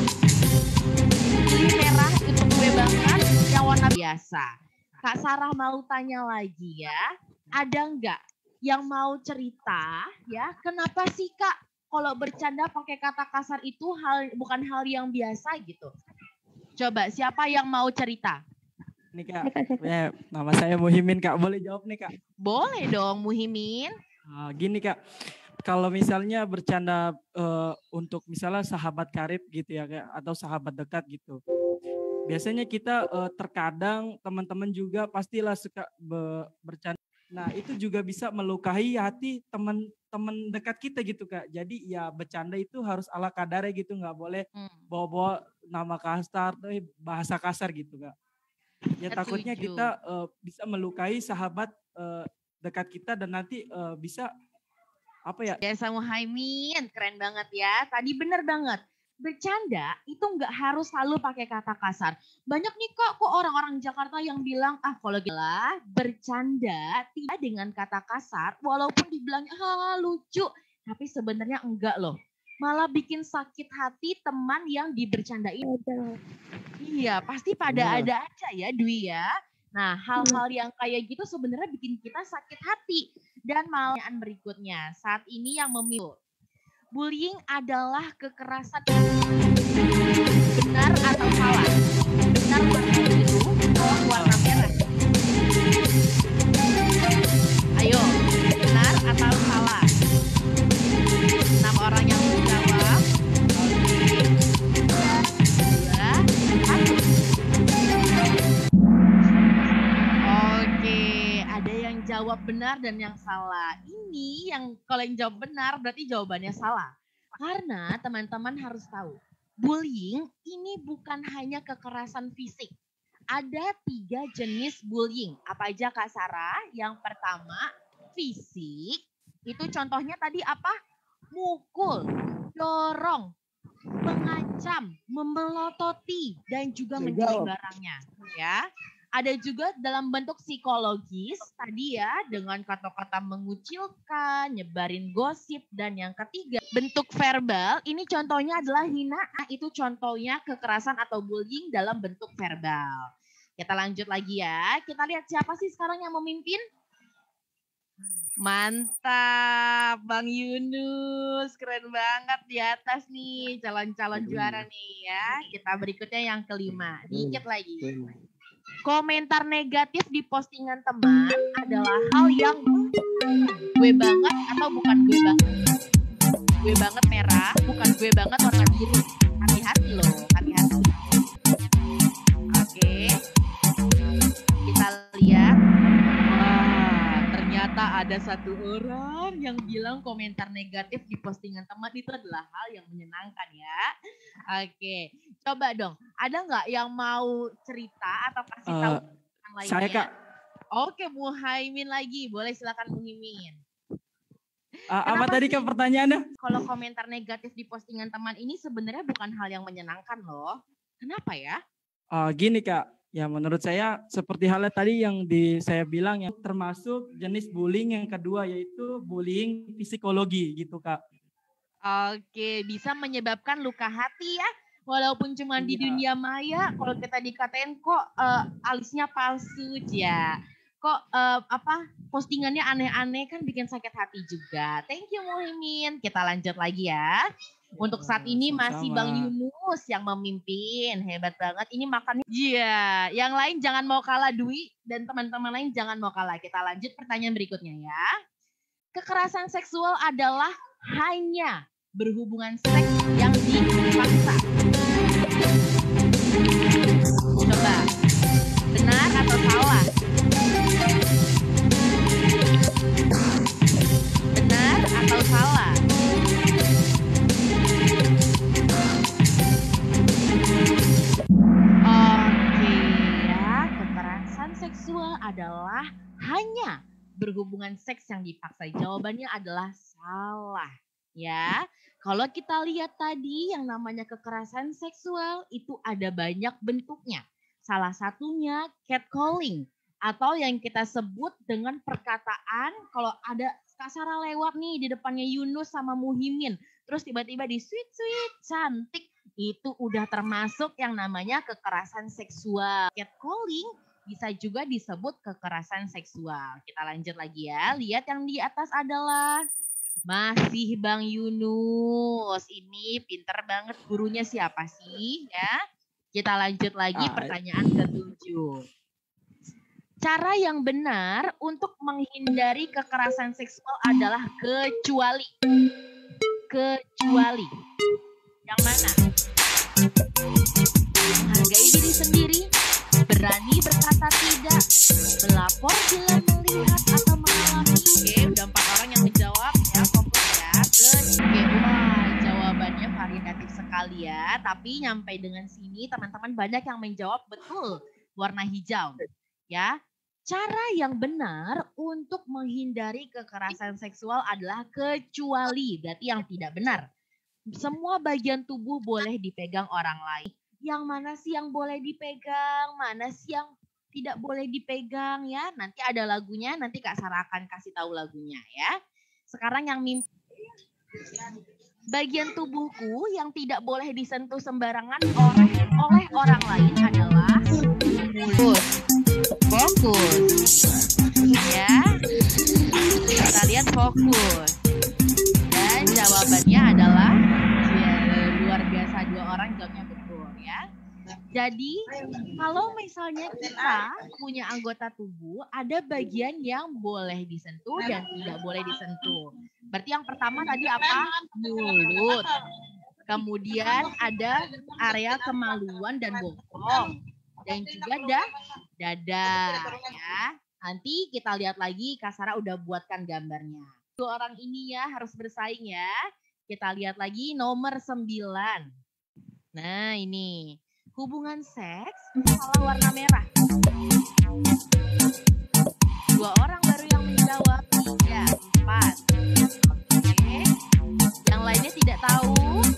Pilih merah itu gue banget, yang warna biasa. Kak Sarah mau tanya lagi ya, ada nggak yang mau cerita ya, kenapa sih Kak kalau bercanda pakai kata kasar itu hal bukan hal yang biasa gitu? Coba siapa yang mau cerita? Nih Kak, ya, nama saya Muhimin Kak, boleh jawab nih Kak? Boleh dong Muhimin. Nah, gini Kak, kalau misalnya bercanda uh, untuk misalnya sahabat karib gitu ya Kak, atau sahabat dekat gitu. Biasanya kita uh, terkadang teman-teman juga pastilah suka be, bercanda. Nah itu juga bisa melukai hati teman-teman dekat kita gitu Kak. Jadi ya bercanda itu harus ala kadarnya gitu. Nggak boleh hmm. bawa-bawa nama kasar, bahasa kasar gitu Kak. Ya Setuju. Takutnya kita uh, bisa melukai sahabat uh, dekat kita dan nanti uh, bisa apa ya. Biasa Muhaimin, keren banget ya. Tadi bener banget. Bercanda itu nggak harus selalu pakai kata kasar. Banyak nih kok, kok orang-orang Jakarta yang bilang, ah kalau gila bercanda tidak dengan kata kasar, walaupun dibilangnya ah, lucu, tapi sebenarnya enggak loh. Malah bikin sakit hati teman yang dibercandain. Iya, pasti pada ada aja ya Dwi ya. Nah hal-hal yang kayak gitu sebenarnya bikin kita sakit hati. Dan malah berikutnya, saat ini yang memilih. Bullying adalah kekerasan. Benar atau salah? Benar warna biru atau warna merah? Ayo, benar atau salah? Enam orang yang menjawab. Oke. Dua, satu. Oke, ada yang jawab jawab benar dan yang salah. Ini yang kalau yang jawab benar berarti jawabannya salah. Karena teman-teman harus tahu, bullying ini bukan hanya kekerasan fisik. Ada tiga jenis bullying. Apa aja Kak Sarah? Yang pertama, fisik. Itu contohnya tadi apa? Mukul, dorong, mengancam, memelototi, dan juga mencuri barangnya. Ya. Ada juga dalam bentuk psikologis, tadi ya, dengan kata-kata mengucilkan, nyebarin gosip, dan yang ketiga, bentuk verbal, ini contohnya adalah hinaan, itu contohnya kekerasan atau bullying dalam bentuk verbal. Kita lanjut lagi ya, kita lihat siapa sih sekarang yang memimpin? Mantap, Bang Yunus, keren banget di atas nih, calon-calon juara nih ya. Kita berikutnya yang kelima, dikit lagi. Komentar negatif di postingan teman adalah hal yang gue banget atau bukan gue banget. Gue banget merah, bukan gue banget warna biru. Hati-hati loh, hati-hati. Oke, kita lihat. Wah, ternyata ada satu orang yang bilang komentar negatif di postingan teman itu adalah hal yang menyenangkan ya. Oke, coba dong. Ada nggak yang mau cerita atau kasih tahu Uh, yang lainnya? saya Kak, Oke, Muhaimin lagi. Boleh silakan Muhaimin. uh, apa Kenapa tadi sih Kak pertanyaannya? kalau komentar negatif di postingan teman ini sebenarnya bukan hal yang menyenangkan loh? Kenapa ya? Uh, gini Kak, ya menurut saya seperti halnya tadi yang di saya bilang yang termasuk jenis bullying yang kedua yaitu bullying psikologi gitu Kak. Oke, bisa menyebabkan luka hati ya. Walaupun cuma di Iya. dunia maya, kalau kita dikatain kok eh, alisnya palsu ya. Kok eh, apa postingannya aneh-aneh kan bikin sakit hati juga. Thank you Muhaimin. Kita lanjut lagi ya. Untuk saat ini masih sama-sama. Bang Yunus yang memimpin. Hebat banget. Ini makannya. Iya, yang lain jangan mau kalah Dwi dan teman-teman lain jangan mau kalah. Kita lanjut pertanyaan berikutnya ya. Kekerasan seksual adalah hanya berhubungan seks yang dipaksa. Coba, benar atau salah? Benar atau salah? Oke ya, kekerasan seksual adalah hanya berhubungan seks yang dipaksa. Jawabannya adalah salah. Ya, kalau kita lihat tadi yang namanya kekerasan seksual itu ada banyak bentuknya. Salah satunya catcalling atau yang kita sebut dengan perkataan kalau ada Kak Sarah lewat nih di depannya Yunus sama Muhaimin, terus tiba-tiba di sweet sweet cantik, itu udah termasuk yang namanya kekerasan seksual. Catcalling bisa juga disebut kekerasan seksual. Kita lanjut lagi ya. Lihat yang di atas adalah masih Bang Yunus. Ini pinter banget, gurunya siapa sih ya? Kita lanjut lagi Ah, pertanyaan ketujuh. Cara yang benar untuk menghindari kekerasan seksual adalah kecuali. Kecuali. Yang mana? Menghargai diri sendiri, berani berkata tidak, melapor bila melihat atau mengalami. Oke, udah empat orang yang menjawab ya, fokus ya. Oke, wah jawabannya variatif sekali ya. Tapi nyampe dengan sini teman-teman banyak yang menjawab betul warna hijau. Ya, cara yang benar untuk menghindari kekerasan seksual adalah kecuali, berarti yang tidak benar. Semua bagian tubuh boleh dipegang orang lain. Yang mana sih yang boleh dipegang, mana sih yang tidak boleh dipegang ya. Nanti ada lagunya, nanti Kak Sarah akan kasih tahu lagunya ya. Sekarang yang mimpi. Bagian tubuhku yang tidak boleh disentuh sembarangan oleh, oleh orang lain adalah mulut. Fokus. Ya. Kita lihat fokus. Dan jawabannya adalah ya, luar biasa, dua orang jawabnya betul ya. Jadi kalau misalnya kita punya anggota tubuh, ada bagian yang boleh disentuh dan tidak boleh disentuh. Berarti yang pertama tadi apa? Mulut. Kemudian ada area kemaluan dan bokong. Dan juga ada dada ya. Nanti kita lihat lagi Kak Sarah udah buatkan gambarnya. Dua orang ini ya harus bersaing ya. Kita lihat lagi nomor sembilan. Nah ini. Hubungan seks salah warna merah. Dua orang baru yang menjawab. Tiga, empat. Oke. Yang lainnya tidak tahu.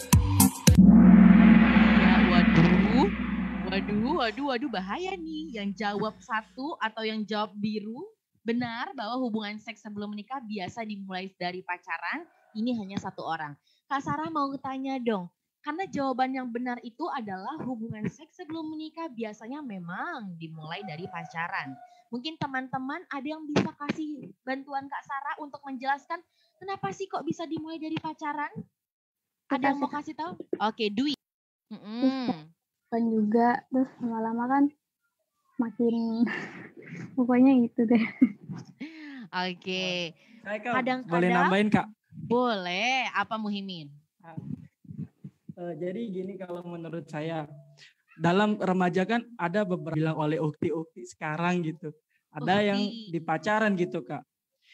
Ya, waduh. Waduh, waduh, waduh. Bahaya nih. Yang jawab satu atau yang jawab biru. Benar bahwa hubungan seks sebelum menikah biasa dimulai dari pacaran. Ini hanya satu orang. Kak Sarah mau tanya dong. Karena jawaban yang benar itu adalah hubungan seks sebelum menikah biasanya memang dimulai dari pacaran. Mungkin teman-teman ada yang bisa kasih bantuan Kak Sarah untuk menjelaskan kenapa sih kok bisa dimulai dari pacaran? Ada yang mau kasih tahu? Oke, Dwi. Mm-mm. Kan juga, terus lama-lama kan makin pokoknya gitu deh. Oke. Kadang-kadang boleh nambahin Kak? Boleh. Apa Muhimin? Uh, jadi gini kalau menurut saya dalam remaja kan ada beberapa bilang oleh ukti-ukti sekarang gitu. Ada ukti. Yang di pacaran gitu Kak.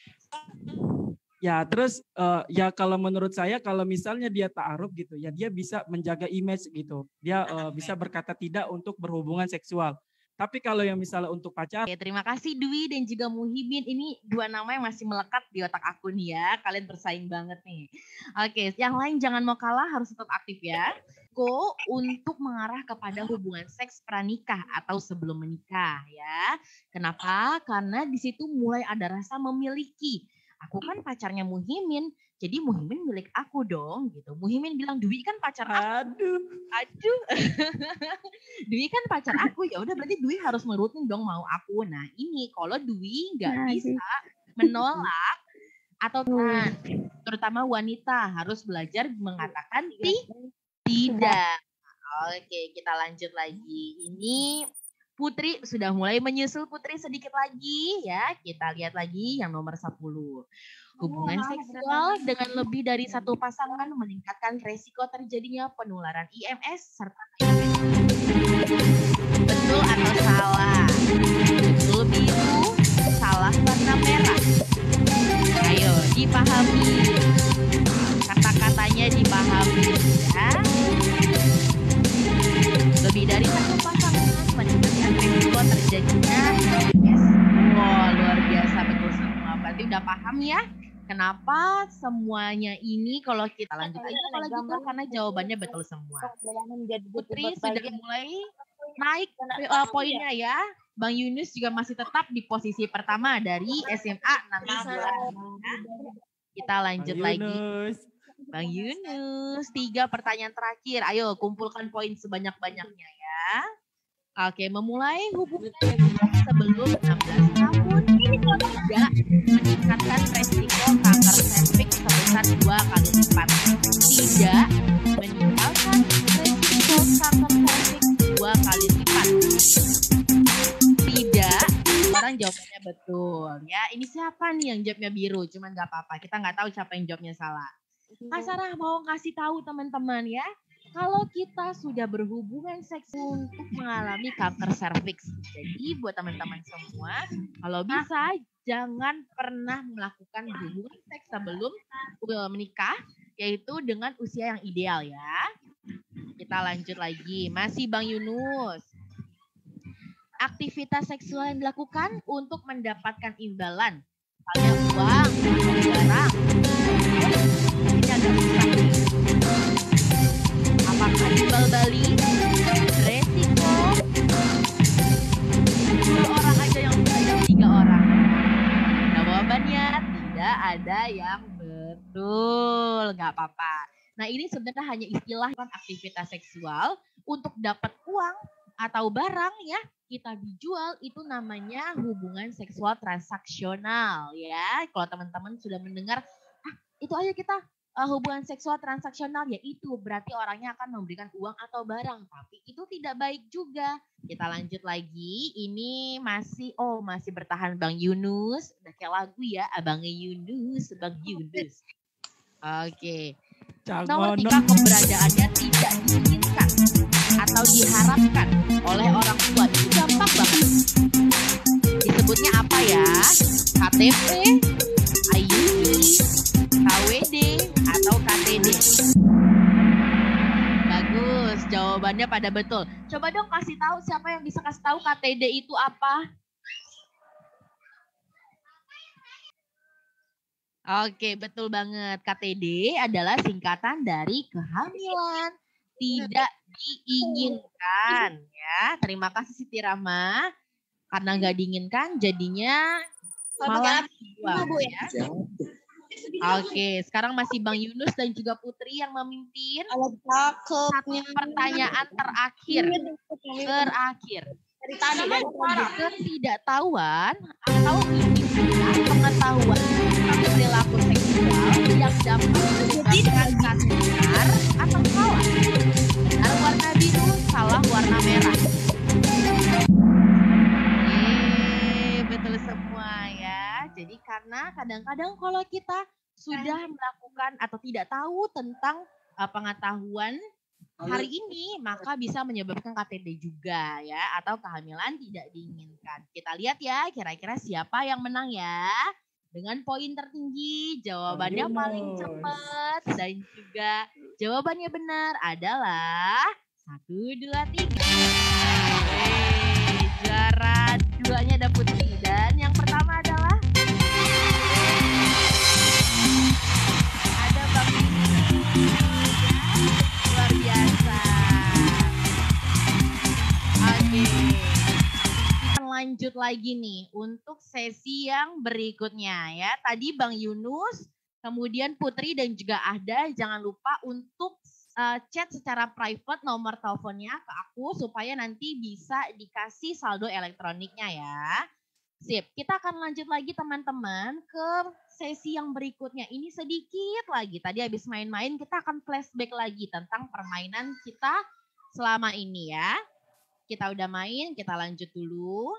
Ya terus uh, ya kalau menurut saya kalau misalnya dia ta'aruf gitu ya dia bisa menjaga image gitu. Dia uh, bisa berkata tidak untuk berhubungan seksual. Tapi kalau yang misalnya untuk pacar. Oke, terima kasih Dwi dan juga Muhimin. Ini dua nama yang masih melekat di otak aku nih ya. Kalian bersaing banget nih. Oke, yang lain jangan mau kalah, harus tetap aktif ya. Go untuk mengarah kepada hubungan seks pranikah atau sebelum menikah ya. Kenapa? Karena di situ mulai ada rasa memiliki. Aku kan pacarnya Muhimin, jadi Muhimin milik aku dong gitu. Muhimin bilang Dwi kan pacar aku. Aduh. Aduh. Dwi kan pacar aku, ya udah berarti Dwi harus menurutin dong mau aku. Nah ini kalau Dwi nggak nah, bisa menolak atau kan, terutama wanita harus belajar mengatakan ti, tidak. Oke, kita lanjut lagi. Ini Putri sudah mulai menyusul Putri sedikit lagi ya. Kita lihat lagi yang nomor sepuluh. Hubungan seksual dengan lebih dari satu pasangan meningkatkan resiko terjadinya penularan I M S serta betul atau salah? Betul biru, salah warna merah. Ayo dipahami. Kata-katanya dipahami ya. Lebih dari satu pasangan meningkatkan resiko terjadinya I M S. Wow, luar biasa betul semua. Berarti udah paham ya? Kenapa semuanya ini kalau kita lanjut aja kalau gitu karena jawabannya betul semua. Putri sudah mulai naik uh, poinnya ya. Bang Yunus juga masih tetap di posisi pertama dari S M A nanti. Kita lanjut Bang lagi. Yunus. Bang Yunus, tiga pertanyaan terakhir. Ayo kumpulkan poin sebanyak-banyaknya ya. Oke, memulai hubungan sebelum enam belas tahun ini tidak meningkatkan resiko kanker serviks sebesar dua kali lipat. Tidak meningkatkan resiko kanker serviks dua kali lipat. Tidak, orang jawabnya betul. Ya, ini siapa nih yang jawabnya biru? Cuman nggak apa-apa, kita nggak tahu siapa yang jawabnya salah. Kak Sarah mau kasih tahu teman-teman ya. Kalau kita sudah berhubungan seks untuk mengalami kanker serviks. Jadi buat teman-teman semua, kalau bisa jangan pernah melakukan hubungan seks sebelum menikah, yaitu dengan usia yang ideal ya. Kita lanjut lagi, masih Bang Yunus. Aktivitas seksual yang dilakukan untuk mendapatkan imbalan. Misalnya uang, atau barang. Ini agak susah nih. Apakah timbal balik, resiko, dua orang aja yang bisa tiga orang? Jawabannya tidak ada yang betul, nggak apa-apa. Nah ini sebenarnya hanya istilah aktivitas seksual untuk dapat uang atau barang ya kita dijual itu namanya hubungan seksual transaksional ya. Kalau teman-teman sudah mendengar, ah itu aja kita Uh, hubungan seksual transaksional yaitu berarti orangnya akan memberikan uang atau barang, tapi itu tidak baik juga. Kita lanjut lagi, ini masih oh masih bertahan Bang Yunus, udah kayak lagu ya, Abang Yunus, Bang Yunus. Oke. Okay. Nomor tiga, keberadaannya tidak diinginkan atau diharapkan oleh orang tua. Itu gampang banget. Disebutnya apa ya? T P, I U D, K W D, atau K T D? Bagus, jawabannya pada betul. Coba dong kasih tahu siapa yang bisa kasih tahu K T D itu apa? Oke, betul banget. K T D adalah singkatan dari kehamilan tidak diinginkan. Ya, terima kasih Siti Rama. Karena nggak diinginkan, jadinya malah dibuang, ya. Oke, sekarang masih Bang Yunus dan juga Putri yang memimpin. Satu pertanyaan terakhir. Terakhir. Ketidaktahuan atau minimnya pengetahuan tentang perilaku seksual yang dapat menyebabkan kanker atau salah. Benar warna biru, salah warna merah. Yeay, betul semua ya. Jadi karena kadang-kadang kalau kita sudah melakukan atau tidak tahu tentang uh, pengetahuan hari ini, maka bisa menyebabkan K T D juga ya, atau kehamilan tidak diinginkan. Kita lihat ya, kira-kira siapa yang menang ya. Dengan poin tertinggi, jawabannya paling cepat dan juga jawabannya benar adalah satu, dua, tiga. Yeay, juara duanya ada Putri dan yang pertama adalah ada Bang Yunus. Luar biasa. Oke. Kita lanjut lagi nih untuk sesi yang berikutnya ya. Tadi Bang Yunus, kemudian Putri dan juga Ahda, jangan lupa untuk uh, chat secara private nomor teleponnya ke aku supaya nanti bisa dikasih saldo elektroniknya ya. Sip, kita akan lanjut lagi teman-teman ke sesi yang berikutnya. Ini sedikit lagi, tadi habis main-main kita akan flashback lagi tentang permainan kita selama ini ya. Kita udah main, kita lanjut dulu.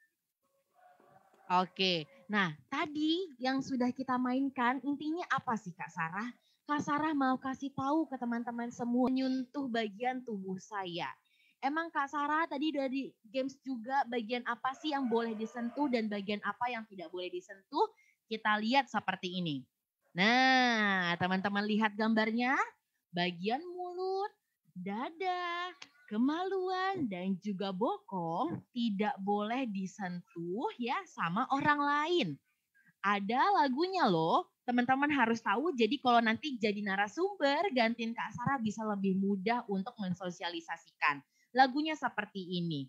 Oke, nah tadi yang sudah kita mainkan intinya apa sih Kak Sarah? Kak Sarah mau kasih tahu ke teman-teman semua menyentuh bagian tubuh saya. Emang Kak Sarah tadi dari games juga bagian apa sih yang boleh disentuh dan bagian apa yang tidak boleh disentuh? Kita lihat seperti ini. Nah, teman-teman lihat gambarnya. Bagian mulut, dada, kemaluan, dan juga bokong tidak boleh disentuh ya sama orang lain. Ada lagunya loh. Teman-teman harus tahu, jadi kalau nanti jadi narasumber, gantiin Kak Sarah bisa lebih mudah untuk mensosialisasikan. Lagunya seperti ini.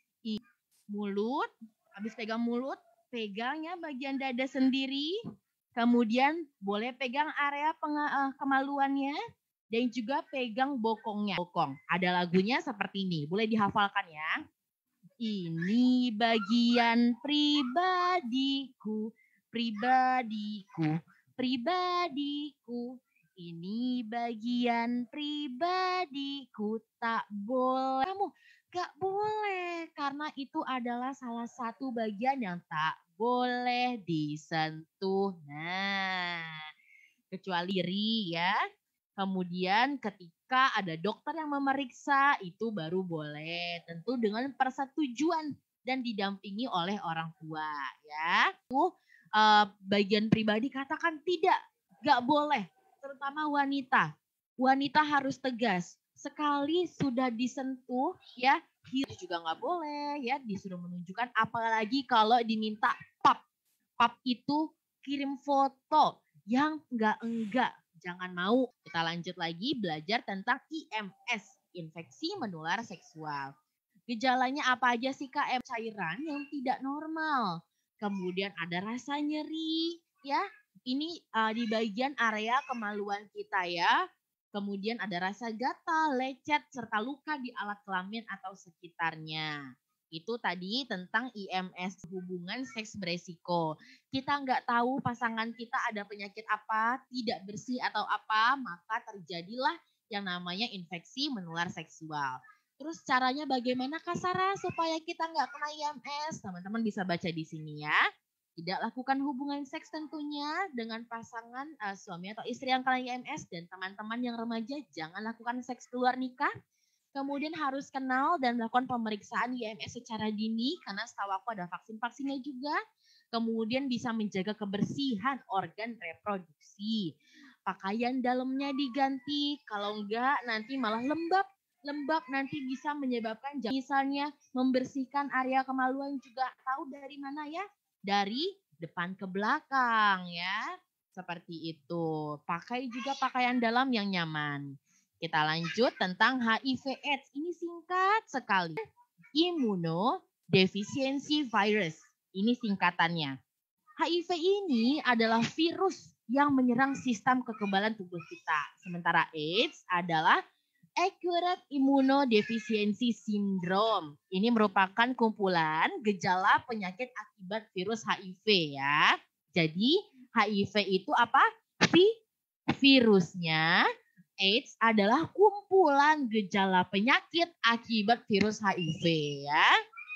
Mulut, habis pegang mulut, pegangnya bagian dada sendiri. Kemudian boleh pegang area penga- kemaluannya. Dan juga pegang bokongnya. Bokong. Ada lagunya seperti ini. Boleh dihafalkan ya. Ini bagian pribadiku. Pribadiku. Pribadiku. Ini bagian pribadiku, tak boleh. Kamu gak boleh, karena itu adalah salah satu bagian yang tak boleh disentuh. Nah, kecuali diri ya. Kemudian ketika ada dokter yang memeriksa, itu baru boleh. Tentu dengan persetujuan dan didampingi oleh orang tua ya. Tuh uh, bagian pribadi katakan tidak, gak boleh. Terutama wanita. Wanita harus tegas. Sekali sudah disentuh ya, hirus juga nggak boleh ya, disuruh menunjukkan, apalagi kalau diminta pap. Pap itu kirim foto yang enggak-enggak. Jangan mau. Kita lanjut lagi belajar tentang I M S, infeksi menular seksual. Gejalanya apa aja sih Kak? Cairan yang tidak normal. Kemudian ada rasa nyeri ya. Ini uh, di bagian area kemaluan kita ya. Kemudian ada rasa gatal, lecet, serta luka di alat kelamin atau sekitarnya. Itu tadi tentang I M S, hubungan seks beresiko. Kita nggak tahu pasangan kita ada penyakit apa, tidak bersih atau apa, maka terjadilah yang namanya infeksi menular seksual. Terus caranya bagaimana Kak Sarah supaya kita nggak kena I M S? Teman-teman bisa baca di sini ya. Tidak lakukan hubungan seks tentunya dengan pasangan uh, suami atau istri yang kena I M S, dan teman-teman yang remaja jangan lakukan seks keluar nikah. Kemudian harus kenal dan melakukan pemeriksaan I M S secara dini karena setahu aku ada vaksin-vaksinnya juga. Kemudian bisa menjaga kebersihan organ reproduksi. Pakaian dalamnya diganti, kalau enggak nanti malah lembab. Lembab nanti bisa menyebabkan misalnya membersihkan area kemaluan juga tahu dari mana ya? Dari depan ke belakang ya. Seperti itu. Pakai juga pakaian dalam yang nyaman. Kita lanjut tentang H I V AIDS. Ini singkat sekali. Immunodeficiency virus. Ini singkatannya. H I V ini adalah virus yang menyerang sistem kekebalan tubuh kita. Sementara AIDS adalah Acute Immunodeficiency Syndrome. Ini merupakan kumpulan gejala penyakit akibat virus H I V ya. Jadi H I V itu apa? Vi- virusnya. AIDS adalah kumpulan gejala penyakit akibat virus H I V ya.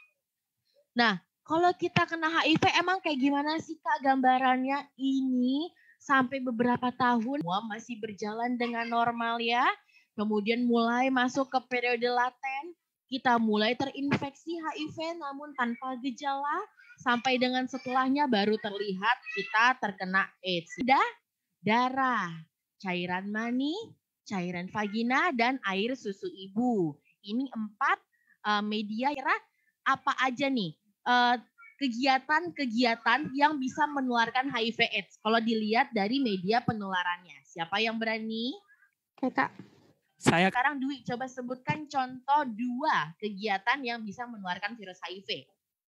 Nah, kalau kita kena H I V emang kayak gimana sih Kak gambarannya? Ini sampai beberapa tahun semua masih berjalan dengan normal ya. Kemudian mulai masuk ke periode laten, kita mulai terinfeksi H I V namun tanpa gejala, sampai dengan setelahnya baru terlihat kita terkena AIDS. Sudah darah, cairan mani, cairan vagina, dan air susu ibu. Ini empat uh, media kira apa aja nih uh, kegiatan-kegiatan yang bisa menularkan H I V AIDS. Kalau dilihat dari media penularannya. Siapa yang berani? Kak. Saya. Sekarang Dwi coba sebutkan contoh dua kegiatan yang bisa menularkan virus H I V.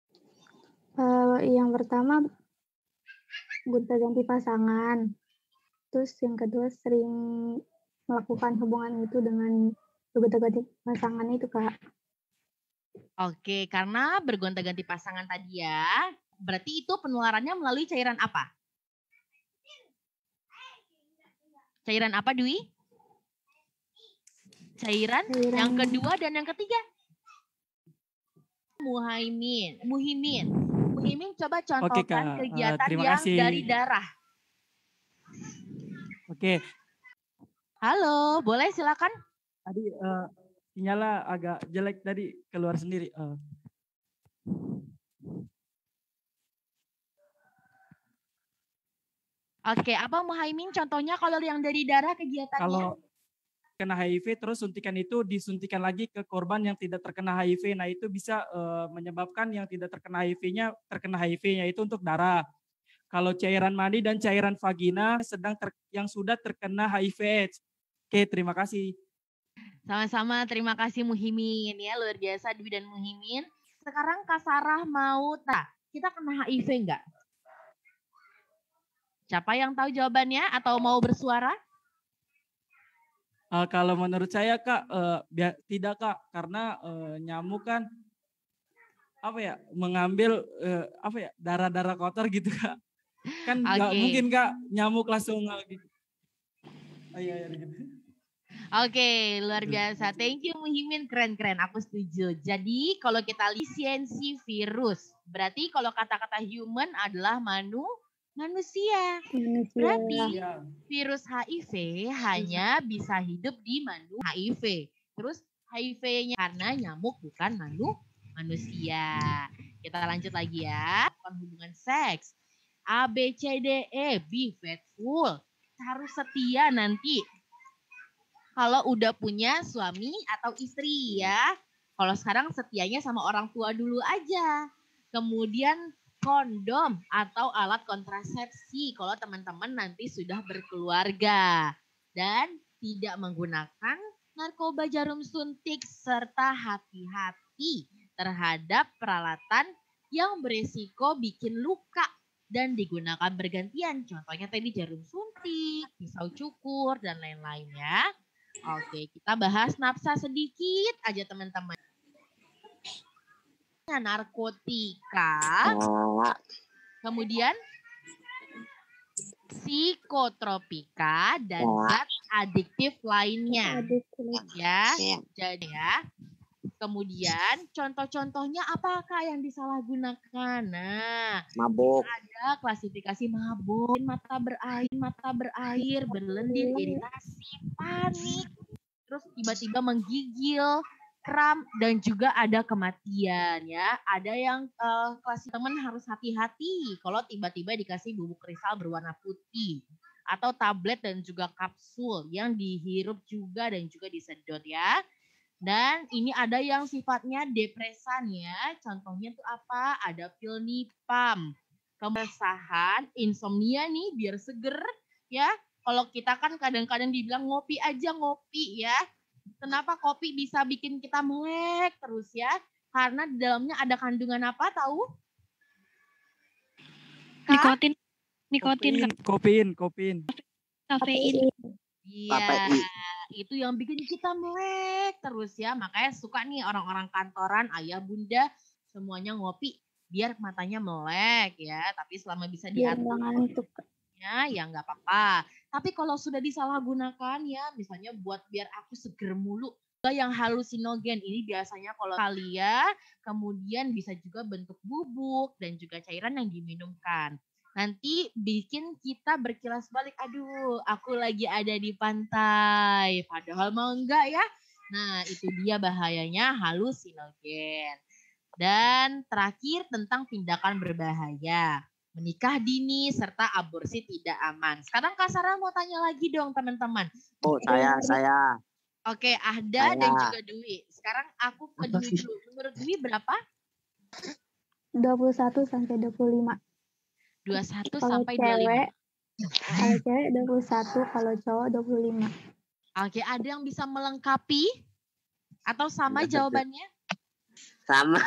Uh, yang pertama gonta-ganti pasangan. Terus yang kedua sering melakukan hubungan itu dengan gonta-ganti pasangan itu Kak. Oke, karena bergonta-ganti pasangan tadi ya. Berarti itu penularannya melalui cairan apa? Cairan apa Dwi? Cairan, cairan yang kedua dan yang ketiga. Muhaimin, Muhimin. Muhimin coba contohkan Oke, kegiatan uh, yang kasih. Dari darah. Oke. Halo, boleh silakan. Tadi uh, sinyalnya agak jelek tadi keluar sendiri. Uh. Oke, apa Muhaimin contohnya kalau yang dari darah kegiatannya? Kalau kena H I V terus suntikan itu disuntikan lagi ke korban yang tidak terkena H I V. Nah itu bisa uh, menyebabkan yang tidak terkena H I V-nya terkena H I V-nya itu untuk darah. Kalau cairan mani dan cairan vagina sedang ter, yang sudah terkena H I V AIDS. Oke, terima kasih. Sama-sama, terima kasih Muhimin ya, luar biasa Dwi dan Muhimin. Sekarang Kak Sarah mau, nah, kita kena H I V enggak? Siapa yang tahu jawabannya atau mau bersuara? Uh, kalau menurut saya Kak, uh, tidak Kak, karena uh, nyamuk kan apa ya mengambil uh, apa ya darah-darah kotor gitu Kak. Kan nggak okay. mungkin Kak nyamuk langsung gitu. Oh, iya, iya, gitu. Oke, okay, luar biasa. Thank you Muhimin, keren-keren. Aku setuju. Jadi kalau kita lisensi virus, berarti kalau kata-kata human adalah manu, manusia. manusia. Berarti virus H I V hanya bisa hidup di manu H I V. Terus H I V-nya karena nyamuk bukan manu manusia. Kita lanjut lagi ya. Hubungan seks. A, B, C, D, E. Be faithful. Harus setia nanti. Kalau udah punya suami atau istri ya. Kalau sekarang setianya sama orang tua dulu aja. Kemudian kondom atau alat kontrasepsi kalau teman-teman nanti sudah berkeluarga. Dan tidak menggunakan narkoba jarum suntik serta hati-hati terhadap peralatan yang berisiko bikin luka dan digunakan bergantian. Contohnya tadi jarum suntik, pisau cukur, dan lain-lain ya. Oke, kita bahas nafsa sedikit aja teman-teman. Narkotika, kemudian psikotropika, dan zat adiktif lainnya. Ya, jadi ya. Kemudian contoh-contohnya apakah yang disalahgunakan? Nah, mabuk. Ada klasifikasi mabuk, mata berair, mata berair, berlendir, iritasi, panik, terus tiba-tiba menggigil, kram, dan juga ada kematian ya. Ada yang uh, kelas teman harus hati-hati kalau tiba-tiba dikasih bubuk kristal berwarna putih atau tablet dan juga kapsul yang dihirup juga dan juga disedot ya. Dan ini ada yang sifatnya depresan ya. Contohnya tuh apa? Ada Pilnipam. Kemesahan, insomnia nih biar seger ya. Kalau kita kan kadang-kadang dibilang ngopi aja ngopi ya. Kenapa kopi bisa bikin kita melek terus ya? Karena di dalamnya ada kandungan apa tahu? Nikotin. Nikotin. Kopiin, kopiin. Kafein. Iya, itu yang bikin kita melek terus ya. Makanya suka nih orang-orang kantoran, ayah bunda, semuanya ngopi biar matanya melek ya. Tapi selama bisa diatur ya, ya nggak apa-apa. Tapi kalau sudah disalahgunakan ya, misalnya buat biar aku seger mulu, yang halusinogen ini biasanya kalau kalian kemudian bisa juga bentuk bubuk dan juga cairan yang diminumkan. Nanti bikin kita berkilas balik, aduh aku lagi ada di pantai, padahal mau enggak ya. Nah itu dia bahayanya halusinogen. Dan terakhir tentang tindakan berbahaya, menikah dini serta aborsi tidak aman. Sekarang Kak Sarah mau tanya lagi dong teman-teman. Oh saya, saya. Oke, Ahda saya. dan juga Dwi. Sekarang aku ke Dwi dulu. Menurut Dwi berapa? dua puluh satu sampai dua puluh lima. dua puluh satu Kalau sampai dua puluh lima. cewek, kalau cewek dua puluh satu, kalau cowok dua puluh lima. Oke, ada yang bisa melengkapi? Atau sama jawabannya? Sama.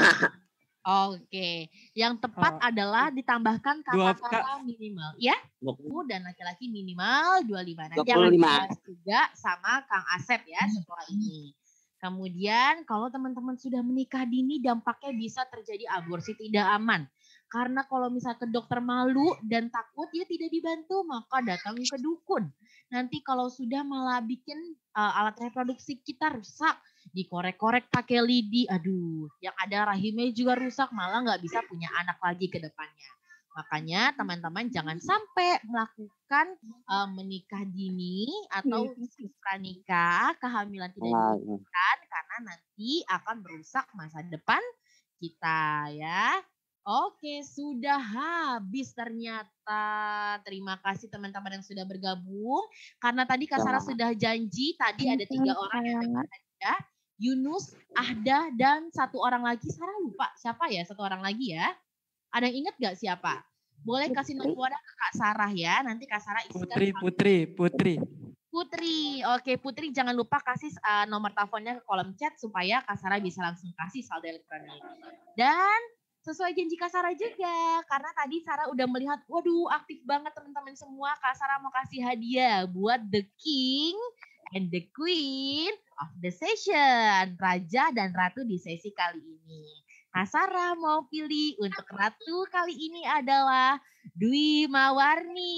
Oke, yang tepat Oh. adalah ditambahkan Dua- kata-kata minimal. Ya, aku dan laki-laki minimal dua puluh lima. Nanti dua puluh akan lima. dibahas juga sama Kang Asep ya setelah ini. Kemudian kalau teman-teman sudah menikah dini dampaknya bisa terjadi aborsi tidak aman. Karena kalau misalnya ke dokter malu dan takut ya tidak dibantu, maka datang ke dukun. Nanti kalau sudah malah bikin uh, alat reproduksi kita rusak, dikorek-korek pakai lidi, aduh, yang ada rahimnya juga rusak, malah nggak bisa punya anak lagi ke depannya. Makanya teman-teman jangan sampai melakukan uh, menikah dini atau pranikah, kehamilan tidak diinginkan, karena nanti akan merusak masa depan kita ya. Oke, sudah habis ternyata. Terima kasih teman-teman yang sudah bergabung. Karena tadi Kak Sarah sudah janji, tadi ada tiga orang yang memang ada. Yunus, Ahda, dan satu orang lagi. Sarah lupa siapa ya satu orang lagi ya. Ada yang ingat gak siapa? Boleh kasih nomor ke Kak Sarah ya. Nanti Kak Sarah isikan. Putri, Putri, Putri. Putri, oke Putri jangan lupa kasih uh, nomor teleponnya ke kolom chat supaya Kak Sarah bisa langsung kasih saldo elektronik. Dan sesuai janji Kak Sarah juga, karena tadi Sarah udah melihat, waduh aktif banget teman-teman semua. Kak Sarah mau kasih hadiah buat the king and the queen of the session, raja dan ratu di sesi kali ini. Kak Sarah mau pilih untuk ratu kali ini adalah Dwi Mawarni.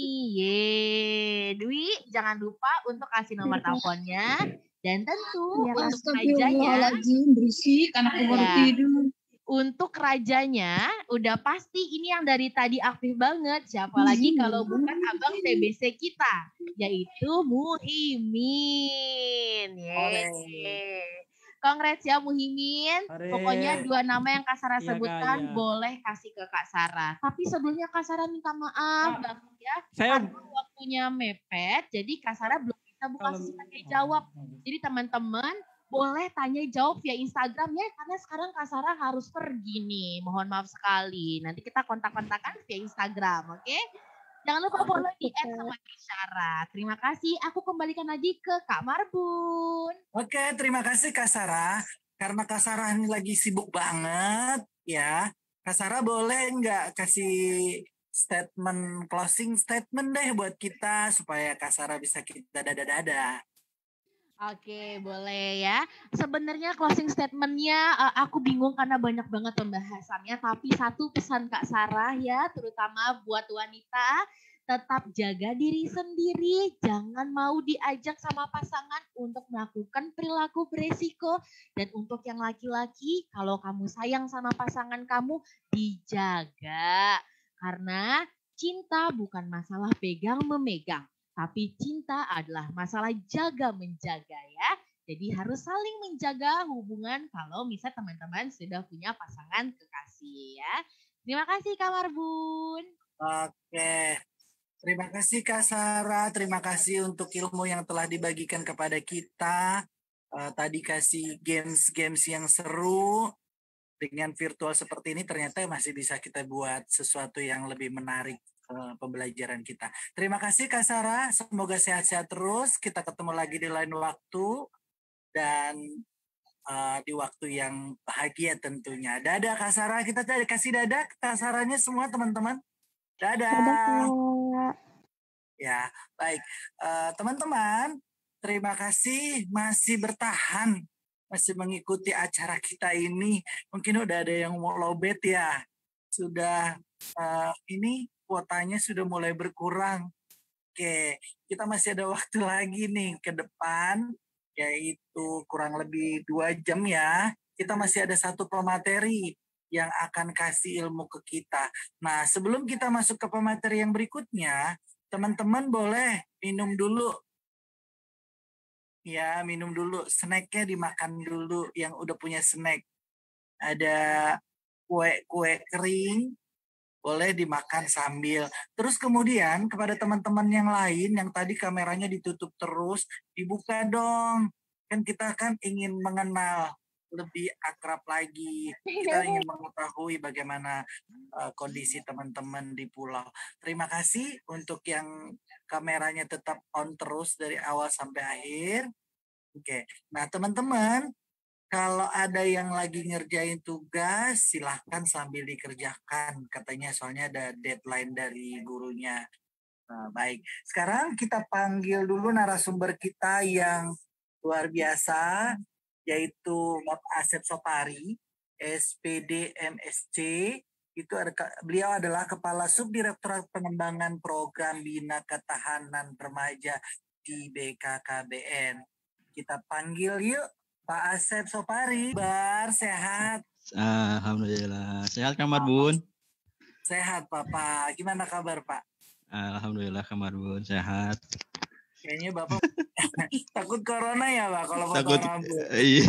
Ye, Dwi jangan lupa untuk kasih nomor teleponnya dan tentu Ya, untuk rajanya. berisik anakku baru Ya. tidur. Untuk rajanya udah pasti ini yang dari tadi aktif banget. Siapa lagi kalau bukan abang T B C kita, yaitu Muhimin. Yeay. Congrats ya Muhimin. Hore. Pokoknya dua nama yang Kak Sarah Iya, Kak, sebutkan iya. boleh kasih ke Kak Sarah. Tapi sebelumnya Kak Sarah minta maaf banget ya. Saya- Karena waktunya mepet, jadi Kak Sarah belum bisa buka sesi tanya jawab. Jadi teman-teman boleh tanya jawab via Instagram ya, karena sekarang Kak Sarah harus pergi nih. Mohon maaf sekali. Nanti kita kontak-kontakan via Instagram, oke? Jangan lupa follow di at sama Sarah. Terima kasih. Aku kembalikan lagi ke Kak Marbun. Oke, terima kasih Kak Sarah. Karena Kak Sarah ini lagi sibuk banget, ya. Kak Sarah boleh nggak kasih statement, closing statement deh buat kita, supaya Kak Sarah bisa kita dada-dada. Oke, boleh ya. Sebenarnya closing statement-nya uh, aku bingung karena banyak banget pembahasannya. Tapi satu pesan Kak Sarah ya, terutama buat wanita, tetap jaga diri sendiri. Jangan mau diajak sama pasangan untuk melakukan perilaku beresiko. Dan untuk yang laki-laki, kalau kamu sayang sama pasangan kamu, dijaga. Karena cinta bukan masalah pegang-memegang. Tapi cinta adalah masalah jaga-menjaga ya. Jadi harus saling menjaga hubungan kalau misalnya teman-teman sudah punya pasangan kekasih ya. Terima kasih Kak Marbun. Oke. Terima kasih Kak Sarah. Terima kasih untuk ilmu yang telah dibagikan kepada kita. Uh, tadi kasih games-games yang seru. Dengan virtual seperti ini ternyata masih bisa kita buat sesuatu yang lebih menarik uh, pembelajaran kita. Terima kasih Kak Sarah. Semoga sehat-sehat terus. Kita ketemu lagi di lain waktu. Dan uh, di waktu yang bahagia tentunya. Dadah Kak Sarah, kita tadi kasih dadah Kak Sarahnya semua teman-teman. Dadah. Dadah. Ya, baik. Uh, teman-teman, terima kasih masih bertahan, masih mengikuti acara kita ini. Mungkin udah ada yang mau lobet ya. Sudah uh, ini kuotanya sudah mulai berkurang. Oke, kita masih ada waktu lagi nih ke depan. Yaitu kurang lebih dua jam ya. Kita masih ada satu pemateri yang akan kasih ilmu ke kita. Nah, sebelum kita masuk ke pemateri yang berikutnya, teman-teman boleh minum dulu. Ya, minum dulu. Snacknya dimakan dulu yang udah punya snack. Ada kue-kue kering, boleh dimakan sambil. Terus kemudian kepada teman-teman yang lain yang tadi kameranya ditutup terus, dibuka dong. Kan kita kan ingin mengenal lebih akrab lagi. Kita ingin mengetahui bagaimana uh, kondisi teman-teman di pulau. Terima kasih untuk yang kameranya tetap on terus dari awal sampai akhir. Oke. Nah, teman-teman, kalau ada yang lagi ngerjain tugas, silahkan sambil dikerjakan. Katanya soalnya ada deadline dari gurunya. Nah, baik, sekarang kita panggil dulu narasumber kita yang luar biasa, yaitu Bapak Asep Sopari, S P D M S C. Itu ada, beliau adalah Kepala Subdirektorat Pengembangan Program Bina Ketahanan Remaja di B K K B N. Kita panggil yuk. Pak Asep Sopari, bar sehat. Alhamdulillah. Sehat Kak Marbun? Sehat Bapak. Gimana kabar Pak? Alhamdulillah Kak Marbun, sehat. Kayaknya Bapak takut corona ya Pak kalau takut, potong rambut. Iya.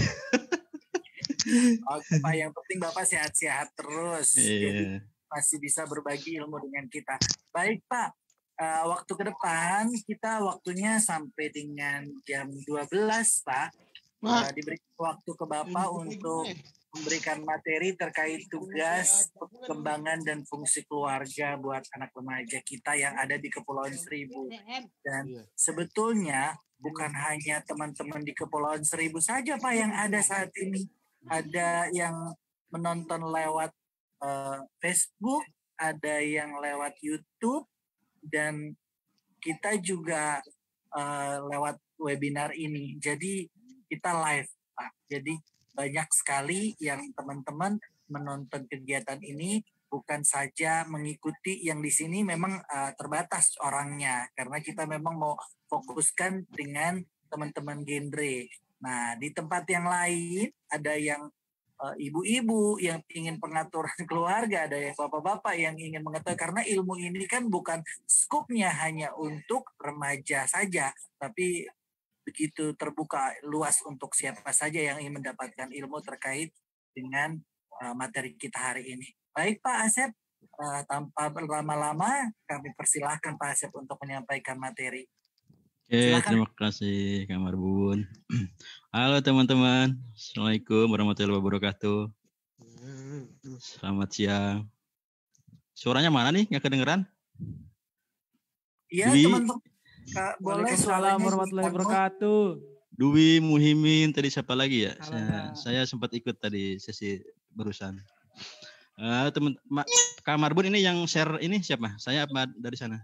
Oke Pak, yang penting Bapak sehat-sehat terus. Iya. Jadi masih bisa berbagi ilmu dengan kita. Baik Pak, uh, waktu ke depan kita waktunya sampai dengan jam dua belas Pak. Uh, diberi waktu ke Bapak untuk memberikan materi terkait tugas, perkembangan, dan fungsi keluarga buat anak remaja kita yang ada di Kepulauan Seribu. Dan sebetulnya bukan hanya teman-teman di Kepulauan Seribu saja Pak yang ada saat ini. Ada yang menonton lewat uh, Facebook, ada yang lewat YouTube, dan kita juga uh, lewat webinar ini. Jadi kita live, Pak. Jadi banyak sekali yang teman-teman menonton kegiatan ini bukan saja mengikuti yang di sini memang uh, terbatas orangnya karena kita memang mau fokuskan dengan teman-teman genre. Nah, di tempat yang lain ada yang uh, ibu-ibu yang ingin pengaturan keluarga, ada yang bapak-bapak yang ingin mengetahui karena ilmu ini kan bukan skupnya hanya untuk remaja saja, tapi begitu terbuka luas untuk siapa saja yang ingin mendapatkan ilmu terkait dengan uh, materi kita hari ini. Baik Pak Asep, uh, tanpa berlama-lama kami persilahkan Pak Asep untuk menyampaikan materi. Oke, Silakan. terima kasih Kak Marbun. Halo teman-teman, Assalamualaikum warahmatullahi wabarakatuh. Selamat siang. Suaranya mana nih? Nggak kedengeran? Iya teman-teman. Kak, boleh Waalaikumsalam warahmatullahi wabarakatuh. Dwi, Muhimin, tadi siapa lagi ya? Saya, saya sempat ikut tadi sesi barusan. Uh, teman, Ma, Kak Marbun ini yang share ini siapa? Saya apa dari sana?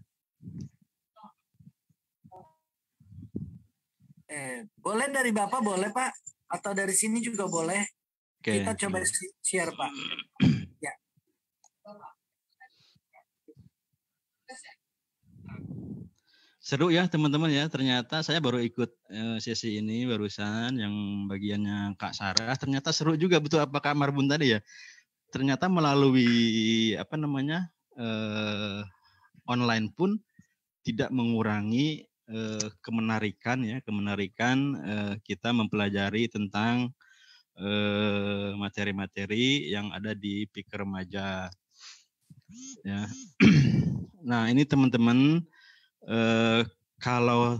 Eh, boleh dari Bapak boleh Pak, atau dari sini juga boleh. Okay. Kita coba share Pak. Ya. Seru ya teman-teman ya, ternyata saya baru ikut uh, sesi ini barusan yang bagiannya Kak Sarah, ternyata seru juga betul apa Kak Marbun tadi ya. Ternyata melalui apa namanya uh, online pun tidak mengurangi eh, kemenarikan ya, kemenarikan eh, kita mempelajari tentang eh, materi-materi yang ada di P I K Remaja. Ya. Nah, ini teman-teman eh, kalau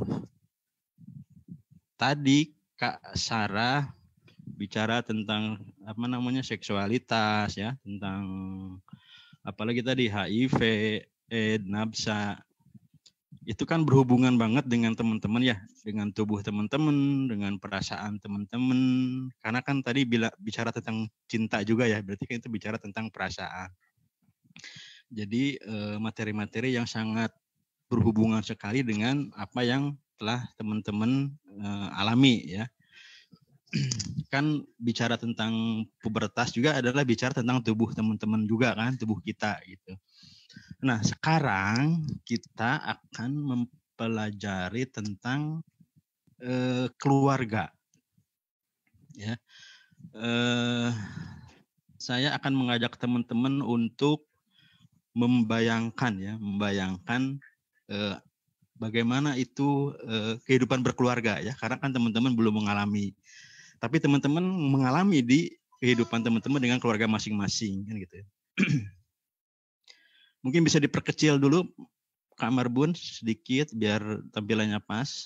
tadi Kak Sarah bicara tentang apa namanya seksualitas ya, tentang apalagi tadi H I V, AIDS, nafsa, itu kan berhubungan banget dengan teman-teman ya, dengan tubuh teman-teman, dengan perasaan teman-teman. Karena kan tadi bila bicara tentang cinta juga ya, berarti kan itu bicara tentang perasaan. Jadi materi-materi yang sangat berhubungan sekali dengan apa yang telah teman-teman alami ya. Kan bicara tentang pubertas juga adalah bicara tentang tubuh teman-teman juga kan, tubuh kita gitu. Nah, sekarang kita akan mempelajari tentang eh, keluarga. Ya. Eh, saya akan mengajak teman-teman untuk membayangkan ya, membayangkan eh, bagaimana itu eh, kehidupan berkeluarga ya, karena kan teman-teman belum mengalami. Tapi teman-teman mengalami di kehidupan teman-teman dengan keluarga masing-masing kan gitu. Mungkin bisa diperkecil dulu Kak Marbun sedikit biar tampilannya pas.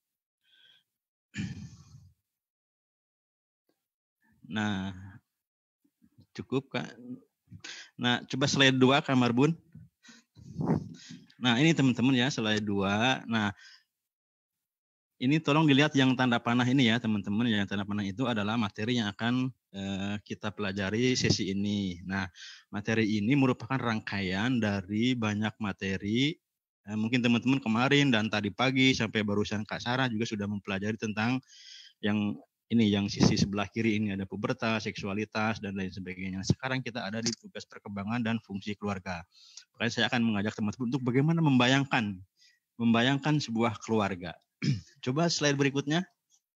Nah, cukup Kak. Nah, coba slide dua Kak Marbun. Nah, ini teman-teman ya slide dua. Nah, ini tolong dilihat yang tanda panah ini ya teman-teman. Yang tanda panah itu adalah materi yang akan eh, kita pelajari sesi ini. Nah, materi ini merupakan rangkaian dari banyak materi. Eh, mungkin teman-teman kemarin dan tadi pagi sampai barusan Kak Sarah juga sudah mempelajari tentang yang ini, yang sisi sebelah kiri ini ada pubertas, seksualitas, dan lain sebagainya. Sekarang kita ada di tugas perkembangan dan fungsi keluarga. Makanya saya akan mengajak teman-teman untuk bagaimana membayangkan, membayangkan sebuah keluarga. Coba slide berikutnya.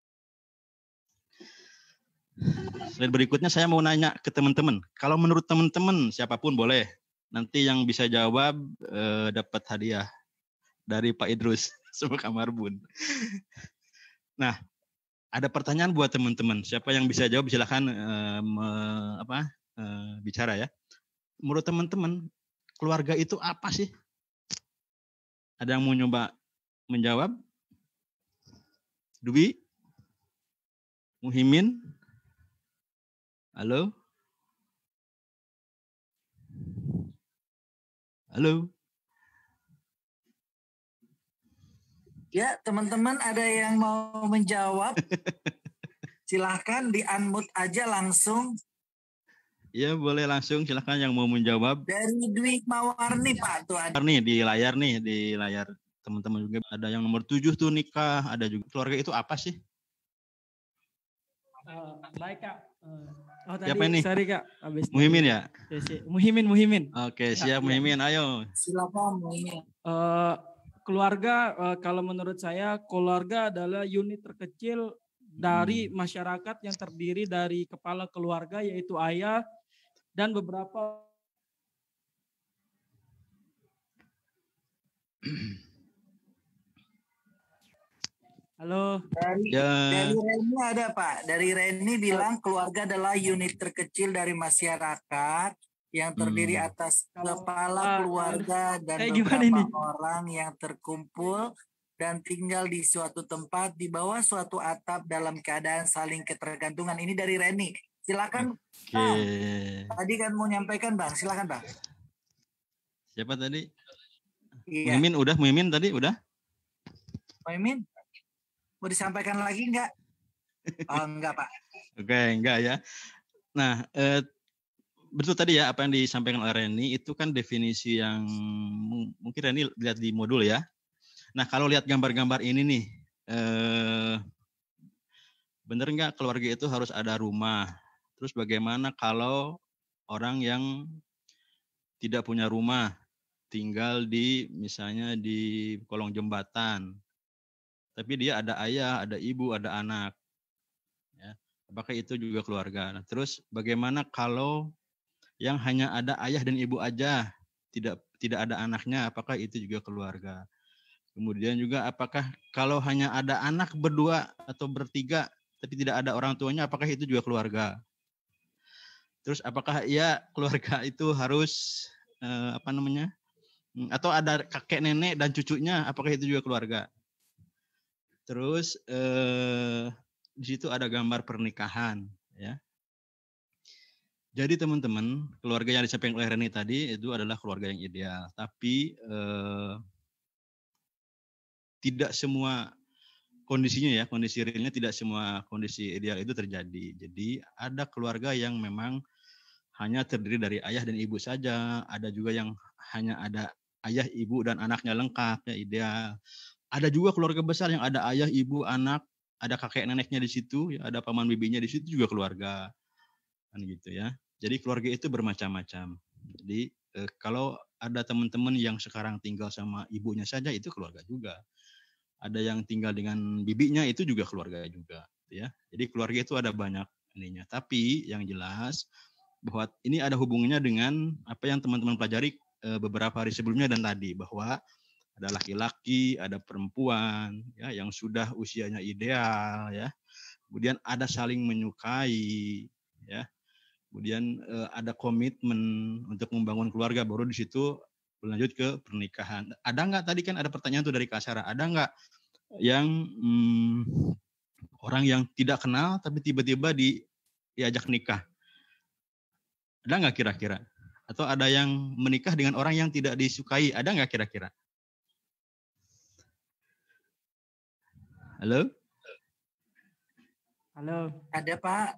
Slide berikutnya saya mau nanya ke teman-teman. Kalau menurut teman-teman, siapapun boleh. Nanti yang bisa jawab eh, dapat hadiah dari Pak Idrus sama Kak Marbun. Nah, ada pertanyaan buat teman-teman. Siapa yang bisa jawab silakan eh, me, apa, eh, bicara ya. Menurut teman-teman, keluarga itu apa sih? Ada yang mau nyoba menjawab? Dwi? Muhimin? Halo? Halo? Ya, teman-teman ada yang mau menjawab? Silahkan di-unmute aja langsung. Ya, boleh langsung. Silahkan yang mau menjawab. Dari Dwi Mawarni, Pak. Tuh ada. Nih, di layar nih, di layar teman-teman juga. Ada yang nomor tujuh tuh nikah. Ada juga. Keluarga itu apa sih? Uh, baik, Kak. Uh, oh, tadi, siapa ini? Sorry, Kak. Habis Muhimin ya? Muhimin, Muhimin. Oke, siap ya, Muhimin. Ayo. Silakan, Muhimin. Uh, keluarga, uh, kalau menurut saya, keluarga adalah unit terkecil dari hmm. masyarakat yang terdiri dari kepala keluarga, yaitu ayah, dan beberapa Halo. Dari, ya. dari Reni ada Pak. Dari Reni bilang keluarga adalah unit terkecil dari masyarakat yang terdiri hmm. atas kepala keluarga dan beberapa orang yang terkumpul dan tinggal di suatu tempat di bawah suatu atap dalam keadaan saling ketergantungan. Ini dari Reni. Silakan okay. Bang. Tadi kan mau nyampaikan Bang. Silakan Bang. Siapa tadi? Iya. Muhimin udah, Muhimin tadi udah? Muhimin? Mau disampaikan lagi enggak? Oh enggak Pak. Oke, okay, enggak ya. Nah, eh, betul tadi ya apa yang disampaikan oleh Reni itu kan definisi yang mungkin Reni lihat di modul ya. Nah, kalau lihat gambar-gambar ini nih, eh, bener nggak keluarga itu harus ada rumah? Terus bagaimana kalau orang yang tidak punya rumah, tinggal di misalnya di kolong jembatan, tapi dia ada ayah, ada ibu, ada anak, ya, apakah itu juga keluarga? Nah, terus bagaimana kalau yang hanya ada ayah dan ibu aja, tidak tidak ada anaknya, apakah itu juga keluarga? Kemudian juga apakah kalau hanya ada anak berdua atau bertiga tapi tidak ada orang tuanya, apakah itu juga keluarga? Terus apakah ya keluarga itu harus eh, apa namanya? Atau ada kakek nenek dan cucunya, apakah itu juga keluarga? Terus eh, di situ ada gambar pernikahan, ya. Jadi teman-teman, keluarga yang disampaikan oleh Reni tadi itu adalah keluarga yang ideal, tapi eh, tidak semua kondisinya ya, kondisi realnya tidak semua kondisi ideal itu terjadi. Jadi ada keluarga yang memang hanya terdiri dari ayah dan ibu saja, ada juga yang hanya ada ayah, ibu, dan anaknya lengkap, ya ideal. Ada juga keluarga besar yang ada ayah, ibu, anak, ada kakek neneknya di situ, ya, ada paman bibinya di situ juga keluarga, kan gitu ya. Jadi keluarga itu bermacam-macam. Jadi eh, kalau ada teman-teman yang sekarang tinggal sama ibunya saja, itu keluarga juga. Ada yang tinggal dengan bibinya, itu juga keluarga juga, ya. Jadi keluarga itu ada banyak ininya. Tapi yang jelas bahwa ini ada hubungannya dengan apa yang teman-teman pelajari e, beberapa hari sebelumnya dan tadi, bahwa ada laki-laki, ada perempuan, ya, yang sudah usianya ideal, ya. Kemudian ada saling menyukai, ya. Kemudian e, ada komitmen untuk membangun keluarga, baru di situ berlanjut ke pernikahan. Ada nggak tadi kan ada pertanyaan tuh dari Kak Sarah, ada nggak yang hmm, orang yang tidak kenal tapi tiba-tiba di, diajak nikah? Ada nggak kira-kira? Atau ada yang menikah dengan orang yang tidak disukai? Ada nggak kira-kira? Halo? Halo. Ada Pak.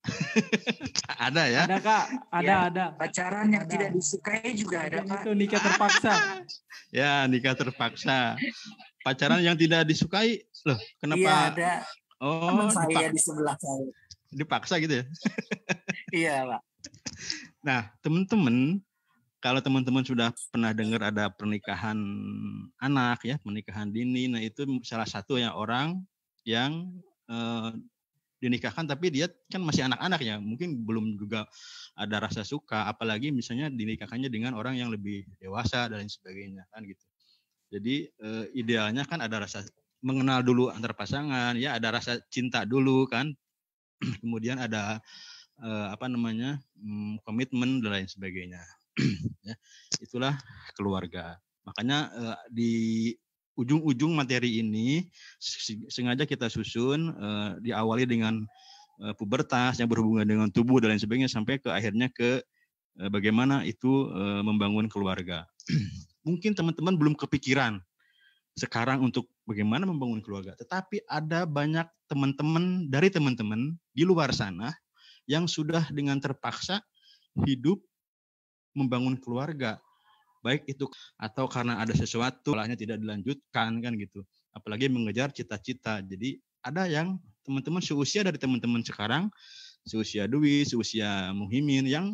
Ada ya? Ada Kak, ada Ya, ada. Pacaran yang Ada. tidak disukai juga ada Pak. Itu nikah terpaksa. Ya, nikah terpaksa. Pacaran yang tidak disukai, loh kenapa? Iya ada. Oh, Teman saya dipak- di sebelah saya. dipaksa gitu ya? Iya Pak. Nah, teman-teman, kalau teman-teman sudah pernah dengar ada pernikahan anak ya, pernikahan dini, nah itu salah satu yang orang yang eh, dinikahkan tapi dia kan masih anak-anak ya, mungkin belum juga ada rasa suka, apalagi misalnya dinikahkannya dengan orang yang lebih dewasa dan lain sebagainya kan gitu. Jadi eh, idealnya kan ada rasa mengenal dulu antar pasangan, ya ada rasa cinta dulu kan, kemudian ada eh, apa namanya hmm, komitmen dan lain sebagainya. Ya, itulah keluarga. Makanya eh, di ujung-ujung materi ini sengaja kita susun eh, diawali dengan eh, pubertas yang berhubungan dengan tubuh dan lain sebagainya sampai ke akhirnya ke eh, bagaimana itu eh, membangun keluarga. Mungkin teman-teman belum kepikiran sekarang untuk bagaimana membangun keluarga, tetapi ada banyak teman-teman dari teman-teman di luar sana yang sudah dengan terpaksa hidup membangun keluarga, baik itu atau karena ada sesuatu lahnya tidak dilanjutkan kan gitu, apalagi mengejar cita-cita. Jadi ada yang teman-teman seusia dari teman-teman sekarang, seusia Dwi, seusia Muhimin, yang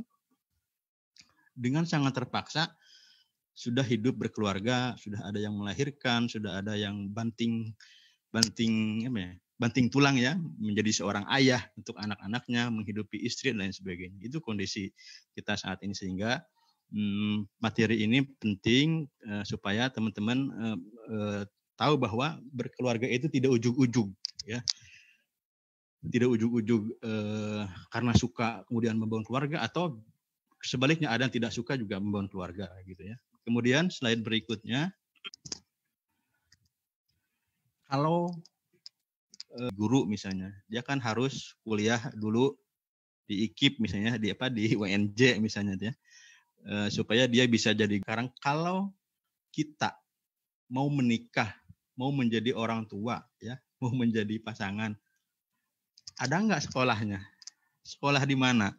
dengan sangat terpaksa sudah hidup berkeluarga, sudah ada yang melahirkan, sudah ada yang banting banting apa ya, banting tulang ya, menjadi seorang ayah untuk anak-anaknya, menghidupi istri dan lain sebagainya. Itu kondisi kita saat ini, sehingga hmm, materi ini penting uh, supaya teman-teman uh, uh, tahu bahwa berkeluarga itu tidak ujug-ujug ya. Tidak ujug-ujug uh, karena suka kemudian membangun keluarga, atau sebaliknya ada yang tidak suka juga membangun keluarga gitu ya. Kemudian slide berikutnya, kalau uh, guru misalnya, dia kan harus kuliah dulu di I K I P misalnya, di apa di U N J misalnya ya, uh, supaya dia bisa jadi. Sekarang kalau kita mau menikah, mau menjadi orang tua ya, mau menjadi pasangan, ada nggak sekolahnya? Sekolah di mana?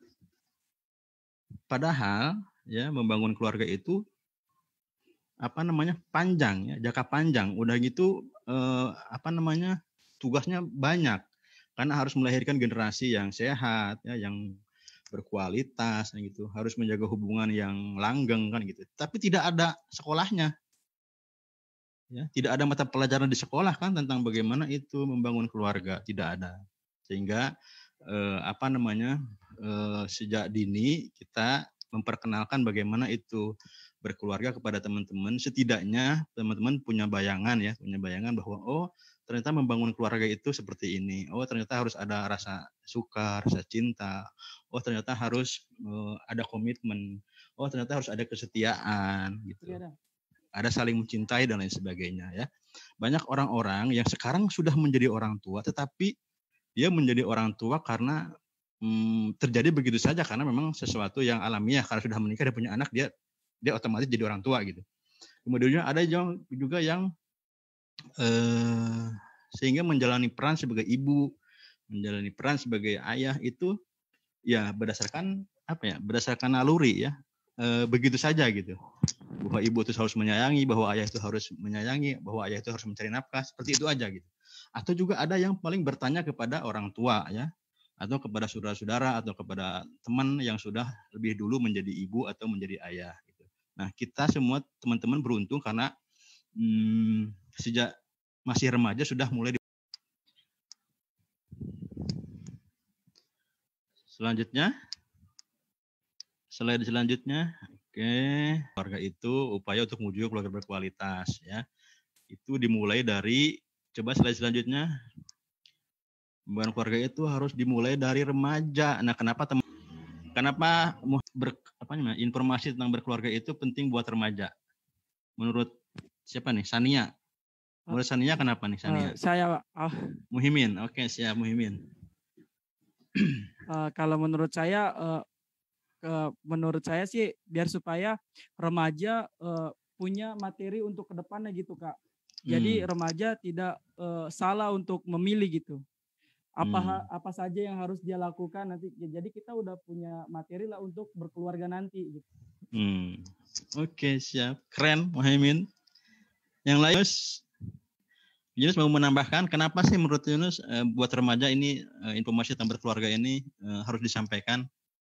Padahal ya membangun keluarga itu apa namanya panjang ya, jangka panjang. Udah gitu eh, apa namanya tugasnya banyak, karena harus melahirkan generasi yang sehat ya, yang berkualitas gitu, harus menjaga hubungan yang langgeng kan gitu. Tapi tidak ada sekolahnya. Ya, tidak ada mata pelajaran di sekolah kan tentang bagaimana itu membangun keluarga, tidak ada. Sehingga eh, apa namanya eh, sejak dini kita memperkenalkan bagaimana itu berkeluarga kepada teman-teman, setidaknya teman-teman punya bayangan ya, punya bayangan bahwa oh ternyata membangun keluarga itu seperti ini. Oh ternyata harus ada rasa suka, rasa cinta. Oh ternyata harus uh, ada komitmen. Oh ternyata harus ada kesetiaan gitu. Ada saling mencintai dan lain sebagainya ya. Banyak orang-orang yang sekarang sudah menjadi orang tua, tetapi dia menjadi orang tua karena hmm, terjadi begitu saja karena memang sesuatu yang alamiah, karena sudah menikah dan punya anak dia dia otomatis jadi orang tua gitu. Kemudian ada juga yang eh, sehingga menjalani peran sebagai ibu, menjalani peran sebagai ayah itu ya berdasarkan apa ya? Berdasarkan naluri ya. E, begitu saja gitu. Bahwa ibu itu harus menyayangi, bahwa ayah itu harus menyayangi, bahwa ayah itu harus mencari nafkah, seperti itu aja gitu. Atau juga ada yang paling bertanya kepada orang tua ya, atau kepada saudara-saudara atau kepada teman yang sudah lebih dulu menjadi ibu atau menjadi ayah gitu. Nah, kita semua teman-teman beruntung karena hmm, sejak masih remaja sudah mulai di... Selanjutnya Slide selanjutnya, oke, keluarga itu upaya untuk menuju keluarga berkualitas ya. Itu dimulai dari, coba slide selanjutnya. Pembangunan keluarga itu harus dimulai dari remaja. Nah, kenapa teman? Kenapa ber, apa namanya, informasi tentang berkeluarga itu penting buat remaja? Menurut siapa nih? Sania. Menurut Sania kenapa nih Sania? Uh, saya oh. Muhimin, oke siap Muhimin. Uh, kalau menurut saya. Uh, Ke, menurut saya sih biar supaya remaja uh, punya materi untuk kedepannya gitu Kak. Jadi hmm. remaja tidak uh, salah untuk memilih gitu. Apa hmm. apa saja yang harus dia lakukan nanti. Jadi kita udah punya materi lah untuk berkeluarga nanti gitu. Hmm. Oke siap, keren Muhaimin. Yang lain Yunus mau menambahkan kenapa sih menurut Yunus uh, buat remaja ini uh, informasi tentang berkeluarga ini uh, harus disampaikan?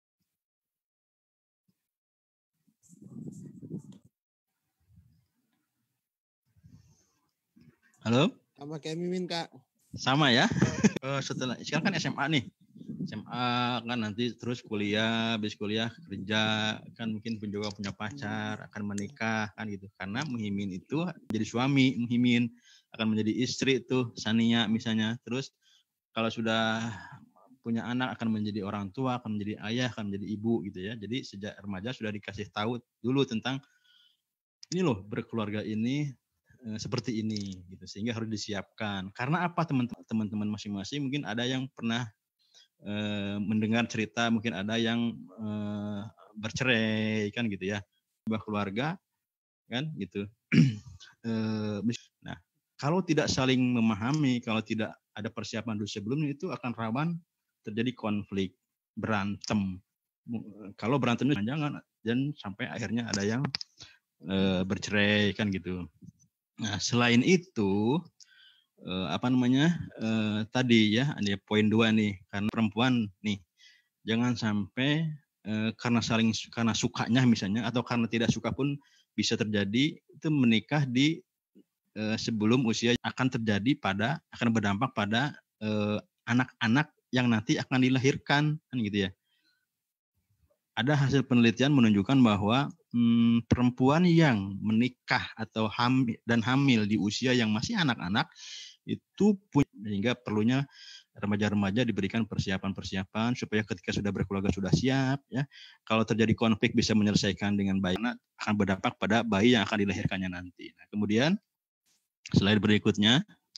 Halo? Sama kayak Mimin, Kak. Sama ya. Setelah sekarang kan S M A nih. S M A kan nanti terus kuliah, habis kuliah kerja, kan mungkin pun juga punya pacar, akan menikah kan gitu. Karena Muhimin itu jadi suami, Muhimin akan menjadi istri tuh Sania misalnya. Terus kalau sudah punya anak akan menjadi orang tua, akan menjadi ayah, akan menjadi ibu gitu ya. Jadi sejak remaja sudah dikasih tahu dulu tentang ini loh berkeluarga ini seperti ini gitu sehingga harus disiapkan. Karena apa teman-teman masing-masing mungkin ada yang pernah e, mendengar cerita, mungkin ada yang e, bercerai kan gitu ya, sebuah keluarga kan gitu. e, nah kalau tidak saling memahami, kalau tidak ada persiapan dulu sebelumnya itu akan rawan terjadi konflik, berantem. Kalau berantemnya jangan dan sampai akhirnya ada yang e, bercerai kan gitu. Nah, selain itu eh, apa namanya eh, tadi ya ada poin dua nih karena perempuan nih jangan sampai eh, karena saling karena sukanya misalnya atau karena tidak suka pun bisa terjadi itu menikah di eh, sebelum usia akan terjadi pada akan berdampak pada eh, anak-anak yang nanti akan dilahirkan kan gitu ya. Ada hasil penelitian menunjukkan bahwa hmm, perempuan yang menikah atau hamil dan hamil di usia yang masih anak-anak itu punya sehingga perlunya remaja-remaja diberikan persiapan-persiapan supaya ketika sudah berkeluarga sudah siap ya. Kalau terjadi konflik bisa menyelesaikan dengan baik, akan berdampak pada bayi yang akan dilahirkannya nanti. Nah, kemudian slide berikutnya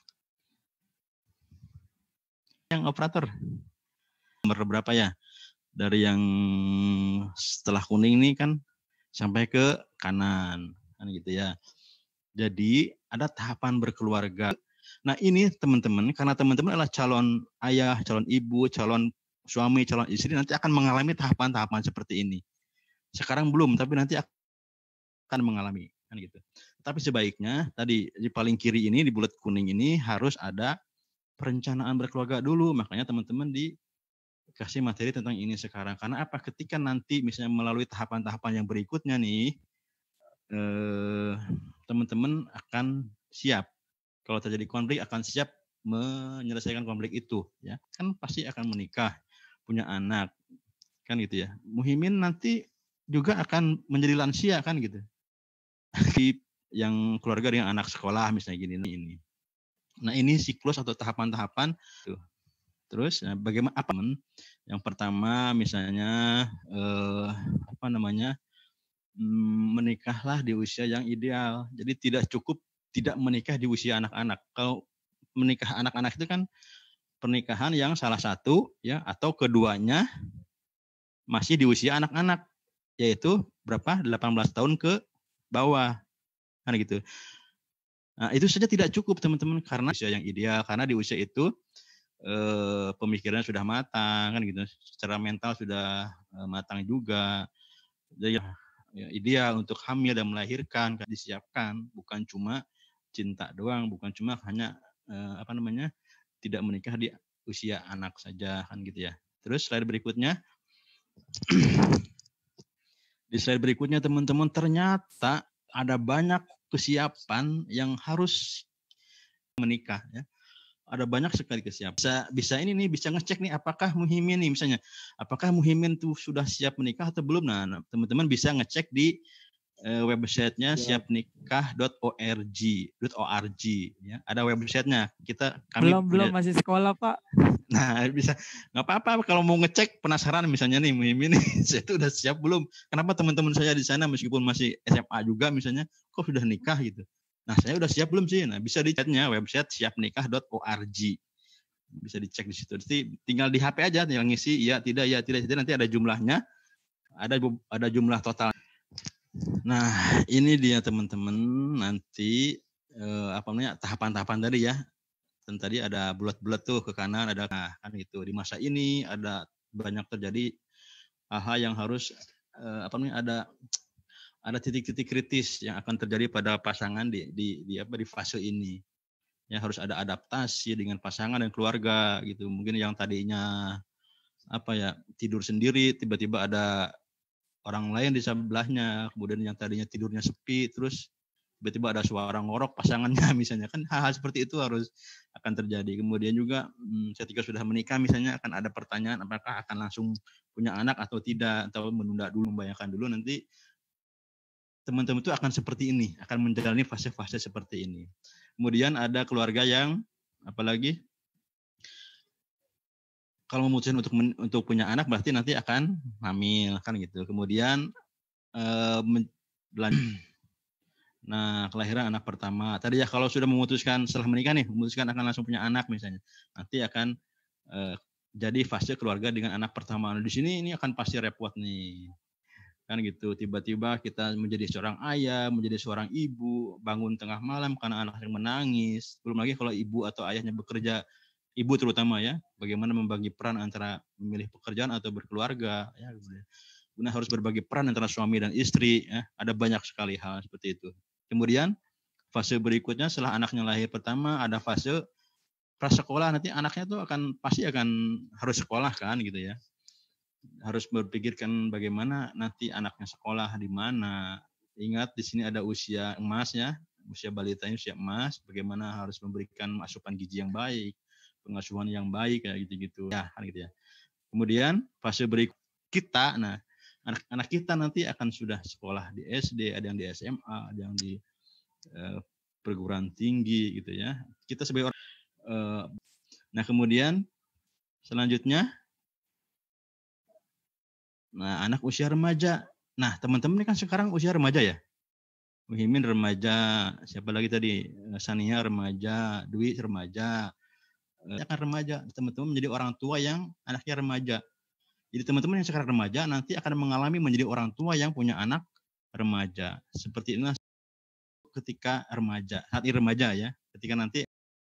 yang operator nomor berapa ya? Dari yang setelah kuning ini kan sampai ke kanan kan gitu ya. Jadi ada tahapan berkeluarga. Nah ini teman-teman, karena teman-teman adalah calon ayah, calon ibu, calon suami, calon istri nanti akan mengalami tahapan-tahapan seperti ini. Sekarang belum, tapi nanti akan mengalami kan gitu. Tapi sebaiknya tadi di paling kiri ini di bulat kuning ini harus ada perencanaan berkeluarga dulu. Makanya teman-teman di kasih materi tentang ini sekarang. Karena apa? Ketika nanti misalnya melalui tahapan-tahapan yang berikutnya nih, eh, teman-teman akan siap. Kalau terjadi konflik akan siap menyelesaikan konflik itu. Ya, kan pasti akan menikah, punya anak, kan gitu ya. Muhimin nanti juga akan menjadi lansia kan gitu. yang keluarga dengan anak sekolah misalnya gini ini. Nah ini siklus atau tahapan-tahapan. Terus nah, bagaimana apa? Yang pertama misalnya eh, apa namanya menikahlah di usia yang ideal. Jadi tidak cukup tidak menikah di usia anak-anak. Kalau menikah anak-anak itu kan pernikahan yang salah satu ya atau keduanya masih di usia anak-anak, yaitu berapa delapan belas tahun ke bawah kan gitu. Nah, itu saja tidak cukup teman-teman karena usia yang ideal, karena di usia itu eh, pemikirannya sudah matang kan gitu, secara mental sudah eh, matang juga. Jadi ya, ideal untuk hamil dan melahirkan kan disiapkan, bukan cuma cinta doang, bukan cuma hanya eh, apa namanya tidak menikah di usia anak saja kan gitu ya. Terus slide berikutnya. Di slide berikutnya teman-teman, ternyata ada banyak kesiapan yang harus menikah ya. Ada banyak sekali kesiapan. Bisa bisa ini nih bisa ngecek nih apakah Muhimin nih misalnya, apakah Muhimin tuh sudah siap menikah atau belum. Nah, teman-teman bisa ngecek di uh, websitenya ya. siapnikah dot org ya. Ada websitenya. Kita kami belum punya, belum masih sekolah, Pak. Nah, bisa nggak apa-apa kalau mau ngecek penasaran misalnya nih Muhimin nih, saya itu udah siap belum? Kenapa teman-teman saya di sana meskipun masih S M A juga misalnya, kok sudah nikah gitu? Nah, saya udah siap belum sih? Nah, bisa diceknya website siapnikah dot org. Bisa dicek di situ. Jadi tinggal di H P aja, tinggal ngisi iya, tidak, iya, tidak, tidak. Nanti ada jumlahnya, ada ada jumlah total. Nah, ini dia teman-teman nanti eh, apa namanya tahapan-tahapan tadi ya. Dan tadi ada bulat-bulat tuh ke kanan, ada nah, kan gitu. Di masa ini ada banyak terjadi hal-hal yang harus eh, apa namanya ada ada titik-titik kritis yang akan terjadi pada pasangan di di, di apa di fase ini. Ya harus ada adaptasi dengan pasangan dan keluarga gitu. Mungkin yang tadinya apa ya tidur sendiri tiba-tiba ada orang lain di sebelahnya, kemudian yang tadinya tidurnya sepi terus tiba-tiba ada suara ngorok pasangannya misalnya, kan hal-hal seperti itu harus akan terjadi. Kemudian juga hmm, ketika sudah menikah misalnya akan ada pertanyaan apakah akan langsung punya anak atau tidak, atau menunda dulu, membayangkan dulu nanti teman-teman itu akan seperti ini, akan menjalani fase-fase seperti ini. Kemudian ada keluarga yang apalagi kalau memutuskan untuk men, untuk punya anak berarti nanti akan hamil kan gitu. Kemudian eh, berlanjut. Nah, kelahiran anak pertama. Tadi ya kalau sudah memutuskan setelah menikah nih, memutuskan akan langsung punya anak misalnya. Nanti akan eh, jadi fase keluarga dengan anak pertama. Nah, di sini ini akan pasti repot nih. Kan gitu, tiba-tiba kita menjadi seorang ayah, menjadi seorang ibu, bangun tengah malam karena anak yang menangis. Belum lagi kalau ibu atau ayahnya bekerja, ibu terutama ya, bagaimana membagi peran antara memilih pekerjaan atau berkeluarga. Ya, kemudian harus berbagi peran antara suami dan istri. Ya. Ada banyak sekali hal seperti itu. Kemudian fase berikutnya setelah anaknya lahir pertama ada fase prasekolah. Nanti anaknya tuh akan pasti akan harus sekolah kan gitu ya. Harus berpikirkan bagaimana nanti anaknya sekolah di mana. Ingat di sini ada usia emas ya, usia balita ini usia emas. Bagaimana harus memberikan asupan gizi yang baik, pengasuhan yang baik kayak gitu-gitu. Ya kan gitu ya. Kemudian fase berikut kita, nah anak-anak kita nanti akan sudah sekolah di S D, ada yang di S M A, ada yang di uh, perguruan tinggi gitu ya. Kita sebagai orang, uh, nah kemudian selanjutnya, nah anak usia remaja. Nah teman-teman ini kan sekarang usia remaja ya. Muhimin remaja, siapa lagi tadi? Sania remaja, Dwi remaja, uh, akan remaja. Teman-teman menjadi orang tua yang anaknya remaja. Jadi teman-teman yang sekarang remaja nanti akan mengalami menjadi orang tua yang punya anak remaja. Seperti inilah ketika remaja, saat ini remaja ya, ketika nanti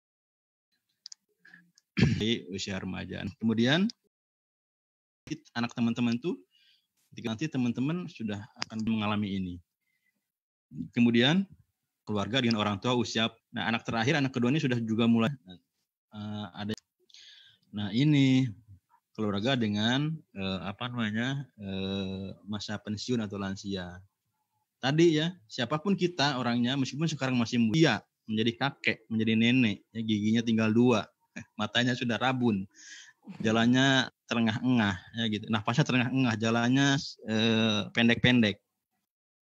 di usia remaja. Kemudian anak teman-teman itu ketika nanti teman-teman sudah akan mengalami ini. Kemudian keluarga dengan orang tua usia. Nah anak terakhir, anak kedua ini sudah juga mulai uh, ada. Nah ini keluarga dengan eh, apa namanya eh, masa pensiun atau lansia. Tadi ya siapapun kita orangnya meskipun sekarang masih muda menjadi kakek, menjadi nenek, ya, giginya tinggal dua, matanya sudah rabun, jalannya terengah-engah, ya gitu. Nafasnya terengah-engah, jalannya eh, pendek-pendek.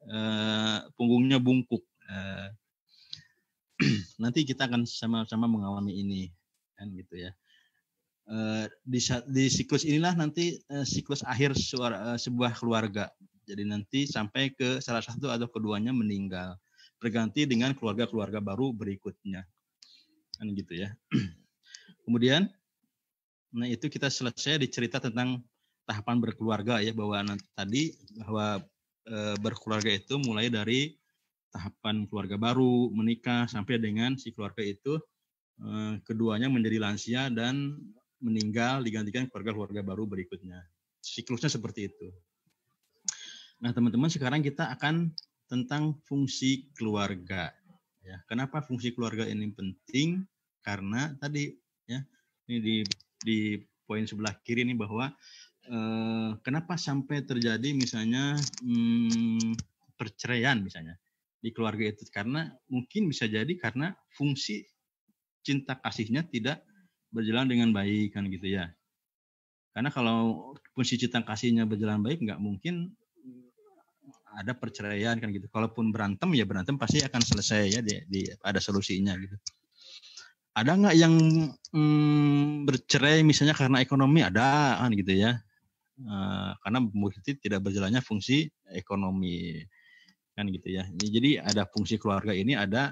eh, punggungnya bungkuk. Eh, nanti kita akan sama-sama mengalami ini, kan gitu ya. Eh, di, di siklus inilah nanti eh, siklus akhir suara, eh, sebuah keluarga. Jadi nanti sampai ke salah satu atau keduanya meninggal, berganti dengan keluarga-keluarga baru berikutnya, kan gitu ya. Kemudian, nah itu kita selesai dicerita tentang tahapan berkeluarga ya, bahwa nanti tadi bahwa e, berkeluarga itu mulai dari tahapan keluarga baru, menikah, sampai dengan si keluarga itu e, keduanya menjadi lansia dan meninggal, digantikan keluarga-keluarga baru berikutnya. Siklusnya seperti itu. Nah teman-teman, sekarang kita akan tentang fungsi keluarga. Ya, kenapa fungsi keluarga ini penting? Karena tadi ya, ini di di poin sebelah kiri ini bahwa eh, kenapa sampai terjadi misalnya hmm, perceraian misalnya di keluarga itu, karena mungkin bisa jadi karena fungsi cinta kasihnya tidak berjalan dengan baik, kan gitu ya. Karena kalau fungsi cinta kasihnya berjalan baik, nggak mungkin ada perceraian, kan gitu. Kalaupun berantem ya berantem pasti akan selesai ya, di, di ada solusinya gitu. Ada nggak yang hmm, bercerai misalnya karena ekonomi? Ada, kan gitu ya. Uh, karena mungkin tidak berjalannya fungsi ekonomi, kan gitu ya. Jadi ada fungsi keluarga ini ada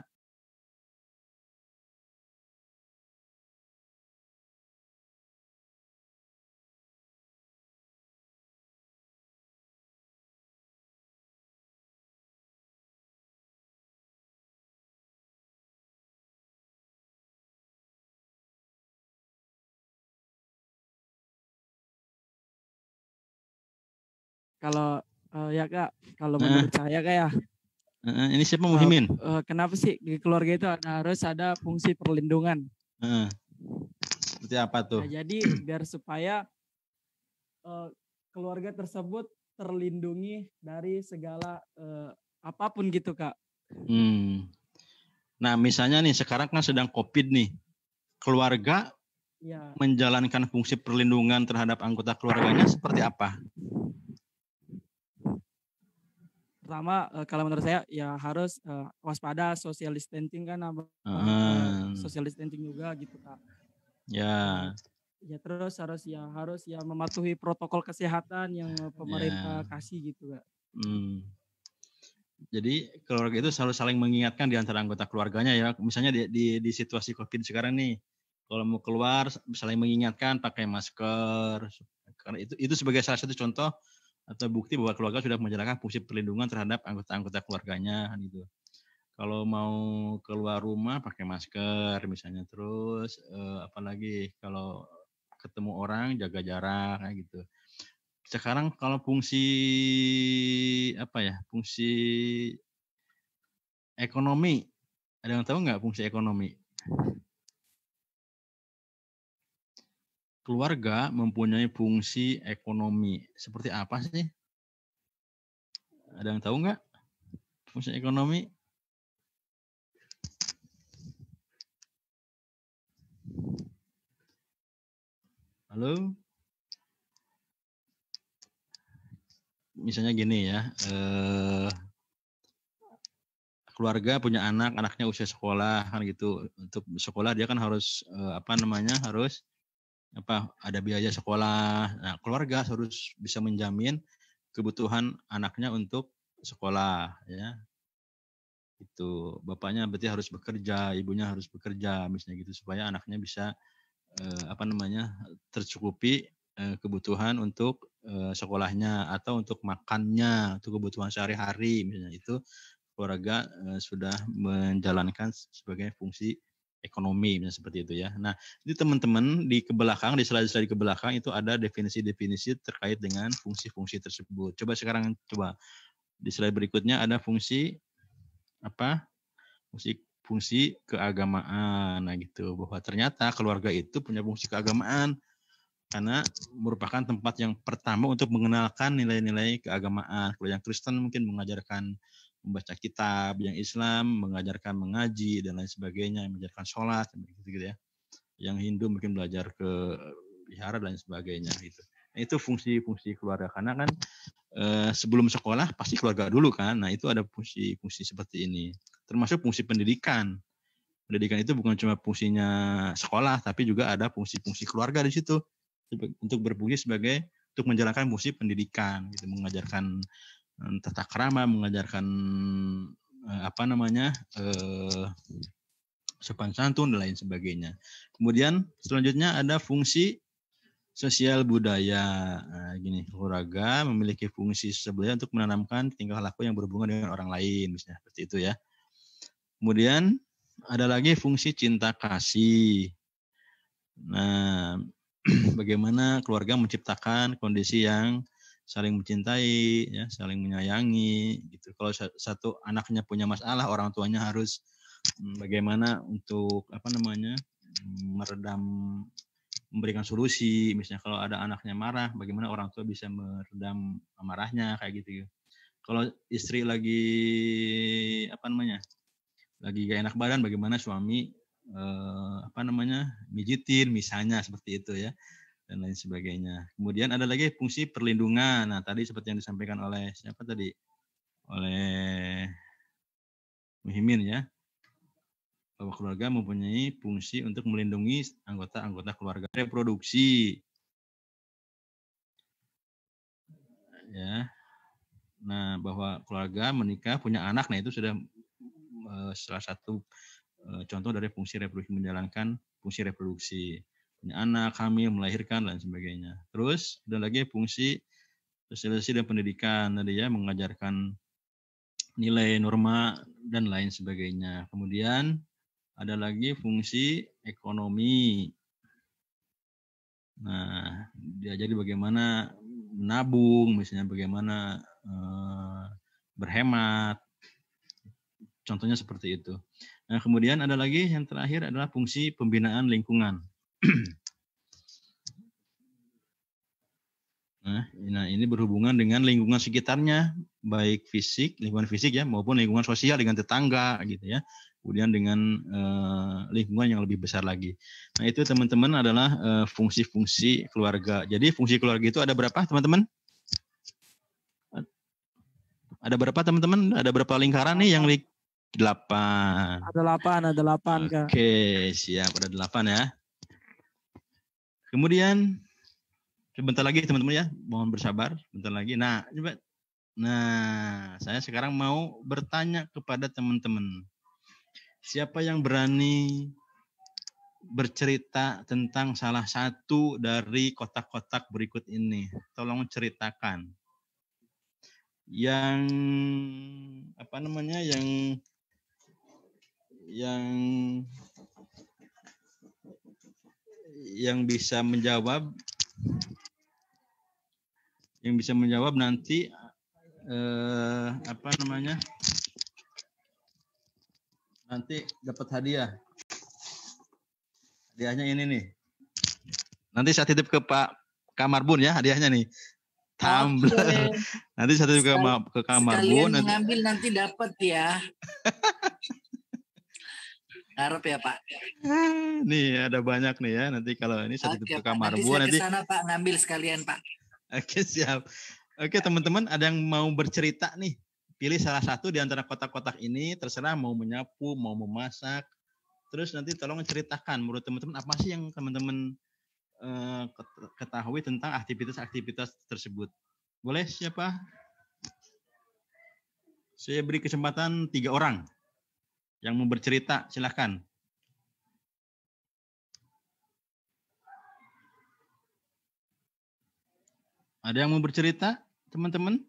Kalau uh, ya Kak, kalau menurut uh, saya Kak ya. Uh, ini siapa Muhimin? Uh, uh, kenapa sih di keluarga itu ada, harus ada fungsi perlindungan? Uh, seperti apa tuh? Nah, jadi biar supaya uh, keluarga tersebut terlindungi dari segala uh, apapun gitu Kak. Hmm. Nah misalnya nih sekarang kan sedang COVID nih, keluarga ya menjalankan fungsi perlindungan terhadap anggota keluarganya seperti apa? Pertama kalau menurut saya ya harus uh, waspada, social distancing kan, uh, uh, social distancing juga gitu Kak. Ya. Ya terus harus ya harus ya mematuhi protokol kesehatan yang pemerintah ya kasih gitu Kak. Hmm. Jadi keluarga itu selalu saling mengingatkan di antara anggota keluarganya ya. Misalnya di, di, di situasi COVID sekarang nih, kalau mau keluar saling mengingatkan pakai masker. Karena itu itu sebagai salah satu contoh atau bukti bahwa keluarga sudah menjalankan fungsi perlindungan terhadap anggota-anggota keluarganya gitu. Kalau mau keluar rumah pakai masker misalnya, terus eh, apalagi kalau ketemu orang jaga jarak kayak gitu. Sekarang kalau fungsi apa ya, fungsi ekonomi, ada yang tahu nggak fungsi ekonomi? Keluarga mempunyai fungsi ekonomi. Seperti apa sih? Ada yang tahu nggak fungsi ekonomi? Halo? Misalnya gini ya, eh, keluarga punya anak, anaknya usia sekolah kan gitu. Untuk sekolah dia kan harus eh, apa namanya harus apa ada biaya sekolah. Nah, keluarga harus bisa menjamin kebutuhan anaknya untuk sekolah ya. Itu bapaknya berarti harus bekerja, ibunya harus bekerja misalnya gitu supaya anaknya bisa eh, apa namanya tercukupi eh, kebutuhan untuk eh, sekolahnya atau untuk makannya, untuk kebutuhan sehari-hari misalnya. Itu keluarga eh, sudah menjalankan sebagai fungsi ekonomi misalnya seperti itu ya. Nah, ini teman-teman di kebelakang, di slide-slide ke belakang itu ada definisi-definisi terkait dengan fungsi-fungsi tersebut. Coba sekarang coba di slide berikutnya ada fungsi apa? Fungsi fungsi keagamaan. Nah, gitu. Bahwa ternyata keluarga itu punya fungsi keagamaan karena merupakan tempat yang pertama untuk mengenalkan nilai-nilai keagamaan. Kalau yang Kristen mungkin mengajarkan membaca kitab, yang Islam mengajarkan mengaji dan lain sebagainya, mengajarkan sholat gitu ya. Yang Hindu mungkin belajar ke wihara dan sebagainya gitu. Nah, itu fungsi-fungsi keluarga karena kan eh, sebelum sekolah pasti keluarga dulu kan. Nah itu ada fungsi-fungsi seperti ini. Termasuk fungsi pendidikan. Pendidikan itu bukan cuma fungsinya sekolah, tapi juga ada fungsi-fungsi keluarga di situ untuk berfungsi sebagai untuk menjalankan fungsi pendidikan, gitu, mengajarkan eh, tata krama, mengajarkan eh, apa namanya eh, sopan santun dan lain sebagainya. Kemudian selanjutnya ada fungsi sosial budaya. Nah, gini, keluarga memiliki fungsi sosial budaya untuk menanamkan tingkah laku yang berhubungan dengan orang lain, misalnya seperti itu ya. Kemudian ada lagi fungsi cinta kasih. Nah, bagaimana keluarga menciptakan kondisi yang saling mencintai, ya, saling menyayangi, gitu. Kalau satu anaknya punya masalah, orang tuanya harus bagaimana untuk apa namanya meredam, memberikan solusi. Misalnya kalau ada anaknya marah, bagaimana orang tua bisa meredam amarahnya, kayak gitu. Kalau istri lagi apa namanya lagi gak enak badan, bagaimana suami eh, apa namanya mijitin, misalnya seperti itu ya, dan lain sebagainya. Kemudian ada lagi fungsi perlindungan. Nah tadi seperti yang disampaikan oleh siapa tadi, oleh Muhimin ya, bahwa keluarga mempunyai fungsi untuk melindungi anggota-anggota keluarga. Reproduksi, ya. Nah, bahwa keluarga menikah punya anak, nah itu sudah uh, salah satu uh, contoh dari fungsi reproduksi, menjalankan fungsi reproduksi, punya anak, hamil, melahirkan, dan sebagainya. Terus ada lagi fungsi sosialisasi dan pendidikan, tadi ya, mengajarkan nilai, norma, dan lain sebagainya. Kemudian ada lagi fungsi ekonomi. Nah, diajari bagaimana menabung, misalnya bagaimana eh, berhemat. Contohnya seperti itu. Nah, kemudian ada lagi yang terakhir adalah fungsi pembinaan lingkungan. Nah, nah, ini berhubungan dengan lingkungan sekitarnya, baik fisik, lingkungan fisik ya, maupun lingkungan sosial dengan tetangga gitu ya. Kemudian dengan eh, lingkungan yang lebih besar lagi. Nah, itu teman-teman adalah eh, fungsi-fungsi keluarga. Jadi fungsi keluarga itu ada berapa, teman-teman? Ada berapa, teman-teman? Ada berapa lingkaran nih yang li- delapan? Ada delapan, ada delapan, Kak. Oke, siap, ada delapan ya. Kemudian sebentar lagi teman-teman ya, mohon bersabar, bentar lagi. Nah, coba. Nah, saya sekarang mau bertanya kepada teman-teman. Siapa yang berani bercerita tentang salah satu dari kotak-kotak berikut ini? Tolong ceritakan. Yang apa namanya? Yang yang yang bisa menjawab yang bisa menjawab nanti eh, apa namanya nanti dapat hadiah. Hadiahnya ini nih. Nanti saya titip ke Pak Kamarbun ya, hadiahnya nih. Tumbler. Okay. Nanti saya titip ke, ke Kamarbun. Sekalian mengambil nanti dapat ya. Harap ya Pak. Nih ada banyak nih ya. Nanti kalau ini saya titip Oke, ke Kamarbun. Nanti nanti saya ke sana Pak, ngambil sekalian Pak. Oke, siap. Oke teman-teman, ada yang mau bercerita nih. Pilih salah satu di antara kotak-kotak ini, terserah mau menyapu, mau memasak. Terus nanti tolong ceritakan menurut teman-teman apa sih yang teman-teman eh, ketahui tentang aktivitas-aktivitas tersebut. Boleh siapa? Saya beri kesempatan tiga orang yang mau bercerita, silahkan. Ada yang mau bercerita, teman-teman?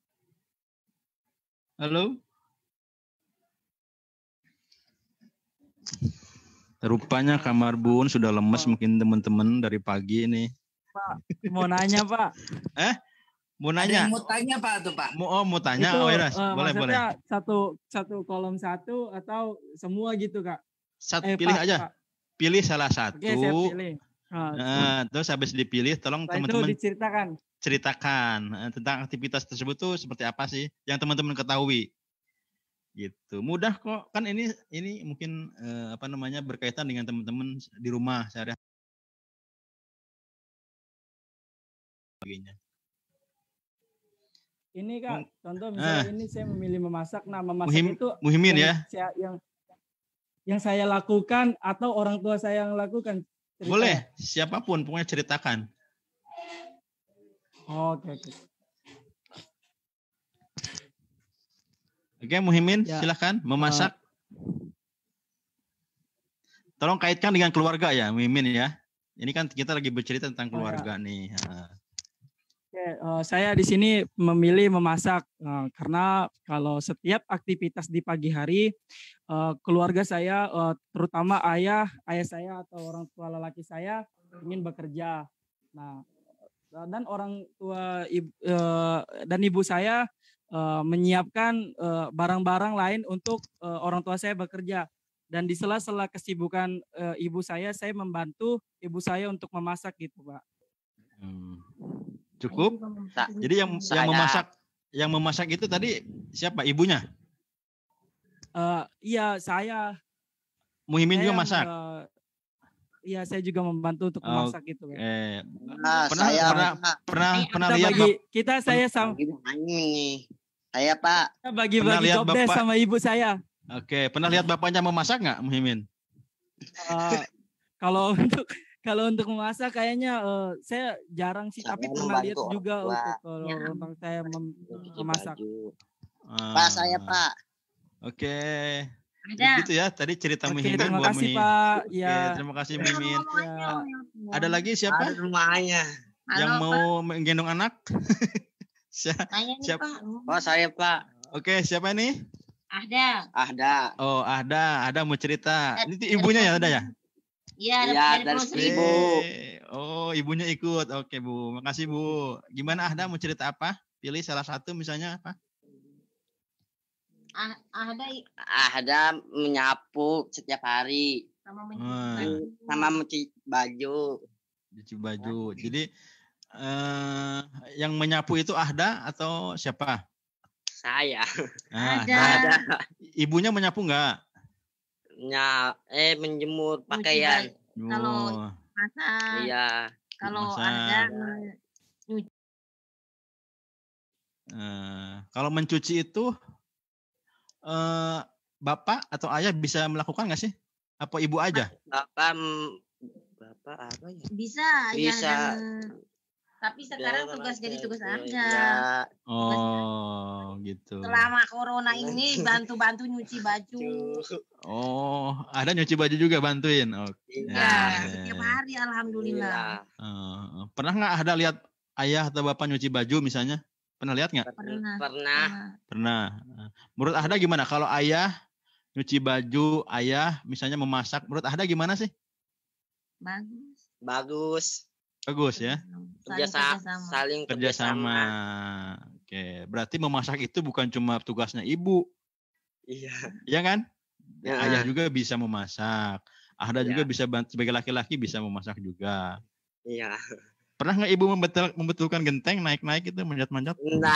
Halo? Rupanya Kamarbun sudah lemes mungkin teman-teman dari pagi ini. Pak, mau nanya Pak. Eh? Mau nanya? Ada yang mau tanya Pak tuh Pak. Mau, oh, mau tanya? Itu, oh ya, uh, boleh boleh. Satu satu kolom satu atau semua gitu Kak? Satu, eh, pilih Pak, aja. Pak. Pilih salah satu. Oke, saya pilih. Nah, nah, terus habis dipilih, tolong teman-teman diceritakan. Ceritakan tentang aktivitas tersebut tuh seperti apa sih yang teman-teman ketahui. Gitu. Mudah kok. Kan ini ini mungkin eh, apa namanya berkaitan dengan teman-teman di rumah sehari-hari. ini Kak, contoh misalnya Ah. ini saya memilih memasak. Nah, memasak Muhim- itu muhimin yang ya. saya, yang yang saya lakukan atau orang tua saya yang lakukan. Ceritanya. Boleh, siapapun pokoknya ceritakan. Oke, oke. Oke, Muhimin, Ya. silahkan memasak. Tolong kaitkan dengan keluarga ya, Muhimin ya. Ini kan kita lagi bercerita tentang keluarga nih. Ha. Oke, eh, saya di sini memilih memasak eh, karena kalau setiap aktivitas di pagi hari eh, keluarga saya, eh, terutama ayah, ayah saya atau orang tua lelaki saya ingin bekerja. Nah, dan orang tua ibu, eh, dan ibu saya eh, menyiapkan eh, barang-barang lain untuk eh, orang tua saya bekerja. Dan di sela-sela kesibukan eh, ibu saya, saya membantu ibu saya untuk memasak gitu, Pak. Hmm. Cukup. Sa- Jadi yang saya- yang memasak yang memasak itu tadi siapa? Ibunya? Eh, iya, saya. Muhimin Saya juga yang, masak. eh, Iya, saya juga membantu untuk memasak gitu, Pak. Eh, Nah, pernah saya pernah Pak. pernah pernah Kita lihat bagi, bap- kita saya sama Ini saya Pak. kita pernah bagi-bagi lihat job desk bapak? sama ibu saya. Oke, pernah lihat bapaknya memasak nggak, Muhimin? Eh, kalau untuk kalau untuk memasak kayaknya eh, saya jarang sih, Saya tapi pernah lihat membantu orang juga tua. untuk kalau orang saya mem- memasak. Pak, saya Pak. Oke. Ada. Gitu ya, tadi cerita Oke, Muhimin terima buat kasih, Muhi- Pak. Oke, Ya. terima kasih Muhimin. Ya. Ada lagi siapa? Ada rumahnya. Yang mau menggendong anak? Siapa? Saya nih, Siap- Pak. Oh, saya Pak. Oke, siapa nih? Ada. Ada. Oh, ada, ada mau cerita. Ini tuh ibunya ya, ada ya? Iya, dari, dari seribu. Eh, Oh, ibunya ikut. Oke, Bu. Makasih, Bu. Gimana Ahda mau cerita apa? Pilih salah satu misalnya apa? Ah, ada ada menyapu setiap hari sama Wah. sama mencuci baju. Cuci baju. Jadi eh yang menyapu itu Ahda atau siapa? Saya. Nah, Ada. ada. Ibunya menyapu nggak? Nya eh menjemur pakaian. Oh, Masak. Iya. Kalau Masak. ada eh, kalau mencuci itu eh bapak atau ayah bisa melakukan nggak sih? Apa ibu aja? Bapak Bapak apa ya? Bisa, Bisa. ya, dan tapi sekarang Ya, tugas jadi tugas ya. aja. Oh, gitu. Selama corona ini bantu-bantu nyuci baju. Oh, ada nyuci baju juga bantuin. Oke. Ya, setiap hari alhamdulillah. Eh, pernah nggak ada lihat ayah atau bapak nyuci baju misalnya? Pernah lihat nggak? Pernah. Pernah. Pernah. Menurut Ahda gimana? Kalau ayah nyuci baju, ayah misalnya memasak, menurut Ahda gimana sih? Bagus. Bagus. Bagus ya. Kerja sa- saling Kerjasama. Oke, berarti memasak itu bukan cuma tugasnya ibu, Iya. iya kan? Ya. Ayah juga bisa memasak. Ahda Ya. juga bisa bantu, sebagai laki-laki bisa memasak juga. Iya. Pernah nggak ibu membetul, membetulkan genteng naik-naik itu manjat-manjat? Nah.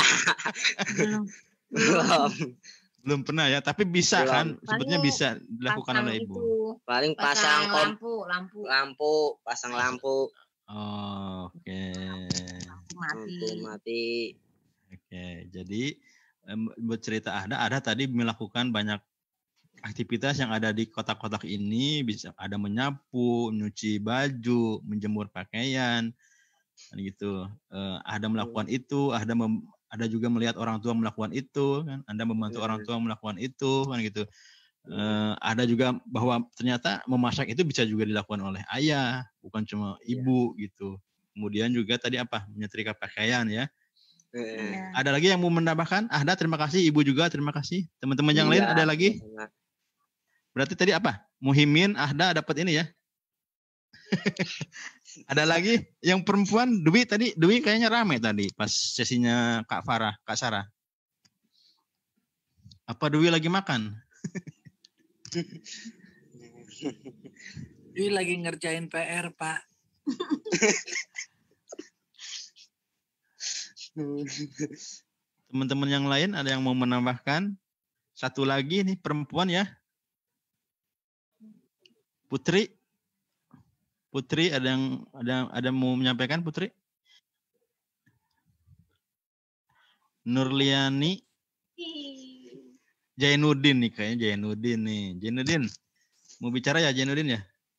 Belum. Belum pernah ya, tapi bisa Belum. kan? Sebetulnya Paling bisa dilakukan pasang oleh itu, ibu. Paling pasang pasang kom- lampu, lampu lampu, pasang lampu, Oh, oke. mati. lampu mati. Oke, jadi em, buat cerita Ahda, Ahda tadi melakukan banyak aktivitas yang ada di kotak-kotak ini, bisa ada menyapu, nyuci baju, menjemur pakaian, kan gitu. Eh, Ahda melakukan itu, Ahda mem- ada juga melihat orang tua melakukan itu, kan? Anda membantu orang tua melakukan itu, kan gitu. Eh, ada juga bahwa ternyata memasak itu bisa juga dilakukan oleh ayah, bukan cuma ibu gitu. Kemudian juga tadi apa? Menyetrika pakaian ya. Iya. Ada lagi yang mau menambahkan? Ahda, terima kasih. Ibu juga, terima kasih. Teman-teman yang lain Iya. ada lagi? Berarti tadi apa? Muhimin, Ahda dapat ini ya. Ada lagi yang perempuan, Dwi tadi, Dwi kayaknya rame tadi pas sesinya Kak Farah, Kak Sarah. Apa Dwi lagi makan? Dwi lagi ngerjain P R, Pak. Teman-teman yang lain ada yang mau menambahkan? Satu lagi nih perempuan ya. Putri. Putri ada yang ada ada yang mau menyampaikan Putri? Nurliani Jainuddin nih kayaknya Jainuddin nih. Jainuddin mau bicara ya Jainuddin ya?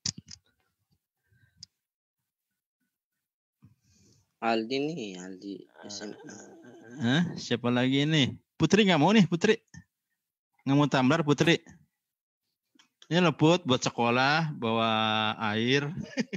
Aldi nih, Aldi. Hah? Siapa lagi nih? Putri nggak mau nih, Putri. Nggak mau tumbler, Putri. Ini leput buat sekolah, bawa air.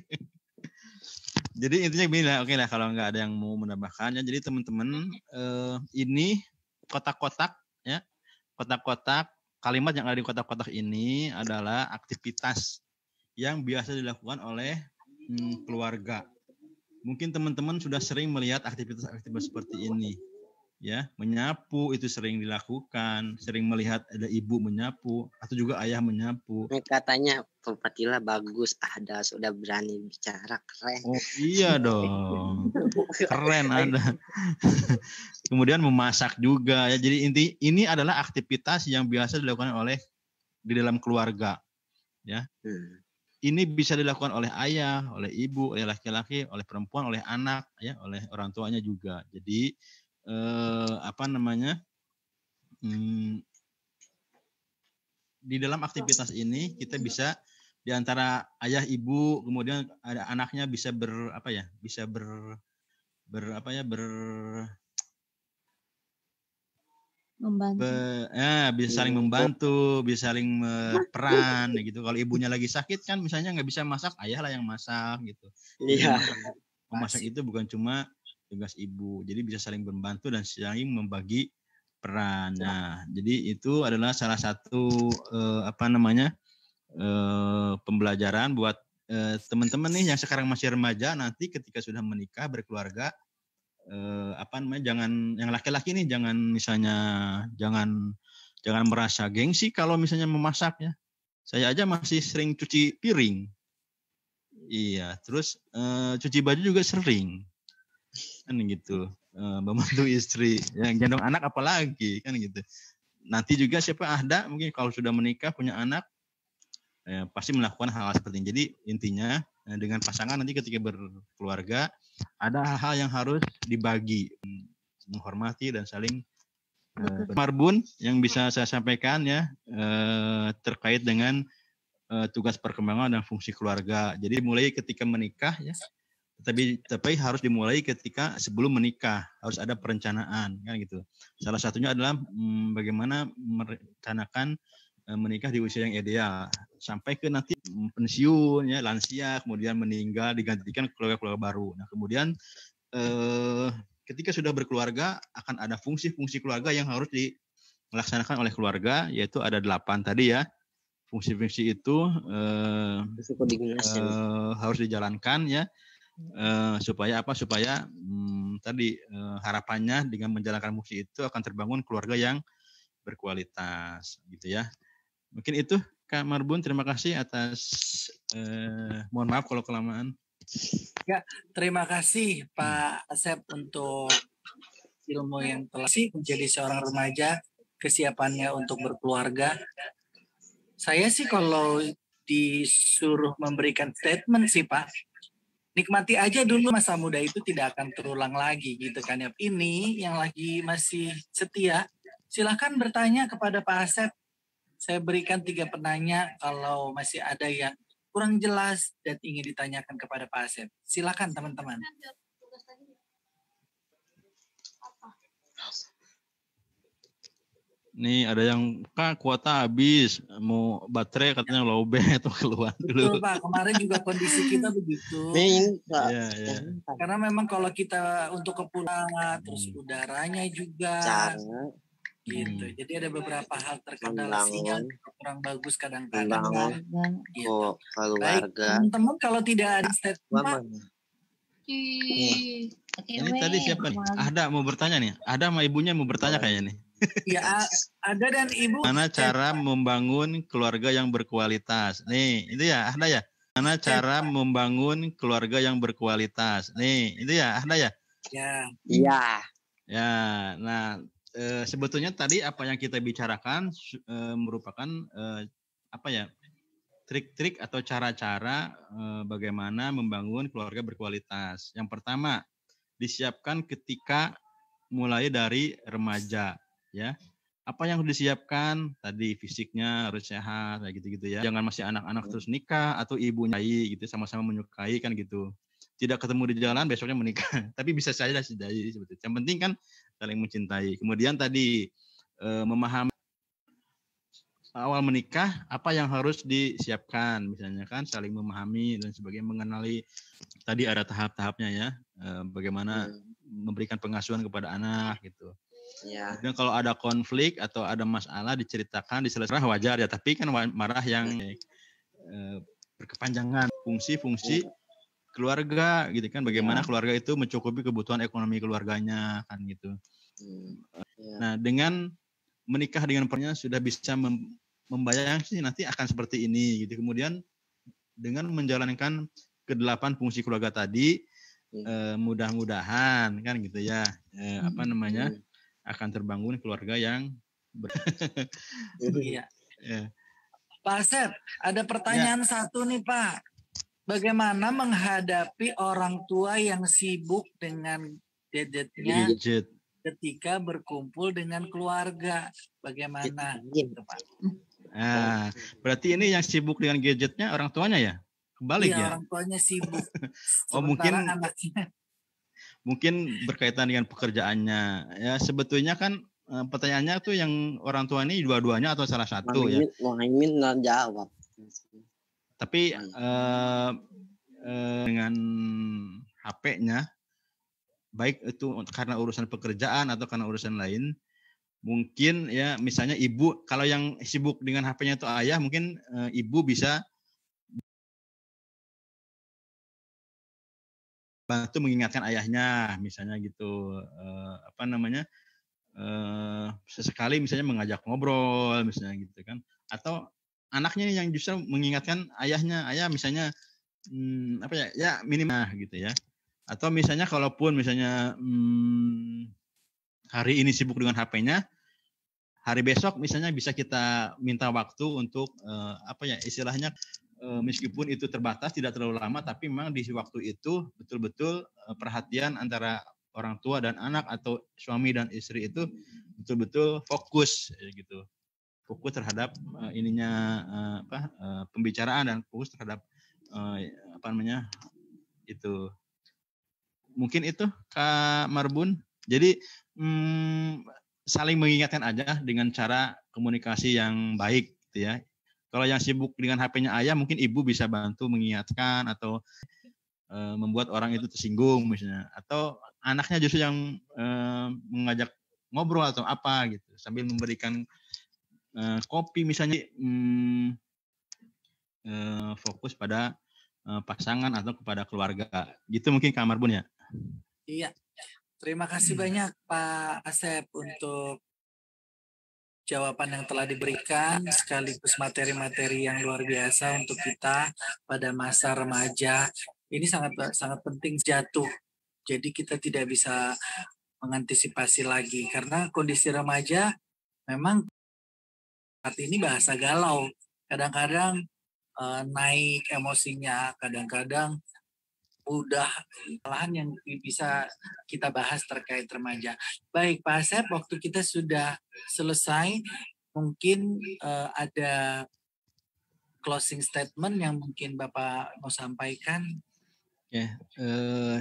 Jadi intinya begini lah, oke lah kalau nggak ada yang mau menambahkannya. Jadi teman-teman eh, ini kotak-kotak ya, kotak-kotak kalimat yang ada di kotak-kotak ini adalah aktivitas yang biasa dilakukan oleh hmm, keluarga. Mungkin teman-teman sudah sering melihat aktivitas-aktivitas seperti ini. Ya, menyapu itu sering dilakukan, sering melihat ada ibu menyapu atau juga ayah menyapu. Ini katanya Fatila bagus, ada sudah berani bicara, keren. Oh iya dong, keren ada. Kemudian memasak juga ya. Jadi inti ini adalah aktivitas yang biasa dilakukan oleh di dalam keluarga, ya. Hmm. Ini bisa dilakukan oleh ayah, oleh ibu, oleh laki-laki, oleh perempuan, oleh anak, ya, oleh orang tuanya juga. Jadi Eh, apa namanya hmm, di dalam aktivitas ini kita bisa di antara ayah ibu kemudian ada anaknya bisa ber apa ya bisa ber ber apa ya ber membantu be, ya, bisa saling membantu, bisa saling peran gitu. Kalau ibunya lagi sakit kan misalnya nggak bisa masak, ayah lah yang masak gitu. Iya. Memasak itu bukan cuma tugas ibu, jadi bisa saling membantu dan saling membagi peran. Nah, jadi itu adalah salah satu eh, apa namanya eh, pembelajaran buat eh, teman-teman nih yang sekarang masih remaja, nanti ketika sudah menikah berkeluarga, eh, apa namanya jangan yang laki-laki nih jangan misalnya jangan jangan merasa gengsi kalau misalnya memasak ya. Saya aja masih sering cuci piring, iya, terus eh, cuci baju juga sering. Kan gitu, membantu istri, yang gendong anak apalagi kan gitu. Nanti juga siapa ada mungkin kalau sudah menikah punya anak eh, pasti melakukan hal-hal seperti ini. Jadi intinya eh, dengan pasangan nanti ketika berkeluarga ada hal-hal yang harus dibagi, menghormati dan saling eh, marbun yang bisa saya sampaikan ya eh, terkait dengan eh, tugas perkembangan dan fungsi keluarga. Jadi mulai ketika menikah ya. Tapi tapi harus dimulai ketika sebelum menikah, harus ada perencanaan kan gitu. Salah satunya adalah hmm, bagaimana merencanakan eh, menikah di usia yang ideal sampai ke nanti pensiun ya, lansia, kemudian meninggal digantikan keluarga-keluarga baru. Nah, kemudian eh, ketika sudah berkeluarga akan ada fungsi-fungsi keluarga yang harus dilaksanakan oleh keluarga, yaitu ada delapan tadi ya. Fungsi-fungsi itu eh, eh, harus dijalankan ya. Uh, supaya apa supaya hmm, tadi uh, harapannya dengan menjalankan fungsi itu akan terbangun keluarga yang berkualitas gitu ya. Mungkin itu Kak Marbun, terima kasih atas uh, mohon maaf kalau kelamaan. Ya, terima kasih Pak Asep untuk ilmu yang telah sih menjadi seorang remaja, kesiapannya untuk berkeluarga. Saya sih kalau disuruh memberikan statement sih Pak, nikmati aja dulu masa muda itu tidak akan terulang lagi gitu kan ya. Ini yang lagi masih setia, silakan bertanya kepada Pak Asep. Saya berikan tiga penanya kalau masih ada yang kurang jelas dan ingin ditanyakan kepada Pak Asep. Silakan teman-teman. Nih ada yang Kak kuota habis, mau baterai katanya lowbat atau keluar dulu. Betul Pak, kemarin juga kondisi kita begitu. Ya, ya. Karena memang kalau kita untuk kepulangan, terus udaranya juga, Cara. gitu. Hmm. Jadi ada beberapa hal terkendala sinyal kurang bagus kadang-kadang. Membangun Gitu. kok Baik, keluarga. teman-teman kalau tidak ada statement Pak, Ini tadi siapa nih? Ada mau bertanya nih? Ada sama ibunya mau bertanya kayaknya nih. ya ada dan ibu. Mana cara membangun keluarga yang berkualitas? Nih, itu ya, ada ya. Mana cara membangun keluarga yang berkualitas? Nih, itu ya, ada ya. Ya. Iya. Ya, nah e, sebetulnya tadi apa yang kita bicarakan e, merupakan e, apa ya? Trik-trik atau cara-cara e, bagaimana membangun keluarga berkualitas. Yang pertama, disiapkan ketika mulai dari remaja ya. Apa yang harus disiapkan tadi, fisiknya harus sehat kayak gitu-gitu ya. Jangan masih anak-anak terus nikah atau ibunya gitu sama-sama menyukai kan gitu. Tidak ketemu di jalan besoknya menikah. Tapi bisa saja jadi sebetulnya. Yang penting kan saling mencintai. Kemudian tadi eh, memahami awal menikah apa yang harus disiapkan, misalnya kan saling memahami dan sebagainya, mengenali tadi ada tahap-tahapnya ya, eh, bagaimana hmm. memberikan pengasuhan kepada anak gitu. Ya. Dan kalau ada konflik atau ada masalah diceritakan, diselesaikan wajar ya, tapi kan marah yang eh, berkepanjangan. Fungsi-fungsi keluarga gitu kan, bagaimana ya. keluarga itu mencukupi kebutuhan ekonomi keluarganya kan gitu. Hmm. Ya. Nah dengan menikah dengan pernyataan sudah bisa mem- membayangkan sih nanti akan seperti ini gitu. Kemudian dengan menjalankan kedelapan fungsi keluarga tadi, hmm. eh, mudah-mudahan kan gitu ya, eh, hmm. apa namanya hmm. akan terbangun keluarga yang ber- iya. Ya. Pak Asep, ada pertanyaan ya. satu nih Pak. Bagaimana menghadapi orang tua yang sibuk dengan gadgetnya Gadget. ketika berkumpul dengan keluarga? Bagaimana gitu Pak? Nah, berarti ini yang sibuk dengan gadgetnya orang tuanya ya? Kebalik iya, ya? Orang tuanya sibuk. oh mungkin anaknya. Mungkin berkaitan dengan pekerjaannya. Ya sebetulnya kan pertanyaannya tuh yang orang tua ini dua-duanya atau salah satu ya? Mohaimin nggak jawab. Tapi eh, eh, dengan H P-nya, baik itu karena urusan pekerjaan atau karena urusan lain, mungkin ya misalnya ibu, kalau yang sibuk dengan H P-nya itu ayah, mungkin eh, ibu bisa bantu mengingatkan ayahnya, misalnya gitu, eh, apa namanya, eh, sesekali misalnya mengajak ngobrol, misalnya gitu kan, atau anaknya yang justru mengingatkan ayahnya, ayah misalnya hmm, apa ya, ya minimal gitu ya, atau misalnya kalaupun misalnya hmm, hari ini sibuk dengan H P-nya, hari besok misalnya bisa kita minta waktu untuk eh, apa ya istilahnya, eh, meskipun itu terbatas tidak terlalu lama, tapi memang di waktu itu betul-betul eh, perhatian antara orang tua dan anak atau suami dan istri itu betul-betul fokus gitu, fokus terhadap uh, ininya uh, apa uh, pembicaraan dan fokus terhadap uh, apa namanya itu. Mungkin itu Kak Marbun. Jadi hmm, saling mengingatkan aja dengan cara komunikasi yang baik gitu ya. Kalau yang sibuk dengan H P-nya ayah, mungkin ibu bisa bantu mengingatkan atau uh, membuat orang itu tersinggung misalnya, atau anaknya justru yang uh, mengajak ngobrol atau apa gitu sambil memberikan Uh, kopi misalnya, hmm, uh, fokus pada uh, pasangan atau kepada keluarga gitu mungkin Kak Marbun ya. Iya, terima kasih hmm. banyak Pak Asep untuk jawaban yang telah diberikan sekaligus materi-materi yang luar biasa untuk kita pada masa remaja. Ini sangat sangat penting jatuh, jadi kita tidak bisa mengantisipasi lagi karena kondisi remaja memang saat ini bahasa galau, kadang-kadang uh, naik emosinya, kadang-kadang mudah, malahan yang bisa kita bahas terkait remaja. Baik Pak Asep, waktu kita sudah selesai, mungkin uh, ada closing statement yang mungkin Bapak mau sampaikan. Ya, uh,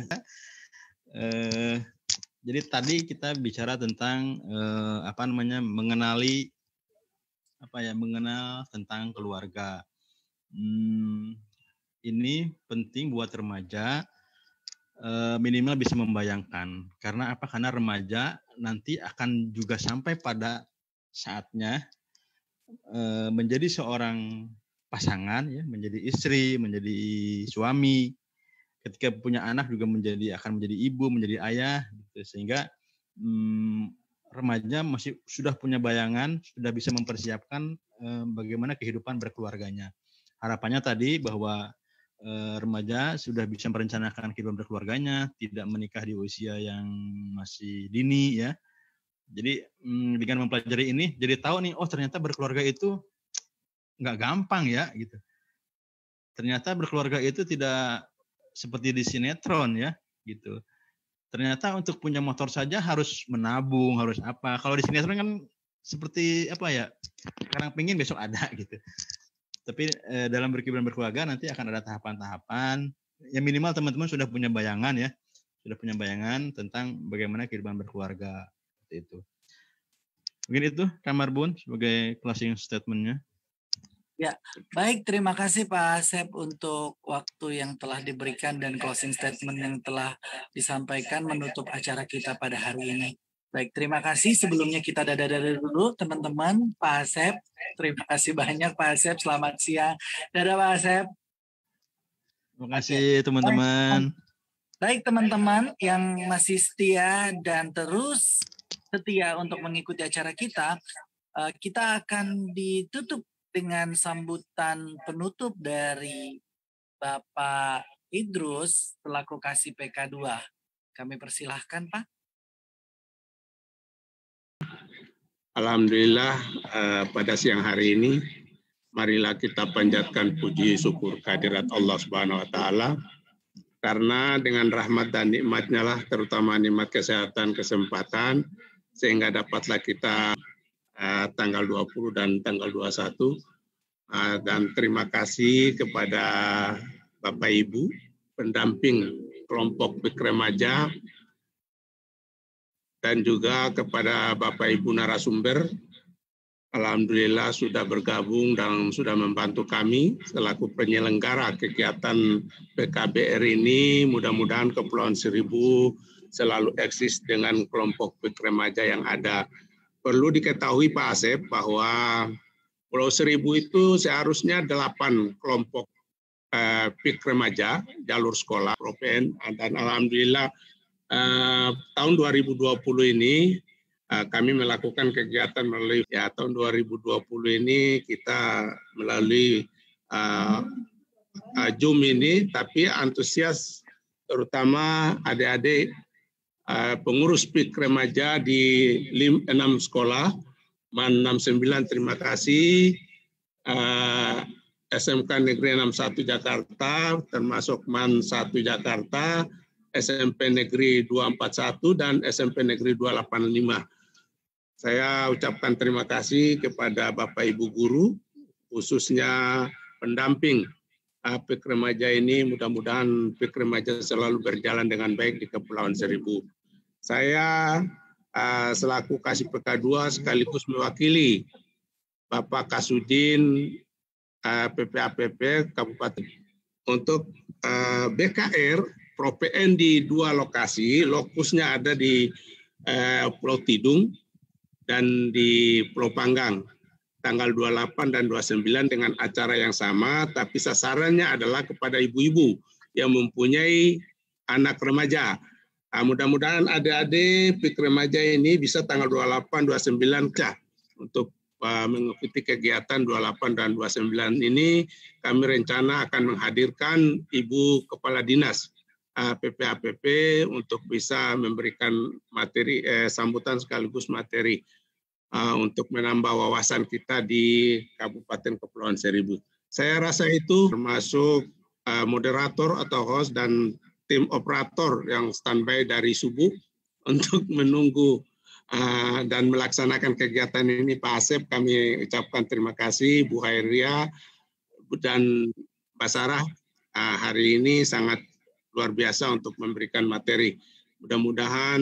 uh, jadi tadi kita bicara tentang uh, apa namanya mengenali apa ya mengenal tentang keluarga. Hmm, ini penting buat remaja eh, minimal bisa membayangkan. Karena apa? Karena remaja nanti akan juga sampai pada saatnya eh, menjadi seorang pasangan, ya, menjadi istri, menjadi suami. Ketika punya anak juga menjadi akan menjadi ibu, menjadi ayah. Gitu. Sehingga hmm, remaja masih sudah punya bayangan, sudah bisa mempersiapkan eh, bagaimana kehidupan berkeluarganya. Harapannya tadi bahwa eh, remaja sudah bisa merencanakan kehidupan berkeluarganya, tidak menikah di usia yang masih dini ya. Jadi mm, dengan mempelajari ini, jadi tahu nih, oh ternyata berkeluarga itu nggak gampang ya gitu. Ternyata berkeluarga itu tidak seperti di sinetron ya gitu. Ternyata untuk punya motor saja harus menabung, harus apa. Kalau di sinetron kan seperti apa ya, sekarang pingin besok ada gitu. Tapi eh, dalam berkehidupan berkeluarga nanti akan ada tahapan-tahapan. Ya minimal teman-teman sudah punya bayangan ya, sudah punya bayangan tentang bagaimana kehidupan berkeluarga seperti itu. Mungkin itu Kak Marbun sebagai closing statement-nya. Ya, baik. Terima kasih Pak Asep untuk waktu yang telah diberikan dan closing statement yang telah disampaikan menutup acara kita pada hari ini. Baik, terima kasih. Sebelumnya kita dadah-dadah dulu teman-teman. Pak Asep, terima kasih banyak Pak Asep. Selamat siang. Dadah Pak Asep. Terima kasih teman-teman. Baik teman-teman yang masih setia dan terus setia untuk mengikuti acara kita, kita akan ditutup dengan sambutan penutup dari Bapak Idrus selaku Kasih P K dua. Kami persilahkan Pak. Alhamdulillah eh, pada siang hari ini marilah kita panjatkan puji syukur kehadirat Allah Subhanahu wa taala karena dengan rahmat dan nikmat-Nya lah terutama nikmat kesehatan, kesempatan sehingga dapatlah kita uh, tanggal dua puluh dan tanggal dua puluh satu uh, dan terima kasih kepada Bapak Ibu pendamping kelompok P I K Remaja dan juga kepada Bapak Ibu narasumber. Alhamdulillah sudah bergabung dan sudah membantu kami selaku penyelenggara kegiatan P K B R ini. Mudah-mudahan Kepulauan Seribu selalu eksis dengan kelompok P I K Remaja yang ada. Perlu diketahui Pak Asep bahwa Pulau Seribu itu seharusnya delapan kelompok eh, P I K Remaja, jalur sekolah, P R O P N, dan Alhamdulillah eh, tahun dua ribu dua puluh ini kami melakukan kegiatan melalui ya tahun dua ribu dua puluh ini kita melalui uh, uh, Zoom ini, tapi antusias terutama adik-adik uh, pengurus P I K Remaja di enam sekolah, Man enam puluh sembilan terima kasih, uh, S M K Negeri enam puluh satu Jakarta termasuk Man satu Jakarta, S M P Negeri dua empat satu dan S M P Negeri dua delapan lima. Saya ucapkan terima kasih kepada Bapak Ibu guru, khususnya pendamping P I K Remaja ini. Mudah-mudahan P I K Remaja selalu berjalan dengan baik di Kepulauan Seribu. Saya uh, selaku Kasih P K dua sekaligus mewakili Bapak Kasudin uh, P P A P P Kabupaten untuk uh, B K R P R O P N di dua lokasi. Lokusnya ada di uh, Pulau Tidung dan di Pulau Panggang tanggal dua puluh delapan dan dua puluh sembilan dengan acara yang sama, tapi sasarannya adalah kepada ibu-ibu yang mempunyai anak remaja. Nah, mudah-mudahan adik-adik P I K Remaja ini bisa tanggal dua puluh delapan, dua puluh sembilan ya, untuk uh, mengikuti kegiatan dua puluh delapan dan dua puluh sembilan ini. Kami rencana akan menghadirkan Ibu Kepala Dinas uh, P P A P P untuk bisa memberikan materi eh, sambutan sekaligus materi Uh, untuk menambah wawasan kita di Kabupaten Kepulauan Seribu. Saya rasa itu termasuk uh, moderator atau host dan tim operator yang standby dari subuh untuk menunggu uh, dan melaksanakan kegiatan ini. Pak Asep, kami ucapkan terima kasih, Bu Hairia dan Mbak Sarah. Uh, hari ini sangat luar biasa untuk memberikan materi. Mudah-mudahan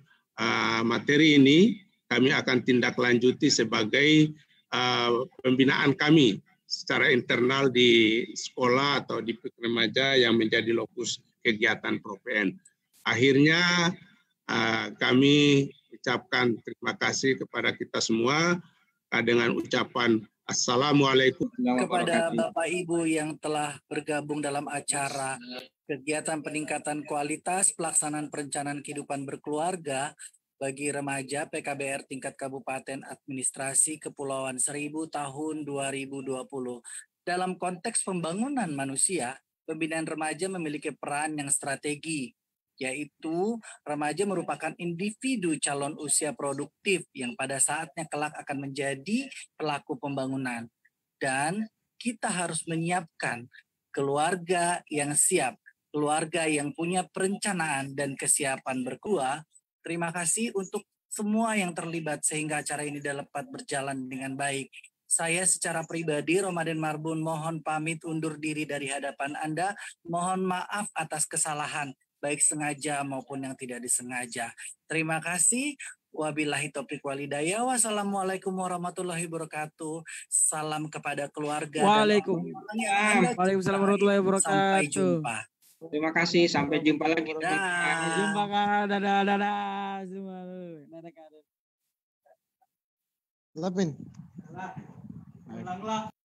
uh, materi ini kami akan tindak lanjuti sebagai uh, pembinaan kami secara internal di sekolah atau di P I K Remaja yang menjadi lokus kegiatan P R O P N. Akhirnya uh, kami ucapkan terima kasih kepada kita semua uh, dengan ucapan Assalamualaikum. Kepada Bapak Ibu yang telah bergabung dalam acara kegiatan peningkatan kualitas pelaksanaan perencanaan kehidupan berkeluarga bagi remaja P K B R tingkat Kabupaten Administrasi Kepulauan Seribu tahun dua ribu dua puluh. Dalam konteks pembangunan manusia, pembinaan remaja memiliki peran yang strategi, yaitu remaja merupakan individu calon usia produktif yang pada saatnya kelak akan menjadi pelaku pembangunan. Dan kita harus menyiapkan keluarga yang siap keluarga yang punya perencanaan dan kesiapan berkuah. Terima kasih untuk semua yang terlibat sehingga acara ini dapat berjalan dengan baik. Saya secara pribadi, Ramadan Marbun, mohon pamit undur diri dari hadapan Anda. Mohon maaf atas kesalahan, baik sengaja maupun yang tidak disengaja. Terima kasih. Wabillahi taufiq walhidayah. Wassalamualaikum warahmatullahi wabarakatuh. Salam kepada keluarga. Waalaikumsalam. Waalaikumsalam warahmatullahi wabarakatuh. Sampai jumpa. Terima kasih. Sampai jumpa lagi. Sampai jumpa Kak. Dadah, dadah. Semua. Dadah Kak. Lapin. Ulanglah.